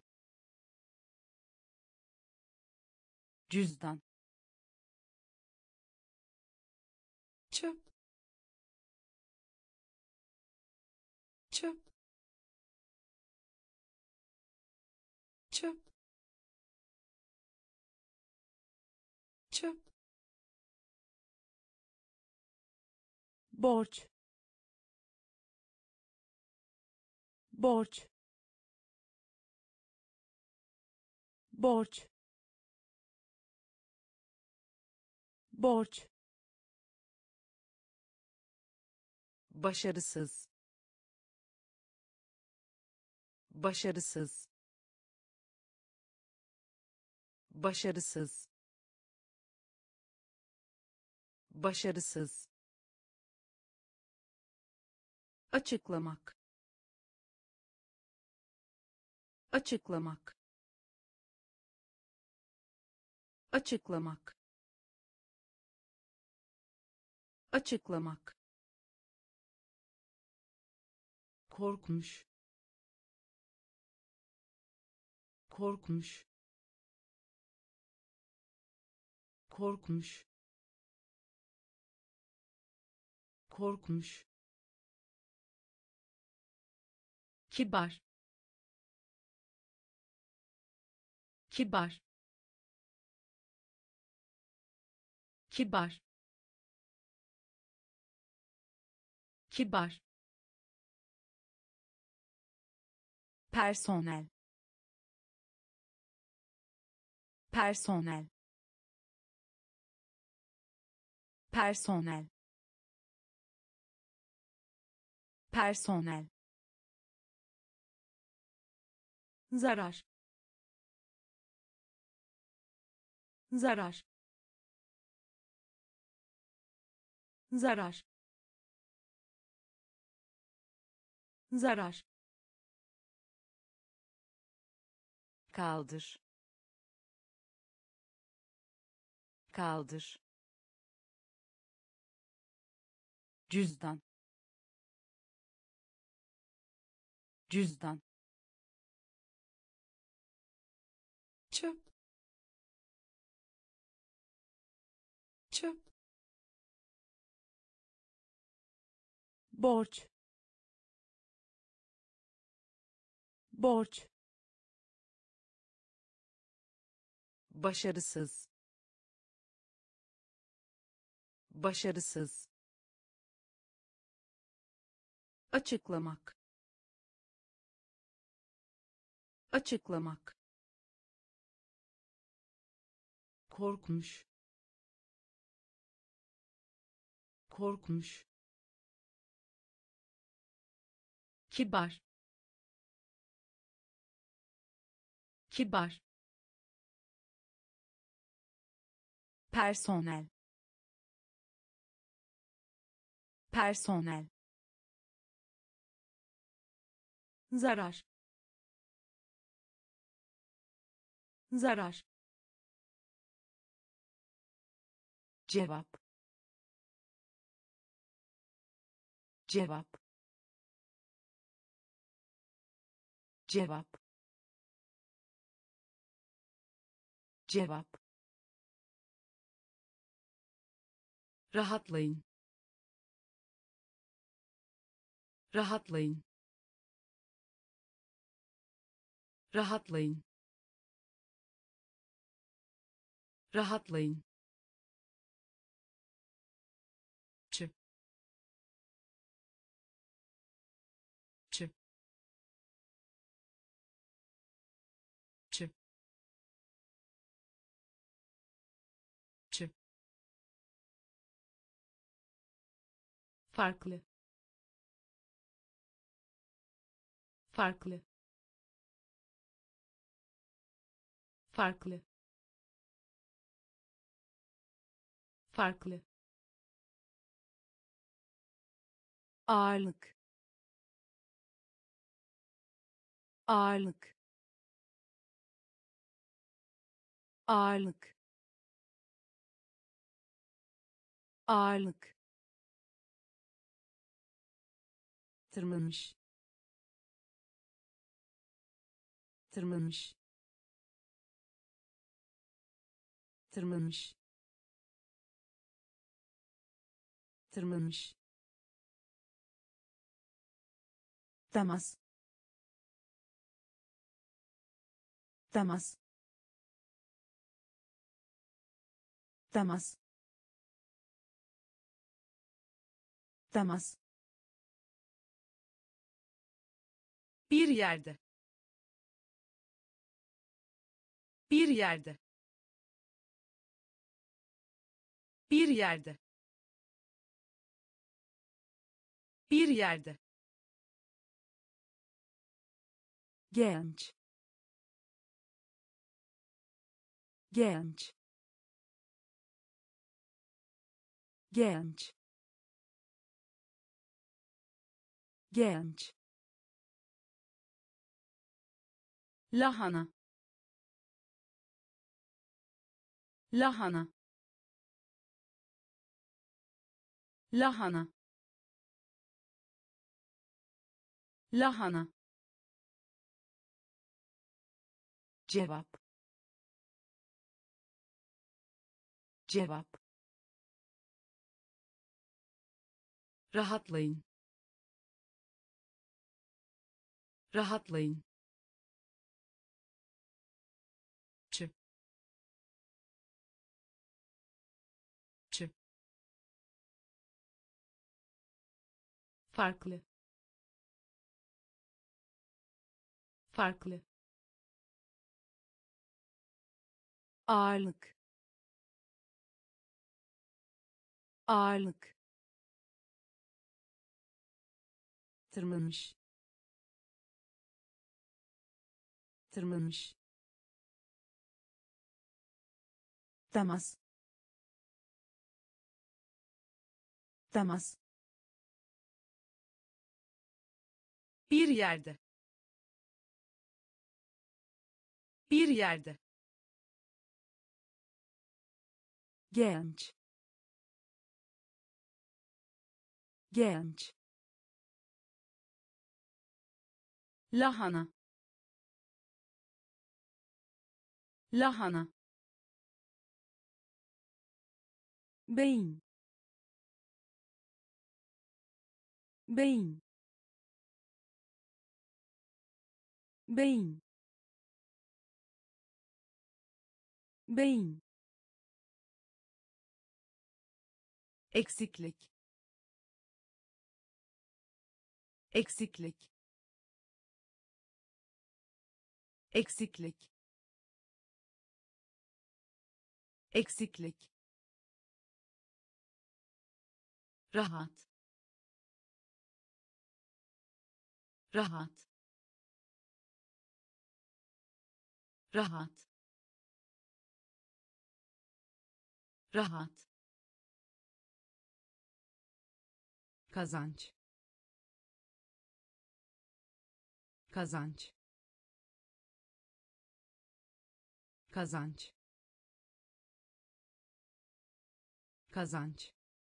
cüzdan, çöp, çöp, çöp, çöp, borç, borç, borç, borç, başarısız, başarısız, başarısız, başarısız, açıklamak, açıklamak, açıklamak, açıklamak, korkmuş, korkmuş, korkmuş, korkmuş, kibar, kibar, kibar, kibar, personel, personel, personel, personel, zarar, zarar, zarar, zarar, kaldır, kaldır, cüzdan, cüzdan, çöp, çöp, borç, borç, başarısız, başarısız, açıklamak, açıklamak, korkmuş, korkmuş, kibar, kibar, personel, personel, zarar, zarar, cevap, cevap, cevap, cevap, rahatlayın, rahatlayın, rahatlayın, rahatlayın, çı, çı, çı, çı, farklı, farklı, farklı, farklı, ağırlık, ağırlık, ağırlık, ağırlık, tırmanmış, tırmanmış, tırmanmış, tırmanmış, temas, temas, temas, temas, bir yerde, bir yerde, bir yerde, bir yerde, genç, genç, genç, genç, lahana, lahana, lahana, lahana, cevap, cevap, rahatlayın, rahatlayın, çı, çı, farklı, farklı, ağırlık, ağırlık, tırmanmış, tırmanmış, temas, temas, bir yerde, bir yerde, genç, genç, lahana, lahana, beyin, beyin, beyin, beyin, eksiklik, eksiklik, eksiklik, eksiklik, rahat, rahat, rahat, rahat, kazanç, kazanç, kazanç, kazanç,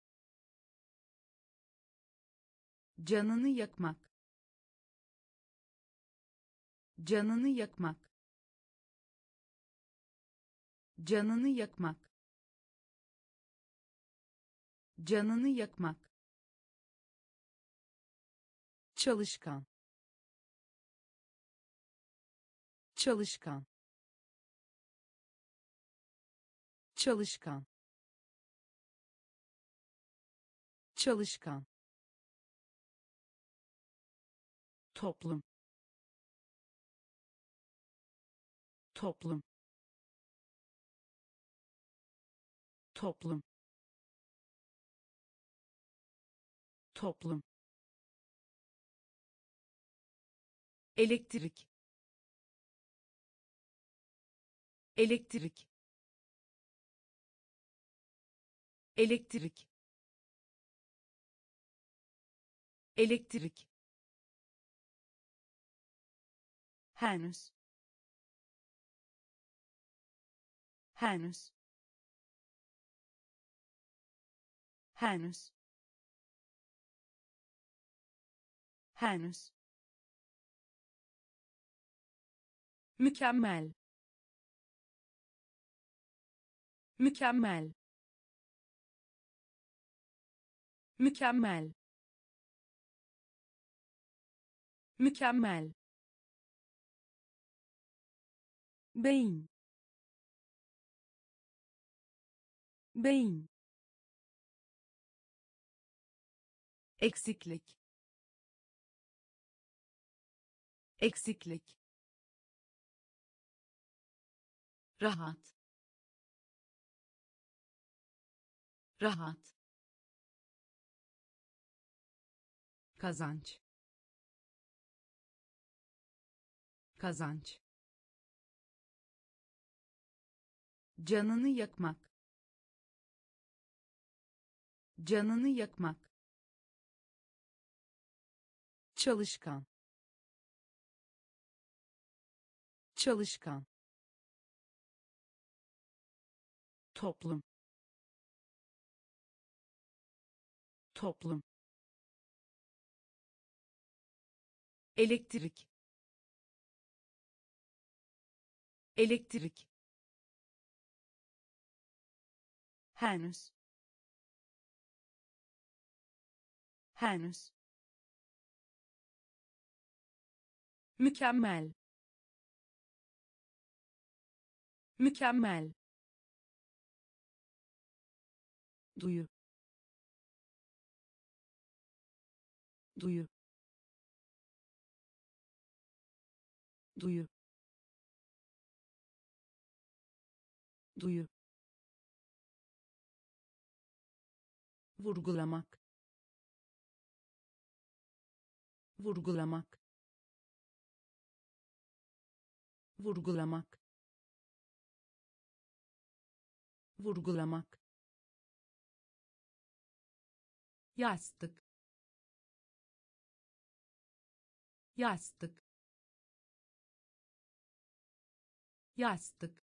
canını yakmak, canını yakmak, canını yakmak, canını yakmak, çalışkan, çalışkan, çalışkan, çalışkan, toplum, toplum, toplum, toplum, elektrik, elektrik, elektrik, elektrik, henüz, henüz, henüz, henüz, mükemmel, mükemmel, mükemmel, mükemmel, beyin, beyin, eksiklik, eksiklik, rahat, rahat, kazanç, kazanç, canını yakmak, canını yakmak, çalışkan, çalışkan, toplum, toplum, elektrik, elektrik, henüz, henüz, mükemmel, mükemmel, duyu, duyu, duyu, duyu, vurgulamak, vurgulamak, vurgulamak, vurgulamak, yastık, yastık, yastık,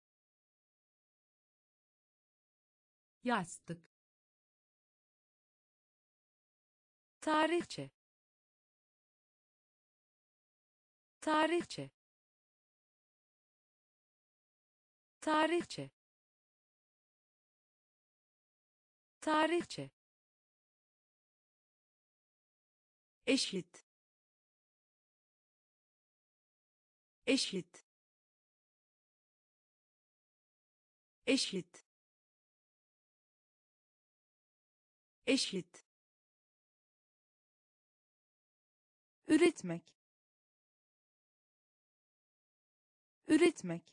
yastık, tarihçe, tarihçe, tarihçe, tarihçe, eşit, eşit, eşit, eşit, üretmek, üretmek,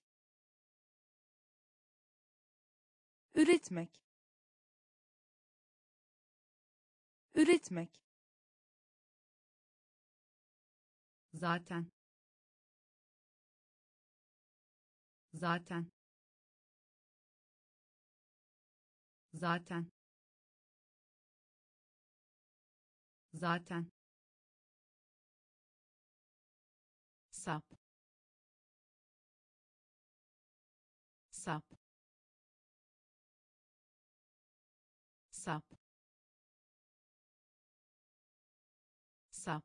üretmek, üretmek, zaten, zaten, zaten, zaten, sap, sap, sap, sap,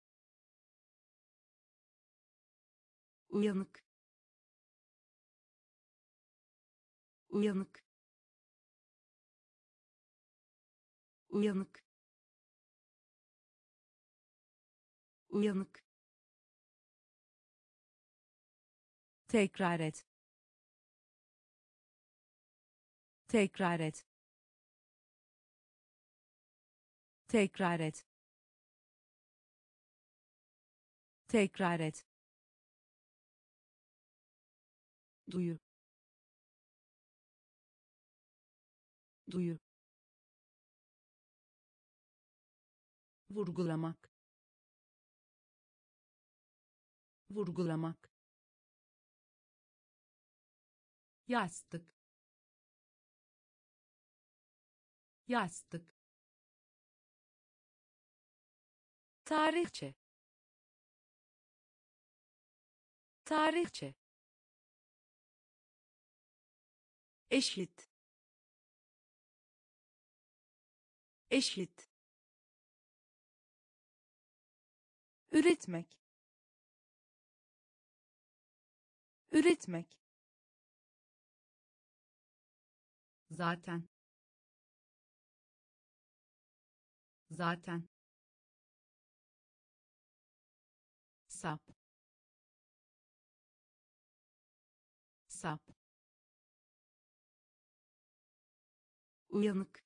uyanık, uyanık, uyanık, uyanık, tekrar et, tekrar et, tekrar et, tekrar et, duyu, duyu, vurgulamak, vurgulamak, yastık, yastık, tarihçe, tarihçe, eşit, eşit, üretmek, üretmek, zaten, zaten, sap, sap, uyanık,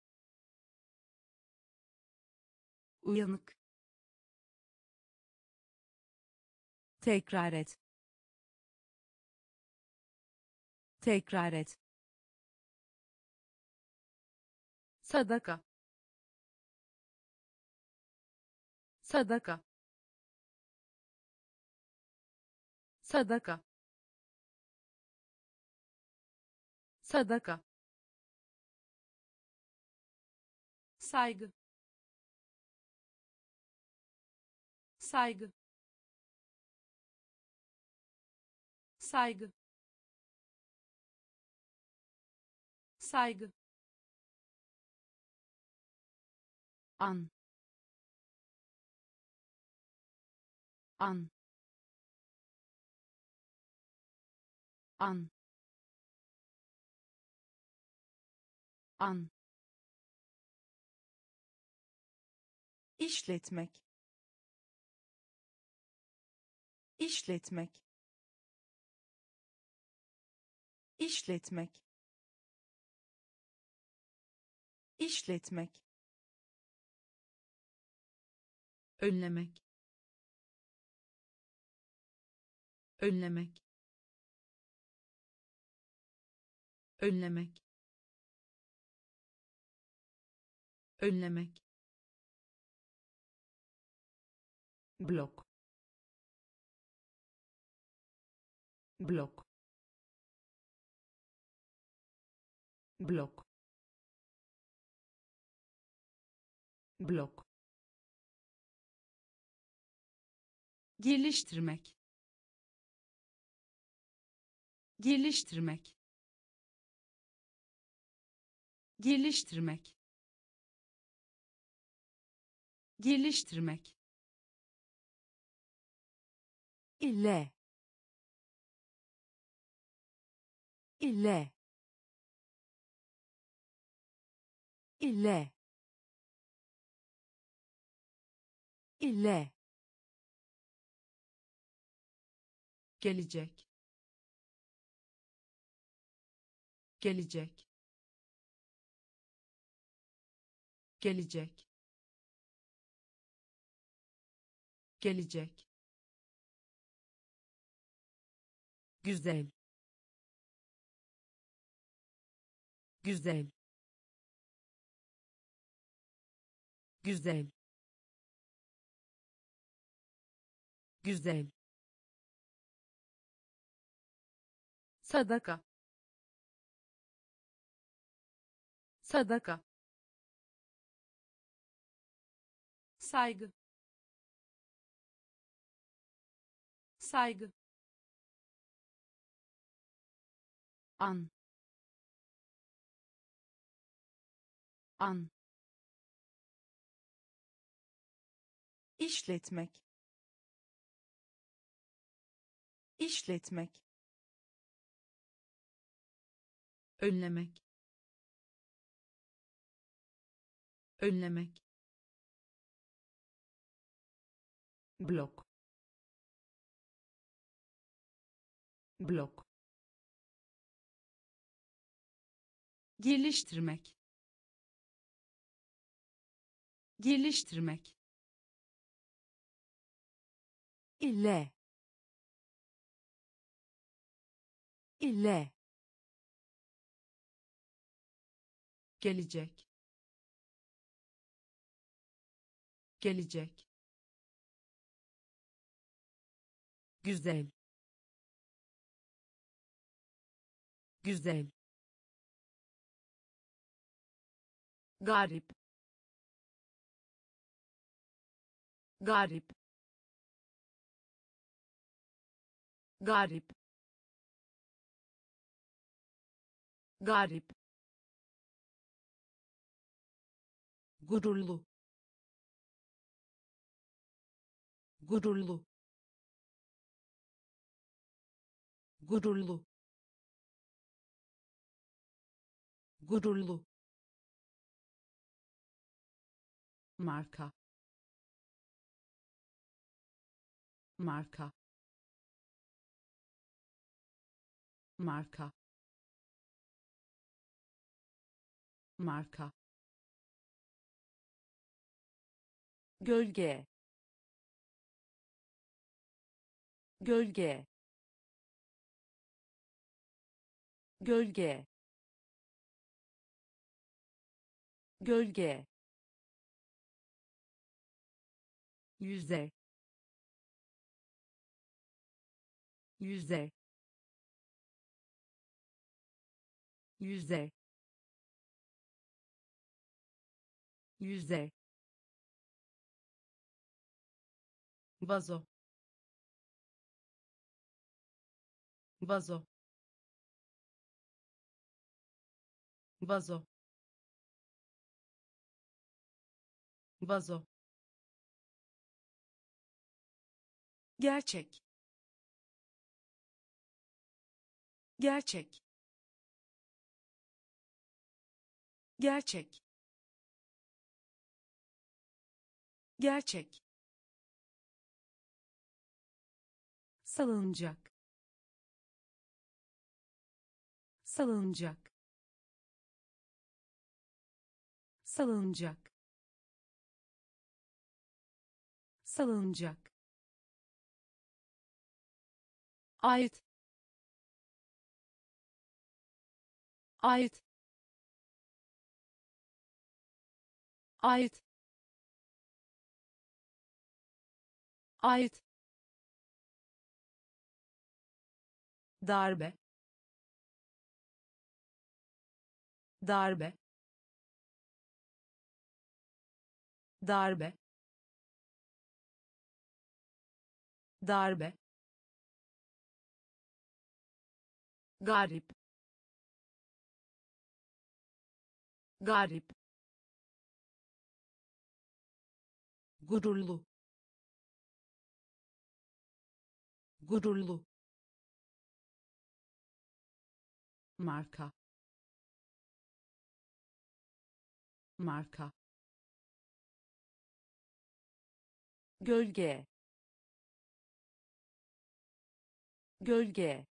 uyanık, tekrar et, tekrar et, sadaka, sadaka, sadaka, sadaka, saygı, saygı, saygı, saygı, an, an, an, an, işletmek, işletmek, işletmek, işletmek, önlemek, önlemek, önlemek, önlemek, blok, blok, blok, blok, geliştirmek, geliştirmek, geliştirmek, geliştirmek, ile, ile, ile, ile, gelecek, gelecek, gelecek, gelecek, güzel, güzel, güzel, güzel, sadaka, sadaka, saygı, saygı, an, an, işletmek, işletmek, önlemek, önlemek, blok, blok, geliştirmek, geliştirmek, ile, ile, gelecek, gelecek, güzel, güzel, garip, garip, garip, garip, gururlu, gururlu, gururlu, gururlu, marka, marka, marka, marka, gölge, gölge, gölge, gölge, yüzde, yüze, yüze, yüze, vazo, vazo, vazo, vazo, gerçek, gerçek, gerçek, gerçek, salınacak, salınacak, salınacak, salınacak, ait, ait, ait, ait, darbe, darbe, darbe, darbe, garip, garip, gururlu, gururlu, marka, marka, gölge, gölge,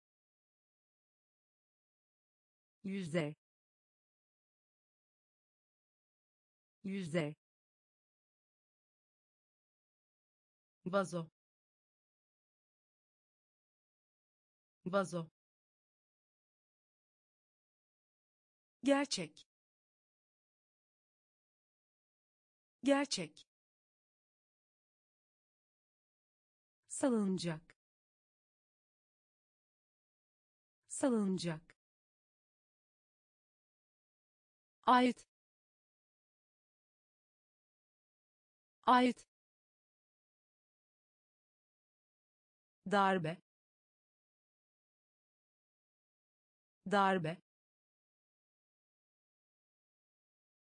yüze, yüze, vazo, vazo, gerçek, gerçek, salınacak, salınacak, ait, ait, darbe, darbe,